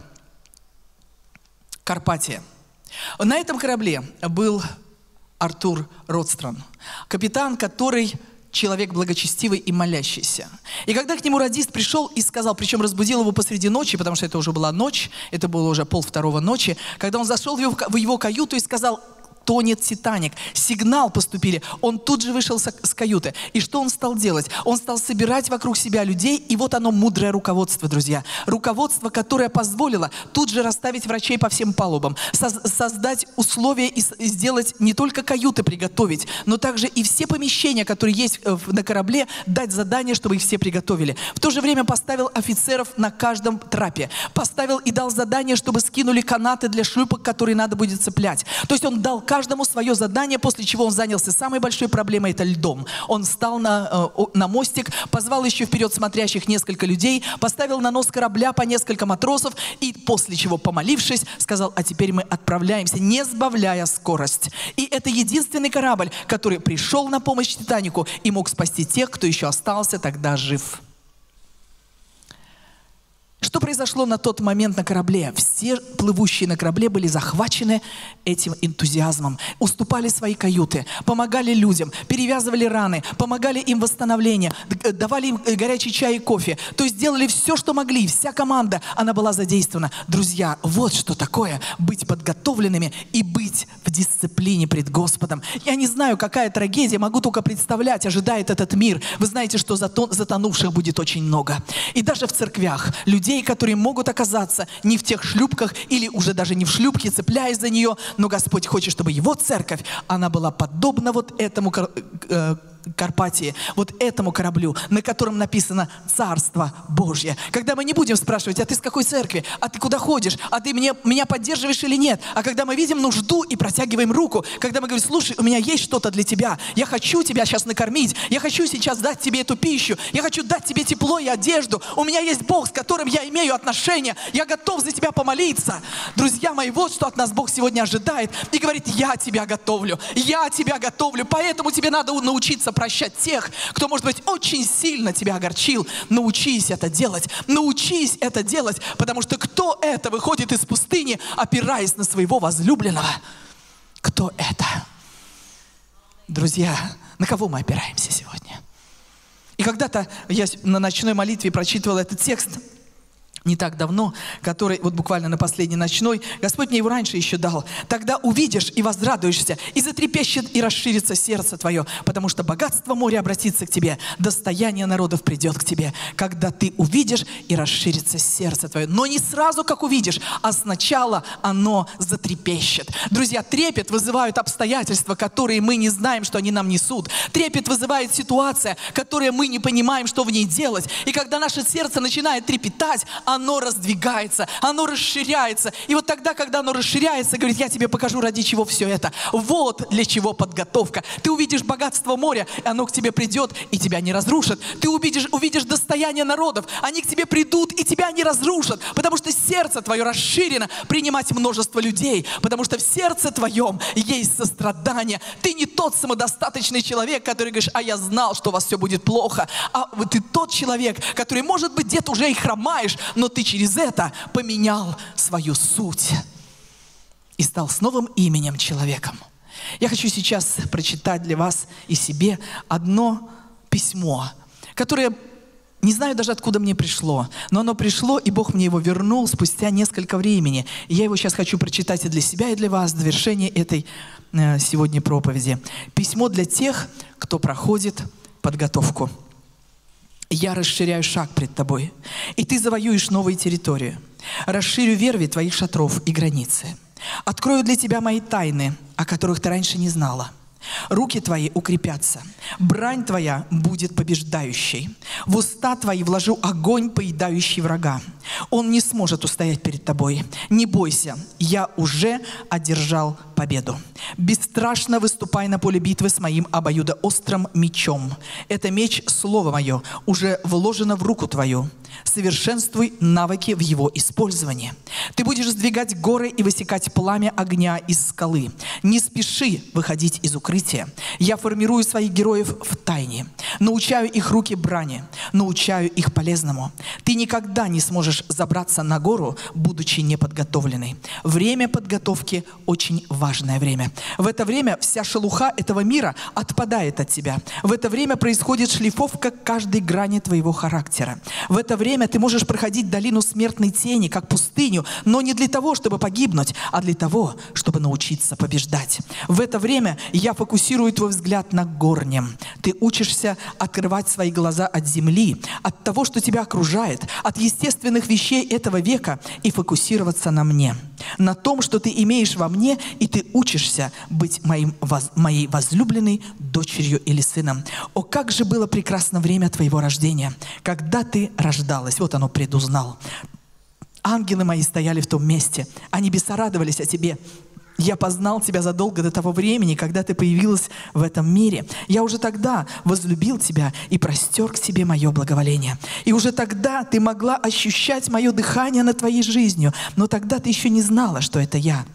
[SPEAKER 3] Карпатия. На этом корабле был Артур Родстрон, капитан, который человек благочестивый и молящийся. И когда к нему радист пришел и сказал, причем разбудил его посреди ночи, потому что это уже была ночь, это было уже полвторого ночи, когда он зашел в его, в его каюту и сказал: тонет Титаник. Сигнал поступили. Он тут же вышел с каюты. И что он стал делать? Он стал собирать вокруг себя людей, и вот оно, мудрое руководство, друзья. Руководство, которое позволило тут же расставить врачей по всем палубам, создать условия и сделать не только каюты приготовить, но также и все помещения, которые есть на корабле, дать задание, чтобы их все приготовили. В то же время поставил офицеров на каждом трапе. Поставил и дал задание, чтобы скинули канаты для шлюпок, которые надо будет цеплять. То есть он дал каждому свое задание, после чего он занялся самой большой проблемой, это льдом. Он встал на, на мостик, позвал еще вперед смотрящих несколько людей, поставил на нос корабля по несколько матросов и после чего, помолившись, сказал: а теперь мы отправляемся, не сбавляя скорость. И это единственный корабль, который пришел на помощь Титанику и мог спасти тех, кто еще остался тогда жив. Что произошло на тот момент на корабле? Все плывущие на корабле были захвачены этим энтузиазмом, уступали свои каюты, помогали людям, перевязывали раны, помогали им в восстановлении, давали им горячий чай и кофе. То есть делали все, что могли. Вся команда, она была задействована. Друзья, вот что такое быть подготовленными и быть в дисциплине пред Господом. Я не знаю, какая трагедия, могу только представлять, ожидает этот мир. Вы знаете, что затонувших будет очень много. И даже в церквях людей, которые могут оказаться не в тех шлюпках или уже даже не в шлюпке, цепляясь за нее, но Господь хочет, чтобы Его церковь, она была подобна вот этому э, Карпатии, вот этому кораблю, на котором написано «Царство Божье». Когда мы не будем спрашивать: а ты с какой церкви? А ты куда ходишь? А ты мне, меня поддерживаешь или нет? А когда мы видим нужду и протягиваем руку, когда мы говорим: слушай, у меня есть что-то для тебя, я хочу тебя сейчас накормить, я хочу сейчас дать тебе эту пищу, я хочу дать тебе тепло и одежду, у меня есть Бог, с которым я имею отношения, я готов за тебя помолиться. Друзья мои, вот что от нас Бог сегодня ожидает и говорит: я тебя готовлю, я тебя готовлю, поэтому тебе надо научиться прощать тех, кто, может быть, очень сильно тебя огорчил. Научись это делать, научись это делать, потому что кто это выходит из пустыни, опираясь на своего возлюбленного? Кто это? Друзья, на кого мы опираемся сегодня? И когда-то я на ночной молитве прочитывал этот текст не так давно, который вот буквально на последней ночной, Господь мне его раньше еще дал. Тогда увидишь и возрадуешься, и затрепещет, и расширится сердце твое, потому что богатство моря обратится к тебе, достояние народов придет к тебе, когда ты увидишь и расширится сердце твое. Но не сразу, как увидишь, а сначала оно затрепещет. Друзья, трепет вызывают обстоятельства, которые мы не знаем, что они нам несут. Трепет вызывает ситуация, которую мы не понимаем, что в ней делать. И когда наше сердце начинает трепетать, оно раздвигается, оно расширяется. И вот тогда, когда оно расширяется, говорит: я тебе покажу, ради чего все это. Вот для чего подготовка. Ты увидишь богатство моря, и оно к тебе придет, и тебя не разрушит. Ты увидишь, увидишь достояние народов, они к тебе придут, и тебя не разрушат, потому что сердце твое расширено принимать множество людей, потому что в сердце твоем есть сострадание. Ты не тот самодостаточный человек, который говоришь: а я знал, что у вас все будет плохо. А ты тот человек, который, может быть, где-то уже и хромаешь, но ты через это поменял свою суть и стал с новым именем человеком. Я хочу сейчас прочитать для вас и себе одно письмо, которое, не знаю даже откуда мне пришло, но оно пришло, и Бог мне его вернул спустя несколько времени. И я его сейчас хочу прочитать и для себя, и для вас в завершении этой э, сегодня проповеди. Письмо для тех, кто проходит подготовку. Я расширяю шаг пред тобой, и ты завоюешь новые территории. Расширю верви твоих шатров и границы. Открою для тебя мои тайны, о которых ты раньше не знала. Руки твои укрепятся, брань твоя будет побеждающей. В уста твои вложу огонь, поедающий врага. Он не сможет устоять перед тобой. Не бойся, я уже одержал победу. Бесстрашно выступай на поле битвы с моим обоюдоострым мечом. Это меч, слово мое, уже вложено в руку твою. Совершенствуй навыки в его использовании. Ты будешь сдвигать горы и высекать пламя огня из скалы. Не спеши выходить из укрытия. Я формирую своих героев в тайне. Научаю их руки брани. Научаю их полезному. Ты никогда не сможешь забраться на гору, будучи неподготовленной. Время подготовки – очень важное время. В это время вся шелуха этого мира отпадает от тебя. В это время происходит шлифовка каждой грани твоего характера. В это время ты можешь проходить долину смертной тени, как пустыню, но не для того, чтобы погибнуть, а для того, чтобы научиться побеждать. В это время я фокусирую твой взгляд на горнем. Ты учишься открывать свои глаза от земли, от того, что тебя окружает, от естественных вещей этого века и фокусироваться на мне, на том, что ты имеешь во мне, и ты учишься быть моим, воз, моей возлюбленной дочерью или сыном. О, как же было прекрасно время твоего рождения, когда ты рождалась. Вот оно, предузнал. Ангелы мои стояли в том месте, а небеса радовались о тебе. Я познал тебя задолго до того времени, когда ты появилась в этом мире. Я уже тогда возлюбил тебя и простер к себе мое благоволение. И уже тогда ты могла ощущать мое дыхание над твоей жизнью, но тогда ты еще не знала, что это я.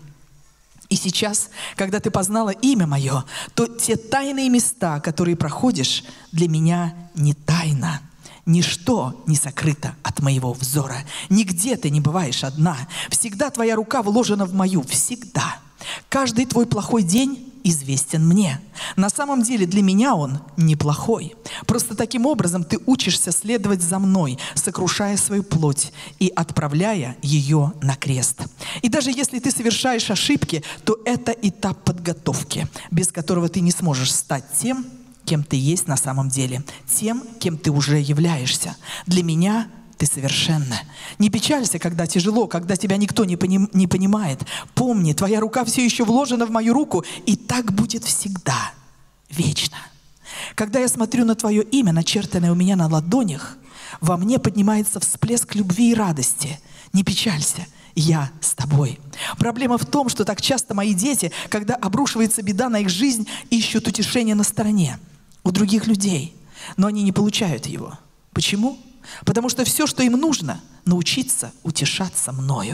[SPEAKER 3] И сейчас, когда ты познала имя мое, то те тайные места, которые проходишь, для меня не тайна. Ничто не сокрыто от моего взора. Нигде ты не бываешь одна. Всегда твоя рука вложена в мою. Всегда. Каждый твой плохой день известен мне. На самом деле для меня он неплохой. Просто таким образом ты учишься следовать за мной, сокрушая свою плоть и отправляя ее на крест. И даже если ты совершаешь ошибки, то это этап подготовки, без которого ты не сможешь стать тем, кем ты есть на самом деле, тем, кем ты уже являешься. Для меня ты совершенна. Не печалься, когда тяжело, когда тебя никто не, поним, не понимает. Помни, твоя рука все еще вложена в мою руку, и так будет всегда, вечно. Когда я смотрю на твое имя, начертанное у меня на ладонях, во мне поднимается всплеск любви и радости. Не печалься. Я с тобой. Проблема в том, что так часто мои дети, когда обрушивается беда на их жизнь, ищут утешение на стороне, у других людей, но они не получают его. Почему? Потому что все, что им нужно, научиться утешаться мною.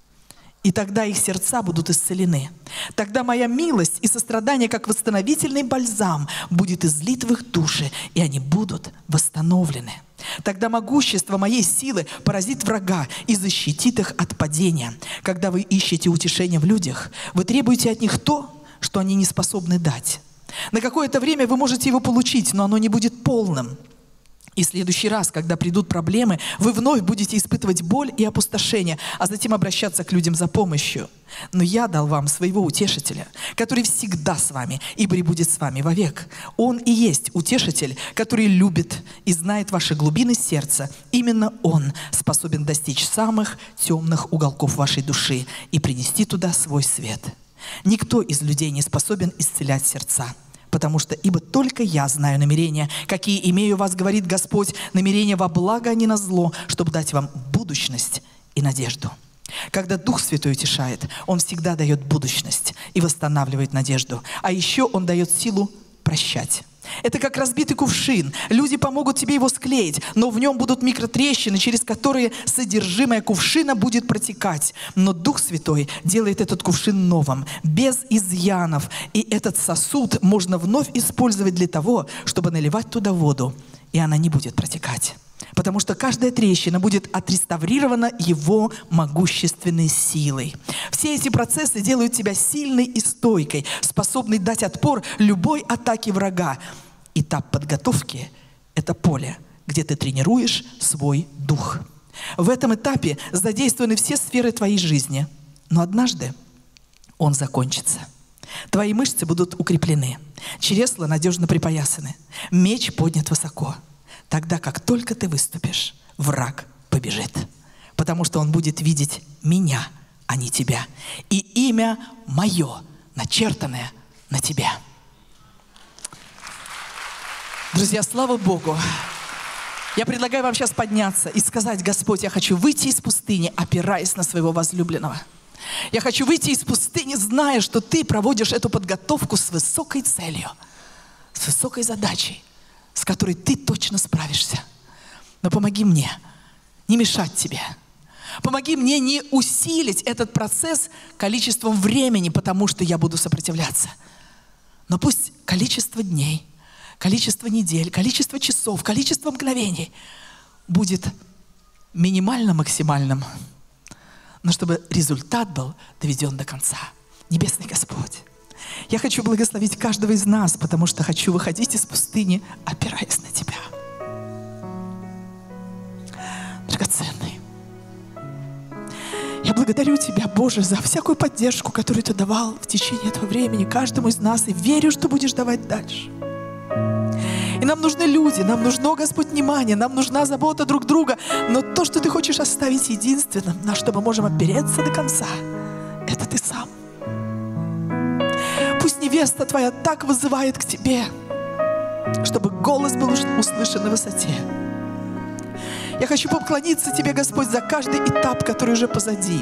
[SPEAKER 3] И тогда их сердца будут исцелены. Тогда моя милость и сострадание, как восстановительный бальзам, будет излит в их души, и они будут восстановлены. Тогда могущество моей силы поразит врага и защитит их от падения. Когда вы ищете утешение в людях, вы требуете от них то, что они не способны дать. На какое-то время вы можете его получить, но оно не будет полным. И в следующий раз, когда придут проблемы, вы вновь будете испытывать боль и опустошение, а затем обращаться к людям за помощью. Но я дал вам своего утешителя, который всегда с вами и пребудет с вами вовек. Он и есть утешитель, который любит и знает ваши глубины сердца. Именно он способен достичь самых темных уголков вашей души и принести туда свой свет. Никто из людей не способен исцелять сердца. Потому что ибо только я знаю намерения, какие имею вас, говорит Господь, намерения во благо, а не на зло, чтобы дать вам будущность и надежду. Когда Дух Святой утешает, Он всегда дает будущность и восстанавливает надежду. А еще Он дает силу прощать. Это как разбитый кувшин. Люди помогут тебе его склеить, но в нем будут микротрещины, через которые содержимое кувшина будет протекать. Но Дух Святой делает этот кувшин новым, без изъянов. И этот сосуд можно вновь использовать для того, чтобы наливать туда воду, и она не будет протекать. Потому что каждая трещина будет отреставрирована Его могущественной силой. Все эти процессы делают тебя сильной и стойкой, способной дать отпор любой атаке врага. Этап подготовки – это поле, где ты тренируешь свой дух. В этом этапе задействованы все сферы твоей жизни. Но однажды он закончится. Твои мышцы будут укреплены, чресла надежно припоясаны, меч поднят высоко. Тогда, как только ты выступишь, враг побежит, потому что он будет видеть меня, а не тебя. И имя мое, начертанное на тебе. Друзья, слава Богу! Я предлагаю вам сейчас подняться и сказать: Господь, я хочу выйти из пустыни, опираясь на своего возлюбленного. Я хочу выйти из пустыни, зная, что Ты проводишь эту подготовку с высокой целью, с высокой задачей, с которой Ты точно справишься. Но помоги мне не мешать тебе. Помоги мне не усилить этот процесс количеством времени, потому что я буду сопротивляться. Но пусть количество дней, количество недель, количество часов, количество мгновений будет минимально максимальным, но чтобы результат был доведен до конца. Небесный Господь, я хочу благословить каждого из нас, потому что хочу выходить из пустыни, опираясь на Тебя. Драгоценный, я благодарю Тебя, Боже, за всякую поддержку, которую Ты давал в течение этого времени каждому из нас, и верю, что будешь давать дальше. И нам нужны люди, нам нужно, Господь, внимание, нам нужна забота друг друга, но то, что Ты хочешь оставить единственным, на что мы можем опереться до конца, это Ты сам. Пусть невеста Твоя так вызывает к Тебе, чтобы голос был услышан на высоте. Я хочу поклониться Тебе, Господь, за каждый этап, который уже позади.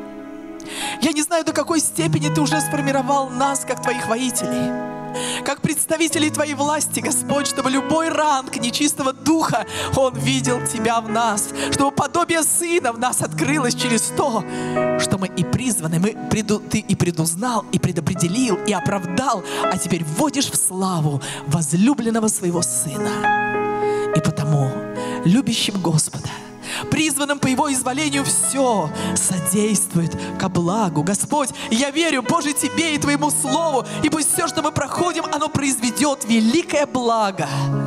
[SPEAKER 3] Я не знаю, до какой степени Ты уже сформировал нас, как Твоих воителей, как представителей Твоей власти, Господь, чтобы любой ранг нечистого духа, он видел Тебя в нас, чтобы подобие Сына в нас открылось через то, что мы и призваны, мы преду, Ты и предузнал, и предопределил, и оправдал, а теперь вводишь в славу возлюбленного Своего Сына. И потому, любящим Господа, призванным по Его изволению, все содействует ко благу. Господь, я верю, Боже, Тебе и Твоему Слову, и пусть все, что мы проходим, оно произведет великое благо.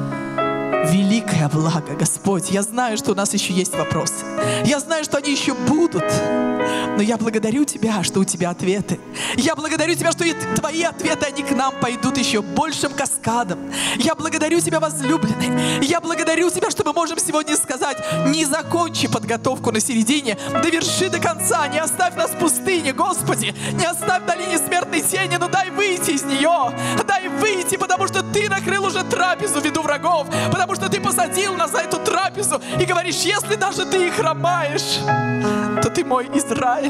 [SPEAKER 3] Великое благо, Господь. Я знаю, что у нас еще есть вопросы. Я знаю, что они еще будут. Но я благодарю Тебя, что у Тебя ответы. Я благодарю Тебя, что и Твои ответы, они к нам пойдут еще большим каскадом. Я благодарю Тебя, возлюбленный. Я благодарю Тебя, что мы можем сегодня сказать: не закончи подготовку на середине, доверши до конца, не оставь нас в пустыне, Господи, не оставь в долине смертной тени, но дай выйти из нее, дай выйти, потому что Ты накрыл уже трапезу в виду врагов, потому что Ты посадил нас за эту трапезу и говоришь: если даже Ты и хромаешь, то Ты мой Израиль.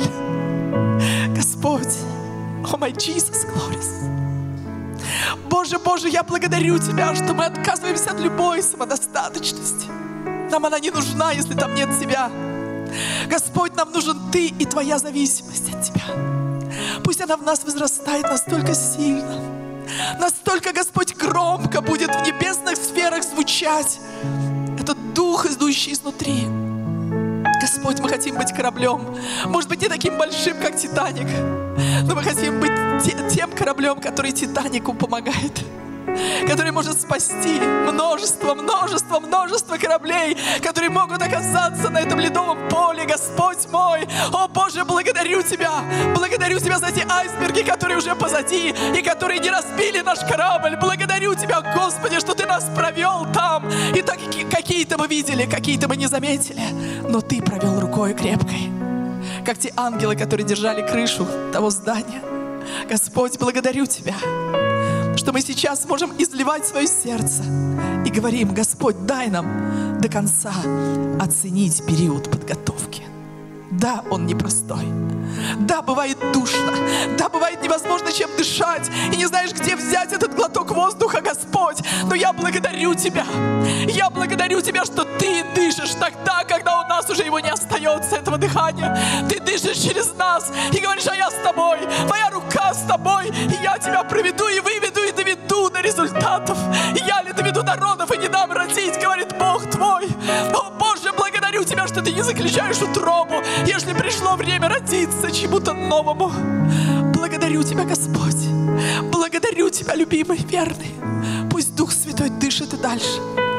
[SPEAKER 3] Господь, oh my Jesus glorious. Боже, Боже, я благодарю Тебя, что мы отказываемся от любой самодостаточности. Нам она не нужна, если там нет Тебя. Господь, нам нужен Ты и Твоя зависимость от Тебя. Пусть она в нас возрастает настолько сильно, настолько, Господь, громко будет в небесных сферах звучать этот дух, идущий изнутри. Господь, мы хотим быть кораблем. Может быть, не таким большим, как Титаник, но мы хотим быть тем кораблем, который Титанику помогает, который может спасти множество, множество, множество кораблей, которые могут оказаться на этом ледовом поле. Господь мой, о Боже, благодарю Тебя, благодарю Тебя за те айсберги, которые уже позади и которые не разбили наш корабль. Благодарю Тебя, Господи, что Ты нас провел там. И так какие-то мы видели, какие-то мы не заметили, но Ты провел рукой крепкой, как те ангелы, которые держали крышу того здания. Господь, благодарю Тебя, что мы сейчас можем изливать свое сердце и говорим: Господь, дай нам до конца оценить период подготовки. Да, он непростой. Да, бывает душно. Да, бывает невозможно чем дышать. И не знаешь, где взять этот глоток воздуха, Господь. Но я благодарю Тебя. Я благодарю Тебя, что Ты дышишь тогда, когда у нас уже его не остается, этого дыхания. Ты дышишь через нас и говоришь: а я с Тобой. Моя рука с Тобой. И я Тебя проведу и выведу и доведу до результатов. И я ли доведу народов и не дам родить, говорит Бог Твой. О Боже, благодарю Тебя, что Ты не заключаешь утробу, если пришло время родиться чему-то новому. Благодарю Тебя, Господь. Благодарю Тебя, любимый, верный. Пусть Дух Святой дышит и дальше.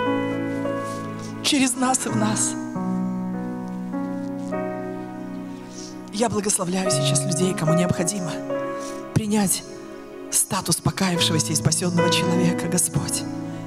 [SPEAKER 3] Через нас и в нас. Я благословляю сейчас людей, кому необходимо принять статус покаявшегося и спасенного человека, Господь.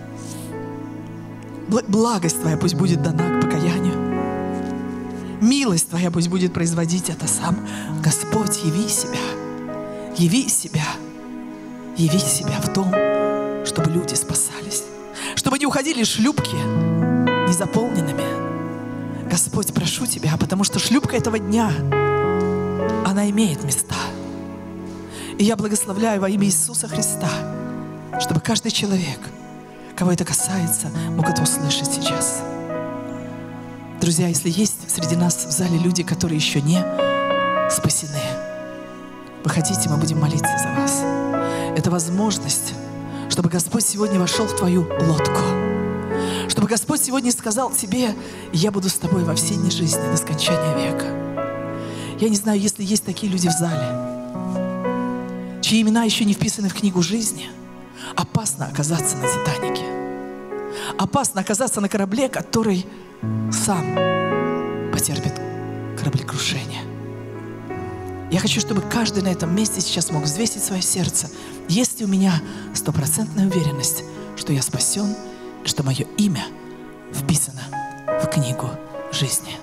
[SPEAKER 3] Благость Твоя пусть будет дана к покаянию. Милость Твоя пусть будет производить это сам. Господь, яви себя. Яви себя. Яви себя в том, чтобы люди спасались. Чтобы не уходили шлюпки незаполненными. Господь, прошу Тебя, потому что шлюпка этого дня, она имеет места. И я благословляю во имя Иисуса Христа, чтобы каждый человек, кого это касается, мог это услышать сейчас. Друзья, если есть среди нас в зале люди, которые еще не спасены, вы хотите, мы будем молиться за вас. Это возможность, чтобы Господь сегодня вошел в твою лодку. Чтобы Господь сегодня сказал тебе: я буду с тобой во всей дни жизни до скончания века. Я не знаю, если есть такие люди в зале, чьи имена еще не вписаны в книгу жизни, опасно оказаться на Титанике. Опасно оказаться на корабле, который сам потерпит кораблекрушение. Я хочу, чтобы каждый на этом месте сейчас мог взвесить свое сердце. Есть ли у меня стопроцентная уверенность, что я спасен, и что мое имя вписано в книгу жизни?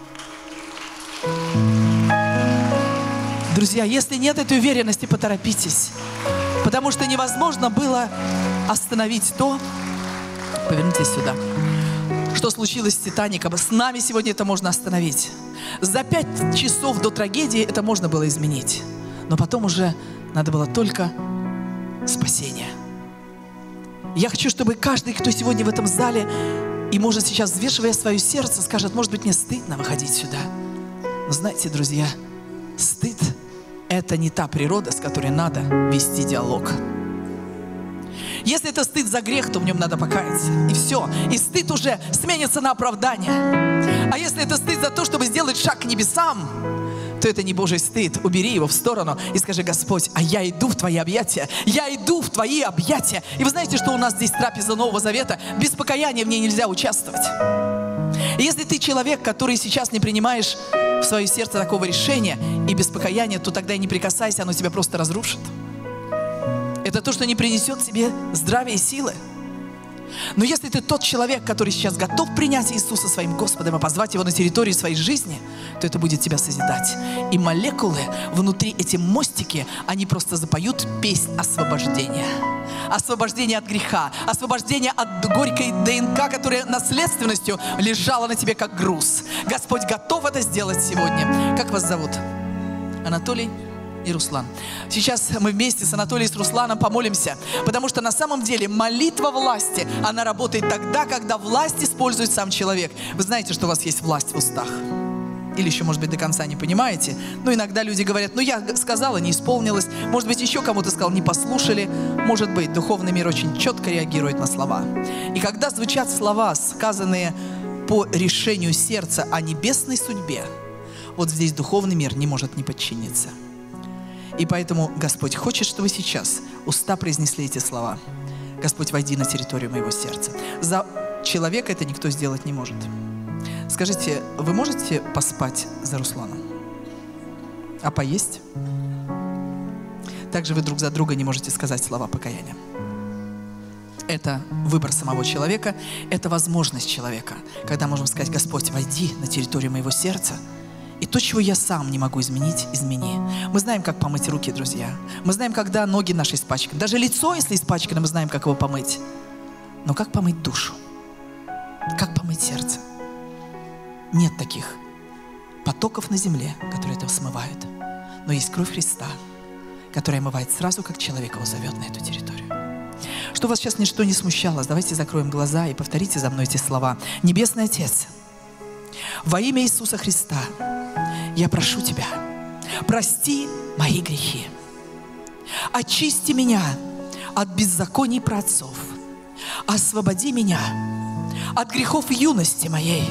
[SPEAKER 3] Друзья, если нет этой уверенности, поторопитесь. Потому что невозможно было остановить то, повернитесь сюда, что случилось с Титаником. С нами сегодня это можно остановить. За пять часов до трагедии это можно было изменить. Но потом уже надо было только спасение. Я хочу, чтобы каждый, кто сегодня в этом зале и может сейчас, взвешивая свое сердце, скажет: может быть, мне стыдно выходить сюда. Но знаете, друзья, стыд — это не та природа, с которой надо вести диалог. Если это стыд за грех, то в нем надо покаяться. И все. И стыд уже сменится на оправдание. А если это стыд за то, чтобы сделать шаг к небесам, то это не Божий стыд. Убери его в сторону и скажи: Господь, а я иду в Твои объятия. Я иду в Твои объятия. И вы знаете, что у нас здесь трапеза Нового Завета? Без покаяния в ней нельзя участвовать. И если ты человек, который сейчас не принимаешь в свое сердце такого решения и без покаяния, то тогда и не прикасайся, оно тебя просто разрушит. Это то, что не принесет тебе здравия и силы. Но если ты тот человек, который сейчас готов принять Иисуса своим Господом и позвать Его на территорию своей жизни, то это будет тебя созидать. И молекулы внутри, эти мостики, они просто запоют песнь освобождения. Освобождение от греха, освобождение от горькой ДНК, которая наследственностью лежала на тебе как груз. Господь готов это сделать сегодня. Как вас зовут? Анатолий и Руслан. Сейчас мы вместе с Анатолием и с Русланом помолимся, потому что на самом деле молитва власти, она работает тогда, когда власть использует сам человек. Вы знаете, что у вас есть власть в устах? Или еще, может быть, до конца не понимаете? Но иногда люди говорят: ну я сказала, не исполнилось. Может быть, еще кому-то сказал, не послушали. Может быть, духовный мир очень четко реагирует на слова. И когда звучат слова, сказанные по решению сердца о небесной судьбе, вот здесь духовный мир не может не подчиниться. И поэтому Господь хочет, чтобы сейчас уста произнесли эти слова: Господь, войди на территорию моего сердца. За человека это никто сделать не может. Скажите, вы можете поспать за Русланом? А поесть? Также вы друг за друга не можете сказать слова покаяния. Это выбор самого человека, это возможность человека, когда можем сказать: Господь, войди на территорию моего сердца. И то, чего я сам не могу изменить, измени. Мы знаем, как помыть руки, друзья. Мы знаем, когда ноги наши испачканы. Даже лицо, если испачкано, мы знаем, как его помыть. Но как помыть душу? Как помыть сердце? Нет таких потоков на земле, которые это смывают. Но есть кровь Христа, которая омывает сразу, как человек его зовет на эту территорию. Что вас сейчас ничто не смущало, давайте закроем глаза и повторите за мной эти слова. Небесный Отец, во имя Иисуса Христа, я прошу Тебя, прости мои грехи. Очисти меня от беззаконий праотцов. Освободи меня от грехов юности моей.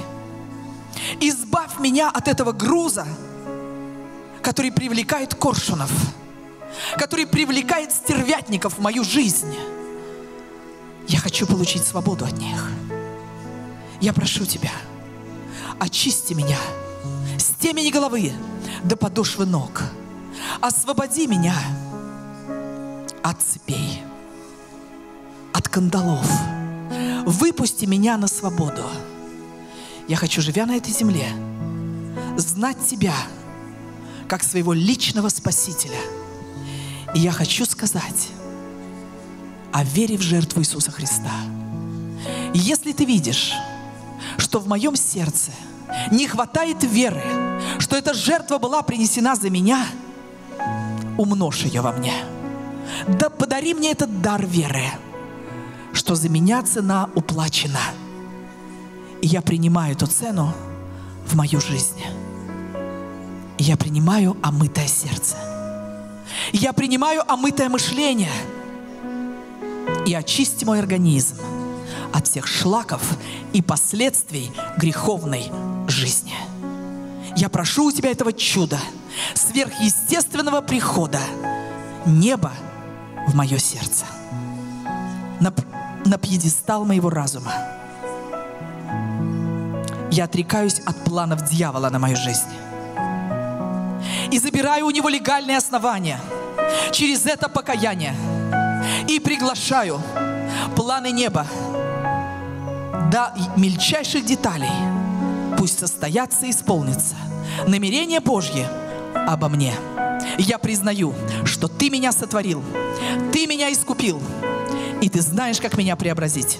[SPEAKER 3] Избавь меня от этого груза, который привлекает коршунов, который привлекает стервятников в мою жизнь. Я хочу получить свободу от них. Я прошу Тебя, очисти меня с темени головы до подошвы ног. Освободи меня от цепей, от кандалов. Выпусти меня на свободу. Я хочу, живя на этой земле, знать Тебя как своего личного Спасителя. И я хочу сказать о вере в жертву Иисуса Христа. И если ты видишь, что в моем сердце не хватает веры, что эта жертва была принесена за меня, умножь ее во мне. Да подари мне этот дар веры, что за меня цена уплачена. И я принимаю эту цену в мою жизнь. Я принимаю омытое сердце. Я принимаю омытое мышление. И очисти мой организм от всех шлаков и последствий греховной жизни. Я прошу у Тебя этого чуда, сверхъестественного прихода, неба в мое сердце, на, на пьедестал моего разума. Я отрекаюсь от планов дьявола на мою жизнь и забираю у него легальные основания через это покаяние и приглашаю планы неба до мельчайших деталей. Пусть состоятся и исполнятся намерения Божьи обо мне. Я признаю, что Ты меня сотворил, Ты меня искупил, и Ты знаешь, как меня преобразить.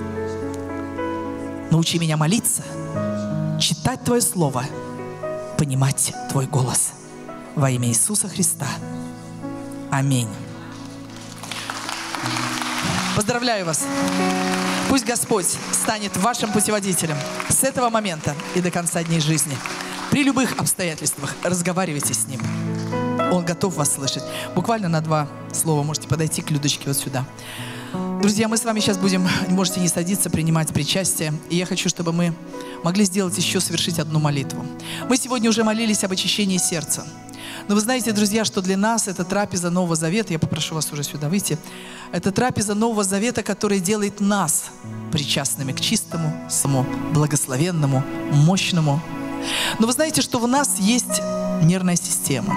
[SPEAKER 3] Научи меня молиться, читать Твое Слово, понимать Твой голос. Во имя Иисуса Христа. Аминь. Поздравляю вас. Пусть Господь станет вашим путеводителем с этого момента и до конца дней жизни. При любых обстоятельствах разговаривайте с Ним. Он готов вас слышать. Буквально на два слова можете подойти к Людочке вот сюда. Друзья, мы с вами сейчас будем, можете не садиться, принимать причастие. И я хочу, чтобы мы могли сделать еще, совершить одну молитву. Мы сегодня уже молились об очищении сердца. Но вы знаете, друзья, что для нас это трапеза Нового Завета, я попрошу вас уже сюда выйти, это трапеза Нового Завета, которая делает нас причастными к чистому, самому благословенному, мощному. Но вы знаете, что в нас есть нервная система.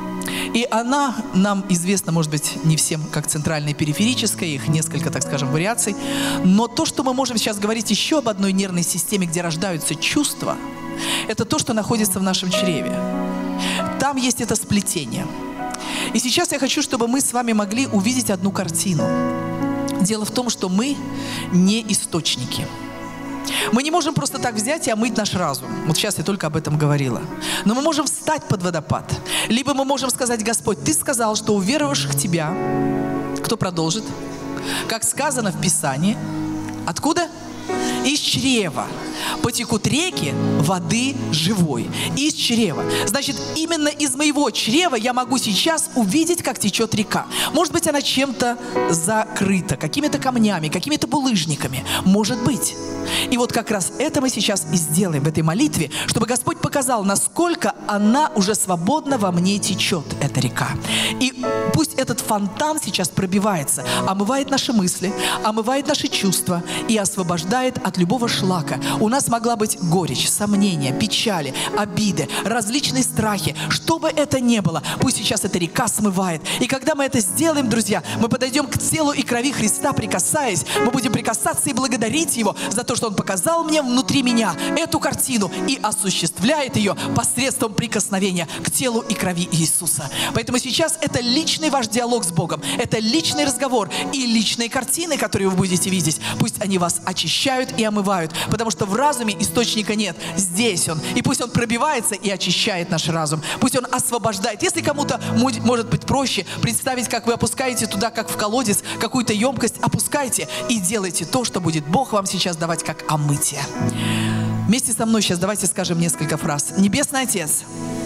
[SPEAKER 3] И она нам известна, может быть, не всем как центральная и периферическая, их несколько, так скажем, вариаций. Но то, что мы можем сейчас говорить еще об одной нервной системе, где рождаются чувства, это то, что находится в нашем чреве. Там есть это сплетение. И сейчас я хочу, чтобы мы с вами могли увидеть одну картину. Дело в том, что мы не источники. Мы не можем просто так взять и омыть наш разум. Вот сейчас я только об этом говорила. Но мы можем встать под водопад. Либо мы можем сказать: Господь, Ты сказал, что у верующих в Тебя, кто продолжит? Как сказано в Писании, откуда? Из чрева потекут реки воды живой. Из чрева. Значит, именно из моего чрева я могу сейчас увидеть, как течет река. Может быть, она чем-то закрыта, какими-то камнями, какими-то булыжниками. Может быть. И вот как раз это мы сейчас и сделаем в этой молитве, чтобы Господь показал, насколько она уже свободно во мне течет, эта река. И пусть этот фонтан сейчас пробивается, омывает наши мысли, омывает наши чувства и освобождает от любого шлака. У нас могла быть горечь, сомнения, печали, обиды, различные страхи. Что бы это ни было, пусть сейчас эта река смывает. И когда мы это сделаем, друзья, мы подойдем к телу и крови Христа, прикасаясь. Мы будем прикасаться и благодарить Его за то, что Он показал мне внутри меня эту картину и осуществляет ее посредством прикосновения к телу и крови Иисуса. Поэтому сейчас это личный ваш диалог с Богом. Это личный разговор и личные картины, которые вы будете видеть. Пусть они вас очищают и омывают, потому что в разуме источника нет. Здесь Он. И пусть Он пробивается и очищает наш разум. Пусть Он освобождает. Если кому-то может быть проще представить, как вы опускаете туда, как в колодец, какую-то емкость, опускайте и делайте то, что будет Бог вам сейчас давать как омытие. Вместе со мной сейчас давайте скажем несколько фраз. Небесный Отец,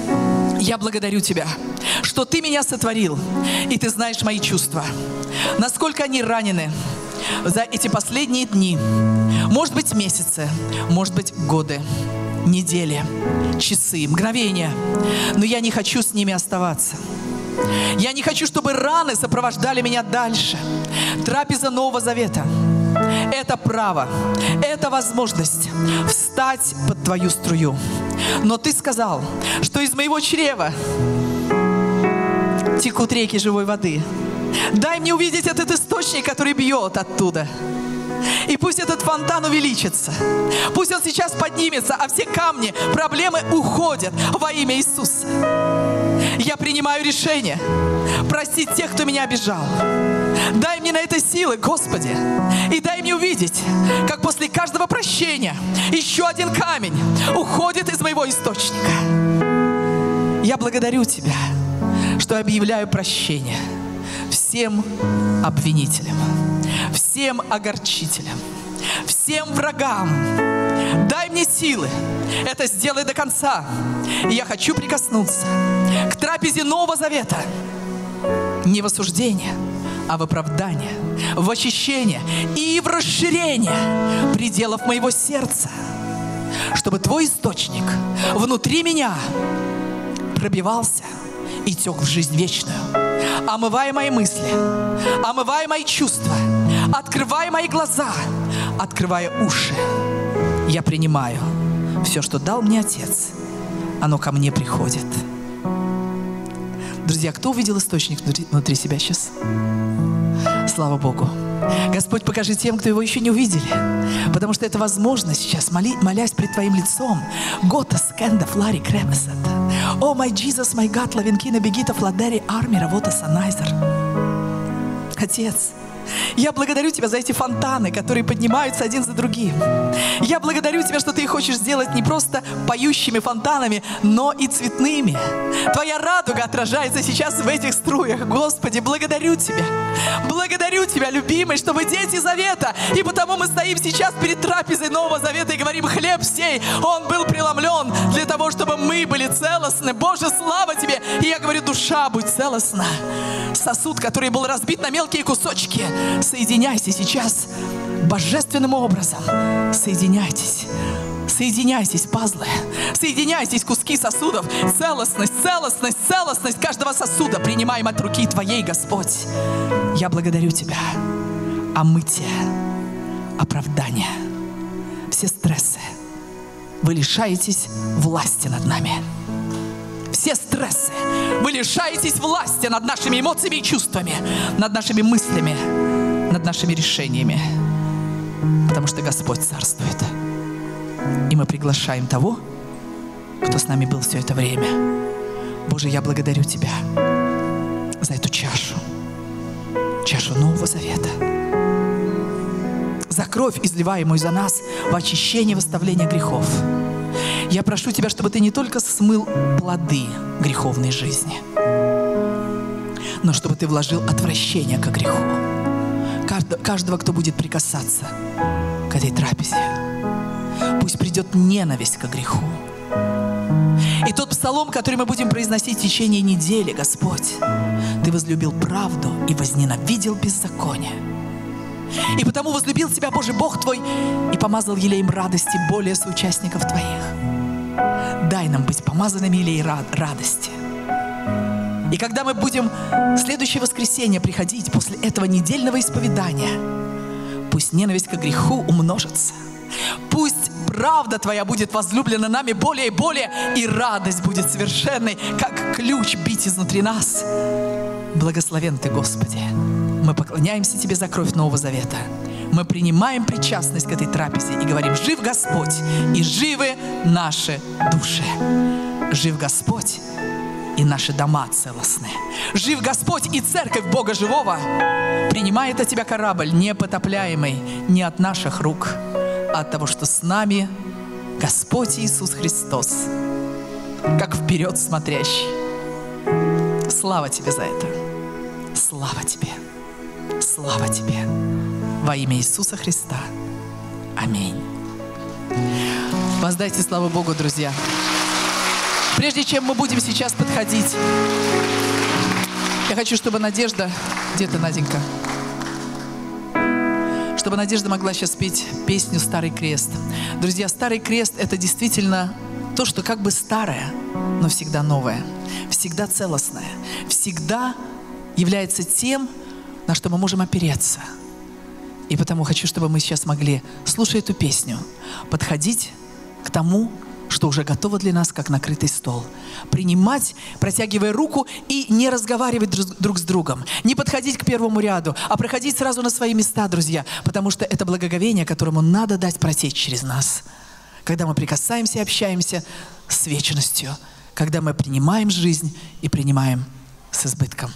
[SPEAKER 3] я благодарю Тебя, что Ты меня сотворил, и Ты знаешь мои чувства. Насколько они ранены за эти последние дни, может быть, месяцы, может быть, годы, недели, часы, мгновения. Но я не хочу с ними оставаться. Я не хочу, чтобы раны сопровождали меня дальше. Трапеза Нового Завета — это право, это возможность встать под Твою струю. Но Ты сказал, что из моего чрева текут реки живой воды. Дай мне увидеть этот источник, который бьет оттуда. И пусть этот фонтан увеличится. Пусть он сейчас поднимется, а все камни, проблемы уходят во имя Иисуса. Я принимаю решение простить тех, кто меня обижал. Дай мне на это силы, Господи. И дай мне увидеть, как после каждого прощения еще один камень уходит из моего источника. Я благодарю Тебя, что объявляю прощение всем обвинителям, всем огорчителям, всем врагам, Дай мне силы это сделать до конца. И я хочу прикоснуться к трапезе Нового Завета. Не в осуждение, а в оправдание, в очищение и в расширение пределов моего сердца, чтобы Твой источник внутри меня пробивался и тек в жизнь вечную, омывая мои мысли, омывая мои чувства, открывая мои глаза, открывая уши. Я принимаю все, что дал мне Отец, оно ко мне приходит. Друзья, кто увидел источник внутри, внутри себя сейчас? Слава Богу. Господь, покажи тем, кто его еще не увидели. Потому что это возможно сейчас, моли, молясь пред Твоим лицом. Гота скенда флари крепесет. О, мой Иисус, мой гад, лавинкина бегита фладери армира, вот санайзер. Отец, я благодарю Тебя за эти фонтаны, которые поднимаются один за другим. Я благодарю Тебя, что Ты их хочешь сделать не просто поющими фонтанами, но и цветными. Твоя радуга отражается сейчас в этих струях. Господи, благодарю Тебя. Благодарю Тебя, любимый, что мы дети Завета. И потому мы стоим сейчас перед трапезой Нового Завета и говорим: хлеб сей, он был преломлен для того, чтобы мы были целостны. Боже, слава Тебе! И я говорю: душа, будь целостна. Сосуд, который был разбит на мелкие кусочки, соединяйся сейчас божественным образом. Соединяйтесь. Соединяйтесь, пазлы. Соединяйтесь, куски сосудов. Целостность, целостность, целостность каждого сосуда принимаем от руки Твоей, Господь. Я благодарю Тебя. Омытие, оправдание, все стрессы. Вы лишаетесь власти над нами. Все стрессы. Вы лишаетесь власти над нашими эмоциями и чувствами, над нашими мыслями, над нашими решениями. Потому что Господь царствует. И мы приглашаем того, кто с нами был все это время. Боже, я благодарю Тебя за эту чашу. Чашу Нового Завета. За кровь, изливаемую за нас в очищение и восставление грехов. Я прошу Тебя, чтобы Ты не только смыл плоды греховной жизни, но чтобы Ты вложил отвращение к греху. Каждого, кто будет прикасаться к этой трапезе, пусть придет ненависть к греху. И тот псалом, который мы будем произносить в течение недели: Господь, Ты возлюбил правду и возненавидел беззаконие. И потому возлюбил Тебя, Боже, Бог Твой, и помазал елеем радости более соучастников Твоих. Дай нам быть помазанными елеем радости. И когда мы будем в следующее воскресенье приходить после этого недельного исповедания, пусть ненависть к греху умножится. Пусть правда Твоя будет возлюблена нами более и более, и радость будет совершенной, как ключ бить изнутри нас. Благословен Ты, Господи. Мы поклоняемся Тебе за кровь Нового Завета. Мы принимаем причастность к этой трапезе и говорим: жив Господь, и живы наши души. Жив Господь, и наши дома целостные. Жив Господь, и церковь Бога Живого принимает от Тебя корабль, непотопляемый не от наших рук, а от того, что с нами Господь Иисус Христос, как вперед смотрящий. Слава Тебе за это. Слава Тебе. Слава Тебе. Во имя Иисуса Христа. Аминь. Воздайте славу Богу, друзья. Прежде чем мы будем сейчас подходить, я хочу, чтобы Надежда... Где ты, Наденька? Чтобы Надежда могла сейчас петь песню «Старый крест». Друзья, «Старый крест» — это действительно то, что как бы старое, но всегда новое, всегда целостное, всегда является тем, на что мы можем опереться. И потому хочу, чтобы мы сейчас могли, слушая эту песню, подходить к тому, что уже готово для нас, как накрытый стол. Принимать, протягивая руку, и не разговаривать друг с другом. Не подходить к первому ряду, а проходить сразу на свои места, друзья. Потому что это благоговение, которому надо дать протечь через нас. Когда мы прикасаемся и общаемся с вечностью. Когда мы принимаем жизнь и принимаем с избытком.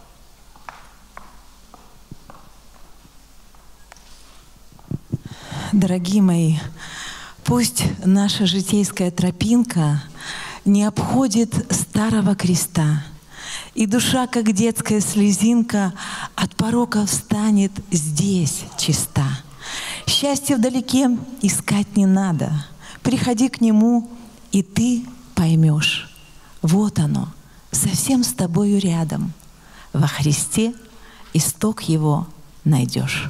[SPEAKER 13] Дорогие мои, пусть наша житейская тропинка не обходит старого креста, и душа, как детская слезинка, от порока встанет здесь чиста. Счастье вдалеке искать не надо, приходи к Нему, и ты поймешь. Вот оно, совсем с тобою рядом. Во Христе исток Его найдешь.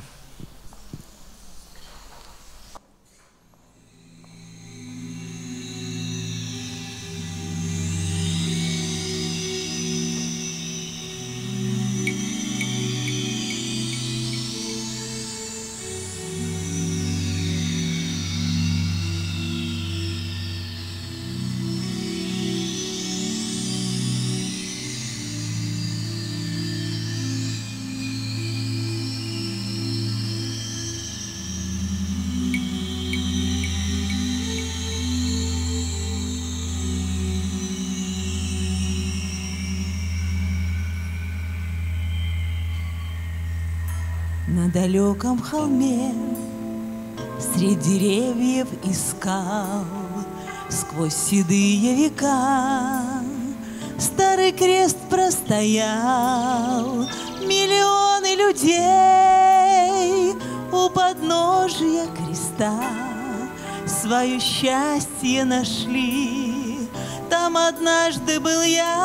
[SPEAKER 14] На далеком холме, среди деревьев и скал, сквозь седые века старый крест простоял. Миллионы людей у подножия креста свое счастье нашли. Там однажды был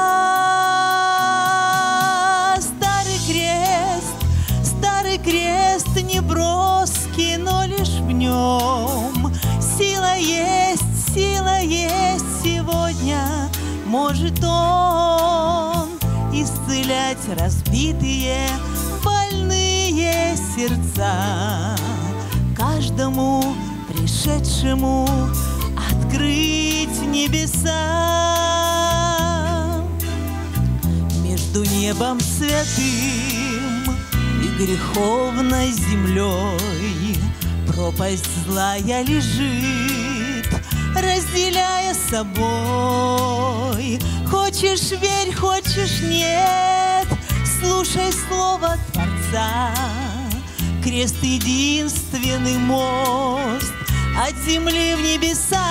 [SPEAKER 14] я. Старый крест, старый крест не броский, но лишь в нем сила есть, сила есть сегодня. Может он исцелять разбитые, больные сердца, каждому пришедшему открыть небеса. Между небом святым и греховной землей пропасть злая лежит, разделяя с собой. Хочешь — верь, хочешь — нет, слушай слово Творца. Крест — единственный мост от земли в небеса.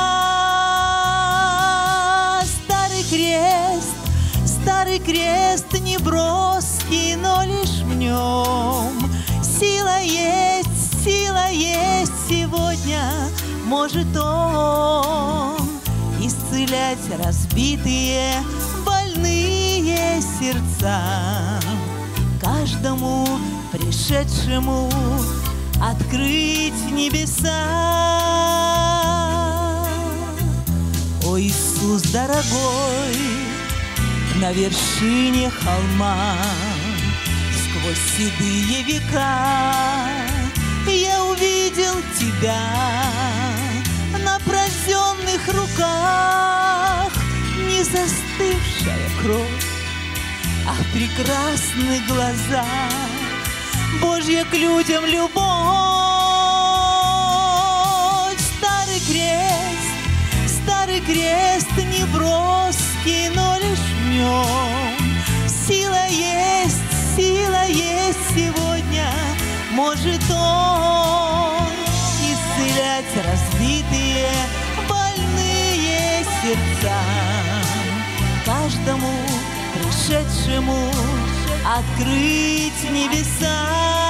[SPEAKER 14] Старый крест, старый крест не броский, но лишь в нем сила есть, сила есть сегодня. Может он исцелять разбитые, больные сердца, каждому пришедшему открыть небеса. О, Иисус дорогой, на вершине холма, сквозь седые века я увидел Тебя. На пронзенных руках не застывшая кровь, а в прекрасных глазах Божья к людям любовь. Старый крест, старый крест не броский, но лишь в нем сила есть, сила есть сегодня. Может он исцелять разбитые, больные сердца, каждому пришедшему открыть небеса.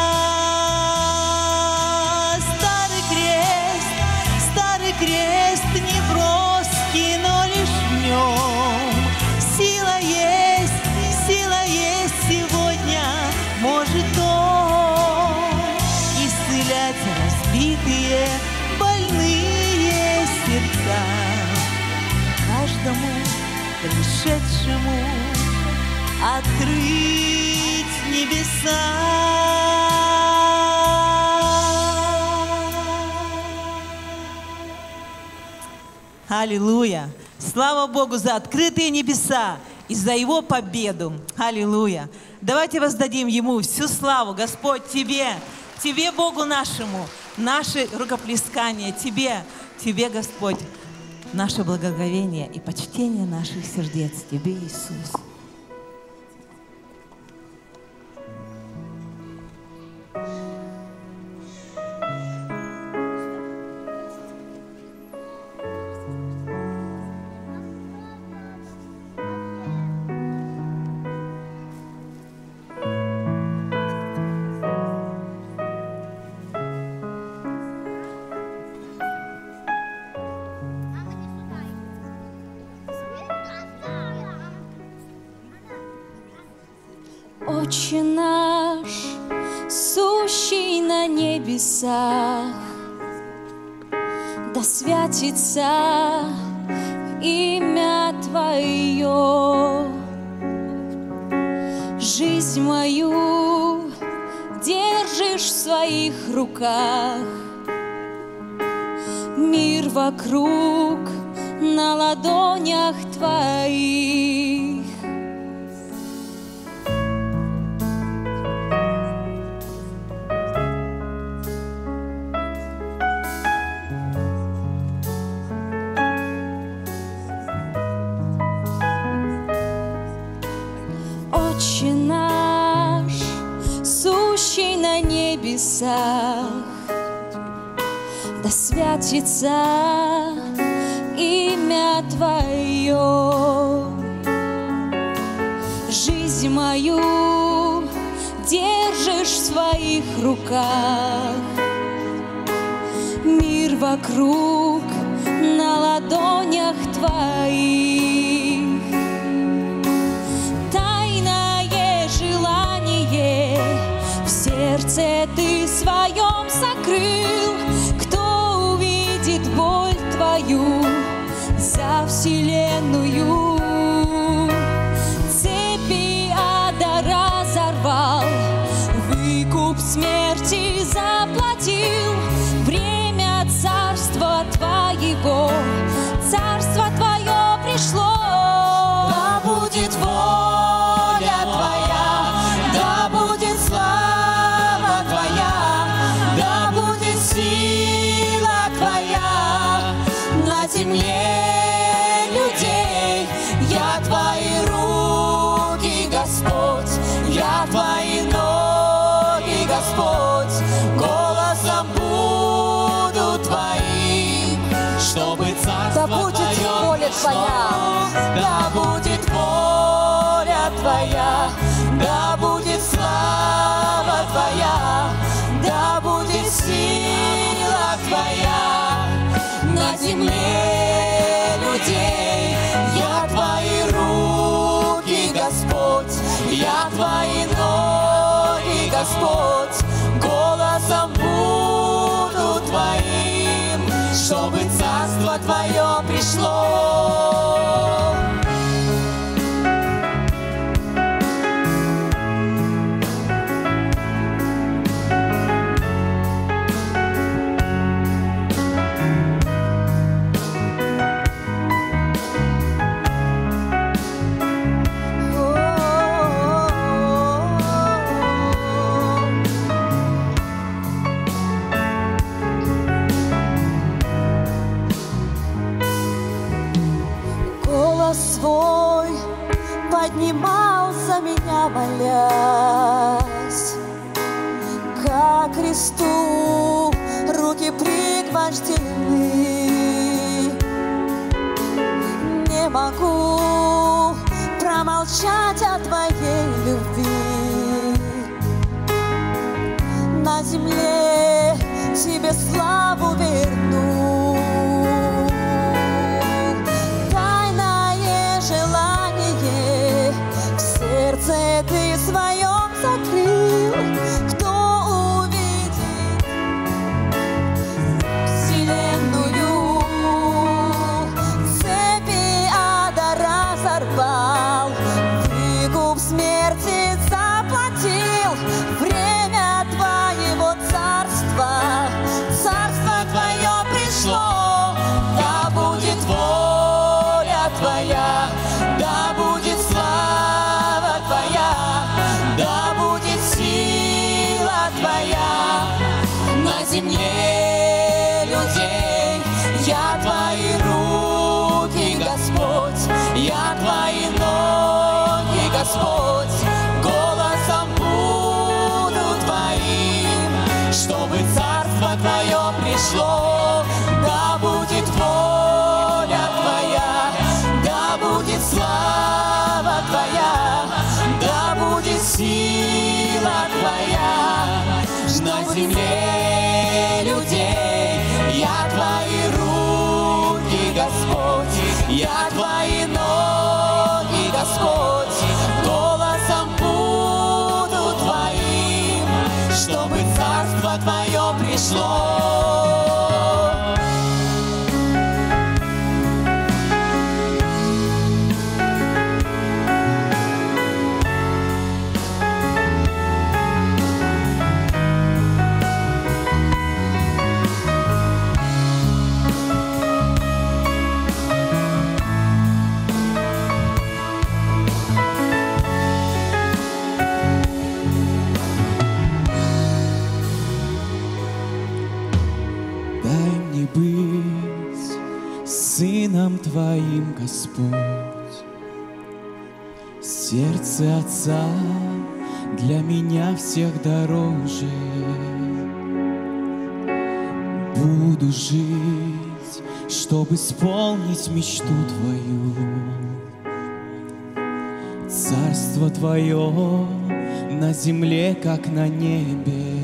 [SPEAKER 14] Старый крест, старый крест не броский, но лишь в нем сила есть, сила есть сегодня. Может он исцелять разбитые, больные сердца, каждому пришедшему открыть небеса.
[SPEAKER 13] Аллилуйя! Слава Богу за открытые небеса и за Его победу. Аллилуйя! Давайте воздадим Ему всю славу. Господь, Тебе, Тебе, Богу нашему, наши рукоплескания, Тебе, Тебе, Господь, наше благоговение и почтение наших сердец Тебе, Иисус.
[SPEAKER 2] Отче наш, сущий на небесах, да святится имя Твое. Жизнь мою держишь в своих руках, мир вокруг на ладонях Твоих. Отче наш, сущий на небесах, да святится имя Твое. Жизнь мою держишь в своих руках, мир вокруг на ладонях Твоих. Тайное желание в сердце Ты своем сокрыл. Кто увидит боль Твою за вселенную? Цепи ада разорвал, выкуп смерти заплатил. Время царства Твоего, царство Твое пришло.
[SPEAKER 1] Да будет воля Твоя, да будет слава Твоя, да будет сила Твоя на земле людей. Я Твои руки, Господь, я Твои ноги, Господь, голосом буду Твоим, чтобы царство Твое пришло. Да будет воля Твоя, да будет слава Твоя, да будет сила Твоя на земле людей. Я Твои руки, Господь, я Твои ноги, Господь, голосом буду Твоим, чтобы царство Твое пришло. Свой поднимал за меня, молясь, ко кресту руки пригвождены. Не могу промолчать о Твоей любви. На земле Тебе славу верну. Сердце Ты своем закрыл. Кто увидит вселенную? Цепи ада разорвал, выкуп смерти заплатил. Время Твоего царства, царство Твое пришло. Да будет воля Твоя, да будет слава Твоя, да будет сила Твоя на земле людей. Я Твои руки, Господь, я Твои ноги, Господь, голосом буду Твоим, чтобы царство Твое пришло. Да будет воля Твоя, да будет слава Твоя, да будет сила Твоя на земле людей. Я Твои руки, Господь, я Твои ноги, Господь, голосом буду пришло.
[SPEAKER 14] Сыном Твоим, Господь, сердце Отца для меня всех дороже. Буду жить, чтобы исполнить мечту Твою. Царство Твое на земле, как на небе.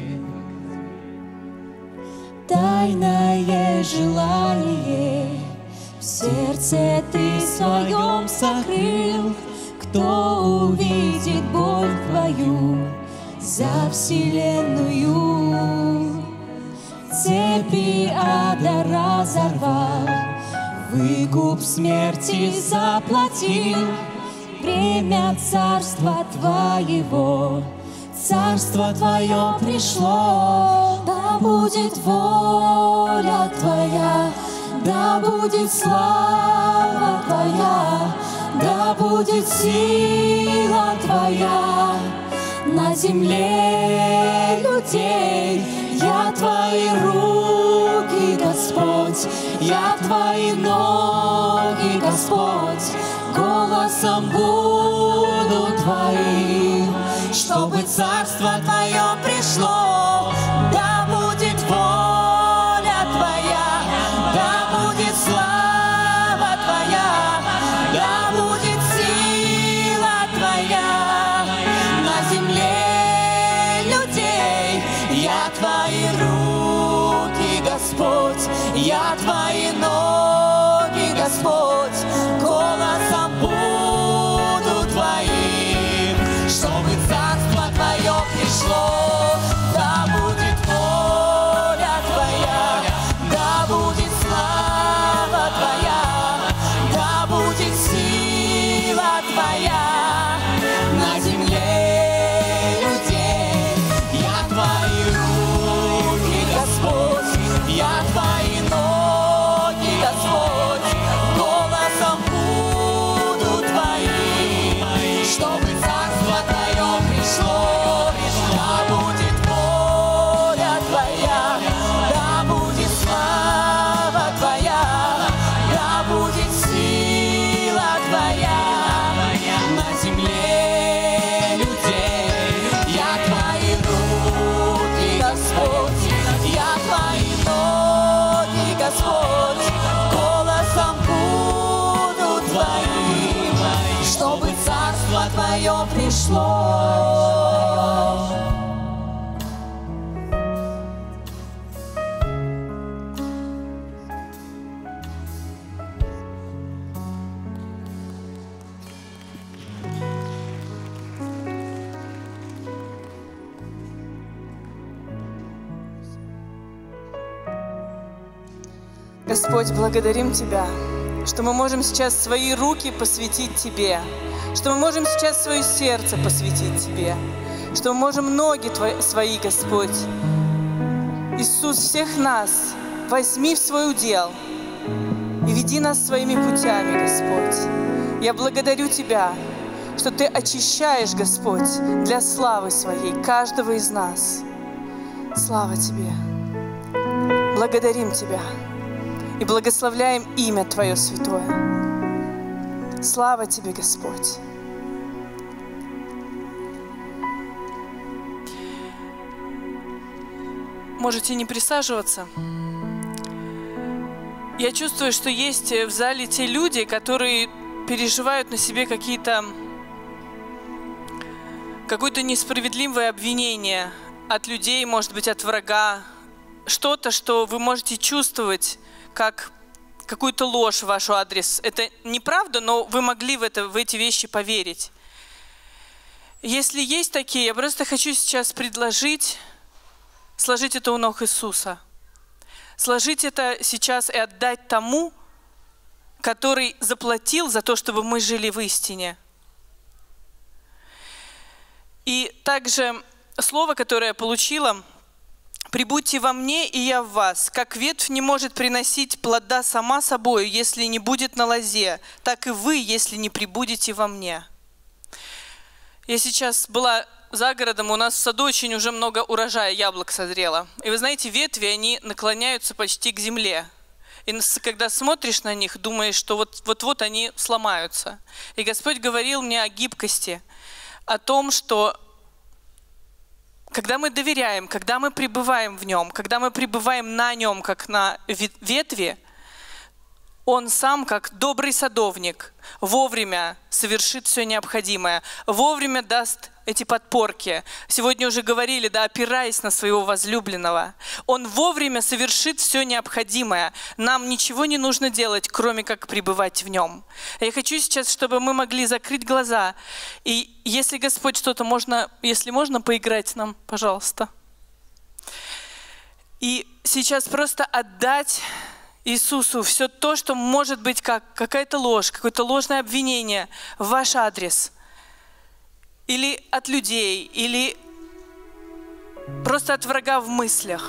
[SPEAKER 15] Тайное желание в сердце Ты своем сокрыл. Кто увидит боль Твою за вселенную? Цепи ада разорвал, выкуп смерти заплатил. Время царства Твоего, царство Твое пришло. Да будет воля Твоя, да будет слава Твоя, да будет сила Твоя на земле людей. Я Твои руки, Господь, я Твои ноги, Господь, голосом буду Твоим, чтобы царство Твое пришло. Да будет воля Твоя, да будет слава Твоя, да будет сила Твоя на земле людей. Я Твои руки, Господь, я Твои ноги, Господь, голосом буду Твоим, чтобы царство Твое пришло. Да будет воля Твоя, да будет слава Твоя, да будет сила Твоя на земле людей. Я Твои руки, Господь, я Твои ноги, Господь, голосом буду Твоим, чтобы царство Твое пришло. Да будет воля Твоя, да будет слава Твоя, да будет сила Твоя на земле людей. Я Твои руки, Господь, я Твои ноги, Господь, голосом буду Твоим, чтобы царство Твое пришло.
[SPEAKER 16] Господь, благодарим Тебя, что мы можем сейчас свои руки посвятить Тебе, что мы можем сейчас свое сердце посвятить Тебе, что мы можем ноги Твои, свои, Господь. Иисус, всех нас возьми в свой удел и веди нас своими путями, Господь. Я благодарю Тебя, что Ты очищаешь, Господь, для славы Своей каждого из нас. Слава Тебе! Благодарим Тебя и благословляем имя Твое святое. Слава Тебе, Господь! Можете не присаживаться. Я чувствую, что есть в зале те люди, которые переживают на себе какие-то какое-то несправедливое обвинение от людей, может быть, от врага. Что-то, что вы можете чувствовать как какую-то ложь в ваш адрес. Это неправда, но вы могли в, это, в эти вещи поверить. Если есть такие, я просто хочу сейчас предложить сложить это у ног Иисуса. Сложить это сейчас и отдать тому, который заплатил за то, чтобы мы жили в истине. И также слово, которое я получила: «Прибудьте во мне, и я в вас. Как ветвь не может приносить плода сама собою, если не будет на лозе, так и вы, если не прибудете во мне». Я сейчас была за городом, у нас в саду очень уже много урожая яблок созрело. И вы знаете, ветви, они наклоняются почти к земле. И когда смотришь на них, думаешь, что вот-вот они сломаются. И Господь говорил мне о гибкости, о том, что когда мы доверяем, когда мы пребываем в Нем, когда мы пребываем на Нем, как на ветви, Он сам, как добрый садовник, вовремя совершит все необходимое, вовремя даст эти подпорки. Сегодня уже говорили, да, опираясь на своего возлюбленного. Он вовремя совершит все необходимое. Нам ничего не нужно делать, кроме как пребывать в Нем. Я хочу сейчас, чтобы мы могли закрыть глаза. И если Господь что-то можно, если можно поиграть нам, пожалуйста. И сейчас просто отдать Иисусу все то, что может быть как какая-то ложь, какое-то ложное обвинение в ваш адрес. Или от людей, или просто от врага в мыслях.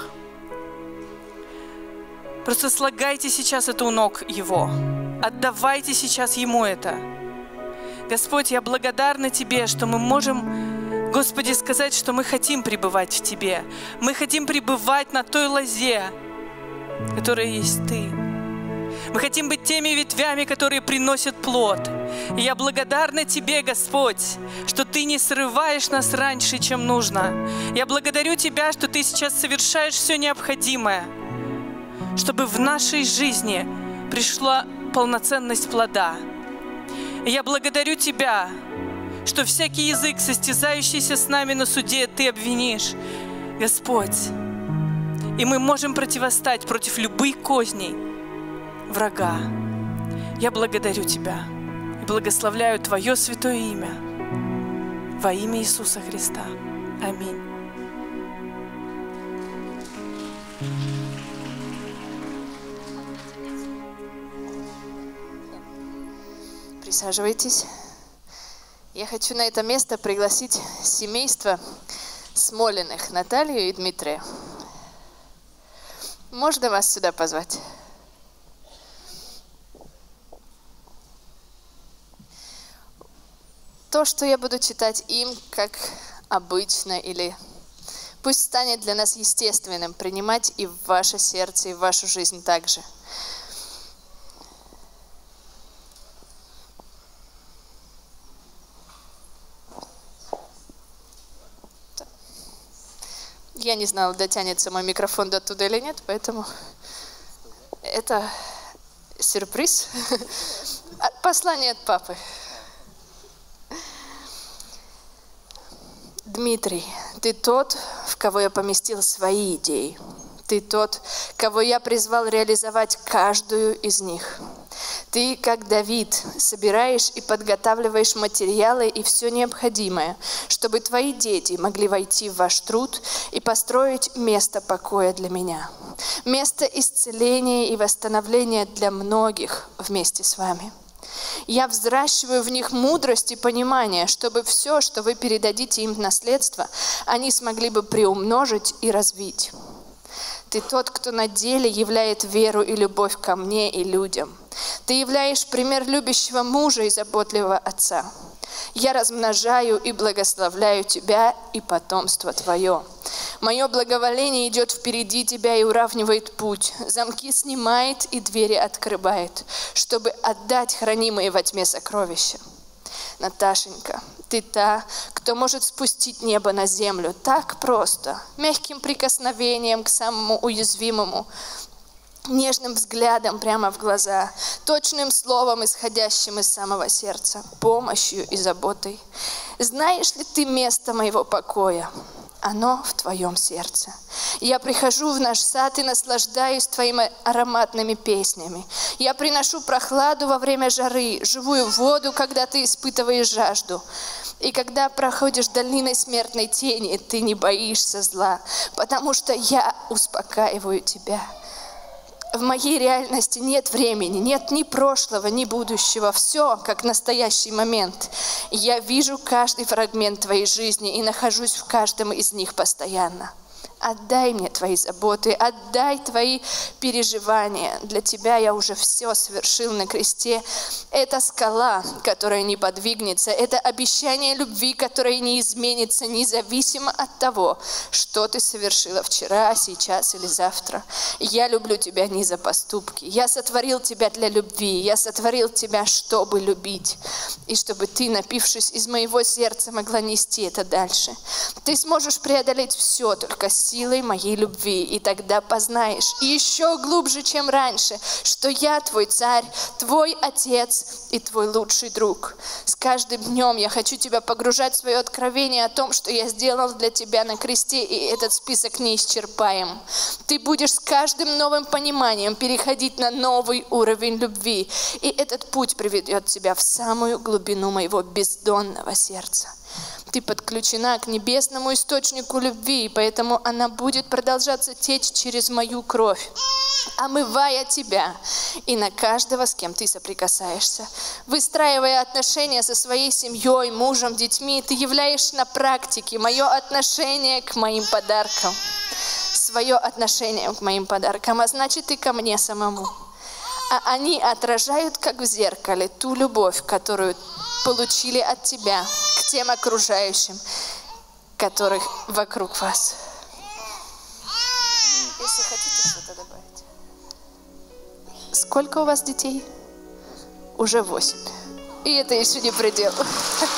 [SPEAKER 16] Просто слагайте сейчас это у ног Его. Отдавайте сейчас Ему это. Господь, я благодарна Тебе, что мы можем, Господи, сказать, что мы хотим пребывать в Тебе. Мы хотим пребывать на той лозе, которая есть Ты. Мы хотим быть теми ветвями, которые приносят плод. И я благодарна Тебе, Господь, что Ты не срываешь нас раньше, чем нужно. Я благодарю Тебя, что Ты сейчас совершаешь все необходимое, чтобы в нашей жизни пришла полноценность плода. И я благодарю Тебя, что всякий язык, состязающийся с нами на суде, Ты обвинишь, Господь. И мы можем противостать против любых козней врага. Я благодарю Тебя и благословляю Твое святое имя во имя Иисуса Христа. Аминь.
[SPEAKER 2] Присаживайтесь. Я хочу на это место пригласить семейство Смолиных, Наталью и Дмитрия. Можно вас сюда позвать? То, что я буду читать им, как обычно, или пусть станет для нас естественным принимать и в ваше сердце, и в вашу жизнь также. Я не знала, дотянется мой микрофон до туда или нет, поэтому это сюрприз. Послание от папы. Дмитрий, ты тот, в кого я поместил свои идеи. Ты тот, кого я призвал реализовать каждую из них. Ты, как Давид, собираешь и подготавливаешь материалы и все необходимое, чтобы твои дети могли войти в ваш труд и построить место покоя для меня. Место исцеления и восстановления для многих вместе с вами. Я взращиваю в них мудрость и понимание, чтобы все, что вы передадите им в наследство, они смогли бы приумножить и развить. Ты тот, кто на деле являет веру и любовь ко мне и людям. Ты являешь пример любящего мужа и заботливого отца. Я размножаю и благословляю тебя и потомство твое. Мое благоволение идет впереди тебя и уравнивает путь. Замки снимает и двери открывает, чтобы отдать хранимые во тьме сокровища. Наташенька, ты та, кто может спустить небо на землю так просто, мягким прикосновением к самому уязвимому, нежным взглядом прямо в глаза, точным словом, исходящим из самого сердца, помощью и заботой. Знаешь ли ты место моего покоя? Оно в твоем сердце. Я прихожу в наш сад и наслаждаюсь твоими ароматными песнями. Я приношу прохладу во время жары, живую воду, когда ты испытываешь жажду.
[SPEAKER 17] И когда проходишь долиной смертной тени, ты не боишься зла, потому что я успокаиваю тебя. В моей реальности нет времени, нет ни прошлого, ни будущего. Все как настоящий момент. Я вижу каждый фрагмент твоей жизни и нахожусь в каждом из них постоянно. Отдай мне твои заботы, отдай твои переживания. Для тебя я уже все совершил на кресте. Это скала, которая не подвигнется. Это обещание любви, которое не изменится, независимо от того, что ты совершила вчера, сейчас или завтра. Я люблю тебя не за поступки. Я сотворил тебя для любви. Я сотворил тебя, чтобы любить. И чтобы ты, напившись из моего сердца, могла нести это дальше. Ты сможешь преодолеть все только силой моей любви, и тогда познаешь еще глубже, чем раньше, что я твой царь, твой отец и твой лучший друг. С каждым днем я хочу тебя погружать в свое откровение о том, что я сделал для тебя на кресте, и этот список неисчерпаем. Ты будешь с каждым новым пониманием переходить на новый уровень любви, и этот путь приведет тебя в самую глубину моего бездонного сердца. Ты подключена к небесному источнику любви, и поэтому она будет продолжаться течь через мою кровь, омывая тебя и на каждого, с кем ты соприкасаешься. Выстраивая отношения со своей семьей, мужем, детьми, ты являешь на практике мое отношение к моим подаркам. Свое отношение к моим подаркам, а значит и ко мне самому. А они отражают, как в зеркале, ту любовь, которую получили от тебя к тем окружающим, которых вокруг вас. Если хотите что-то добавить. Сколько у вас детей? Уже восемь. И это еще не предел.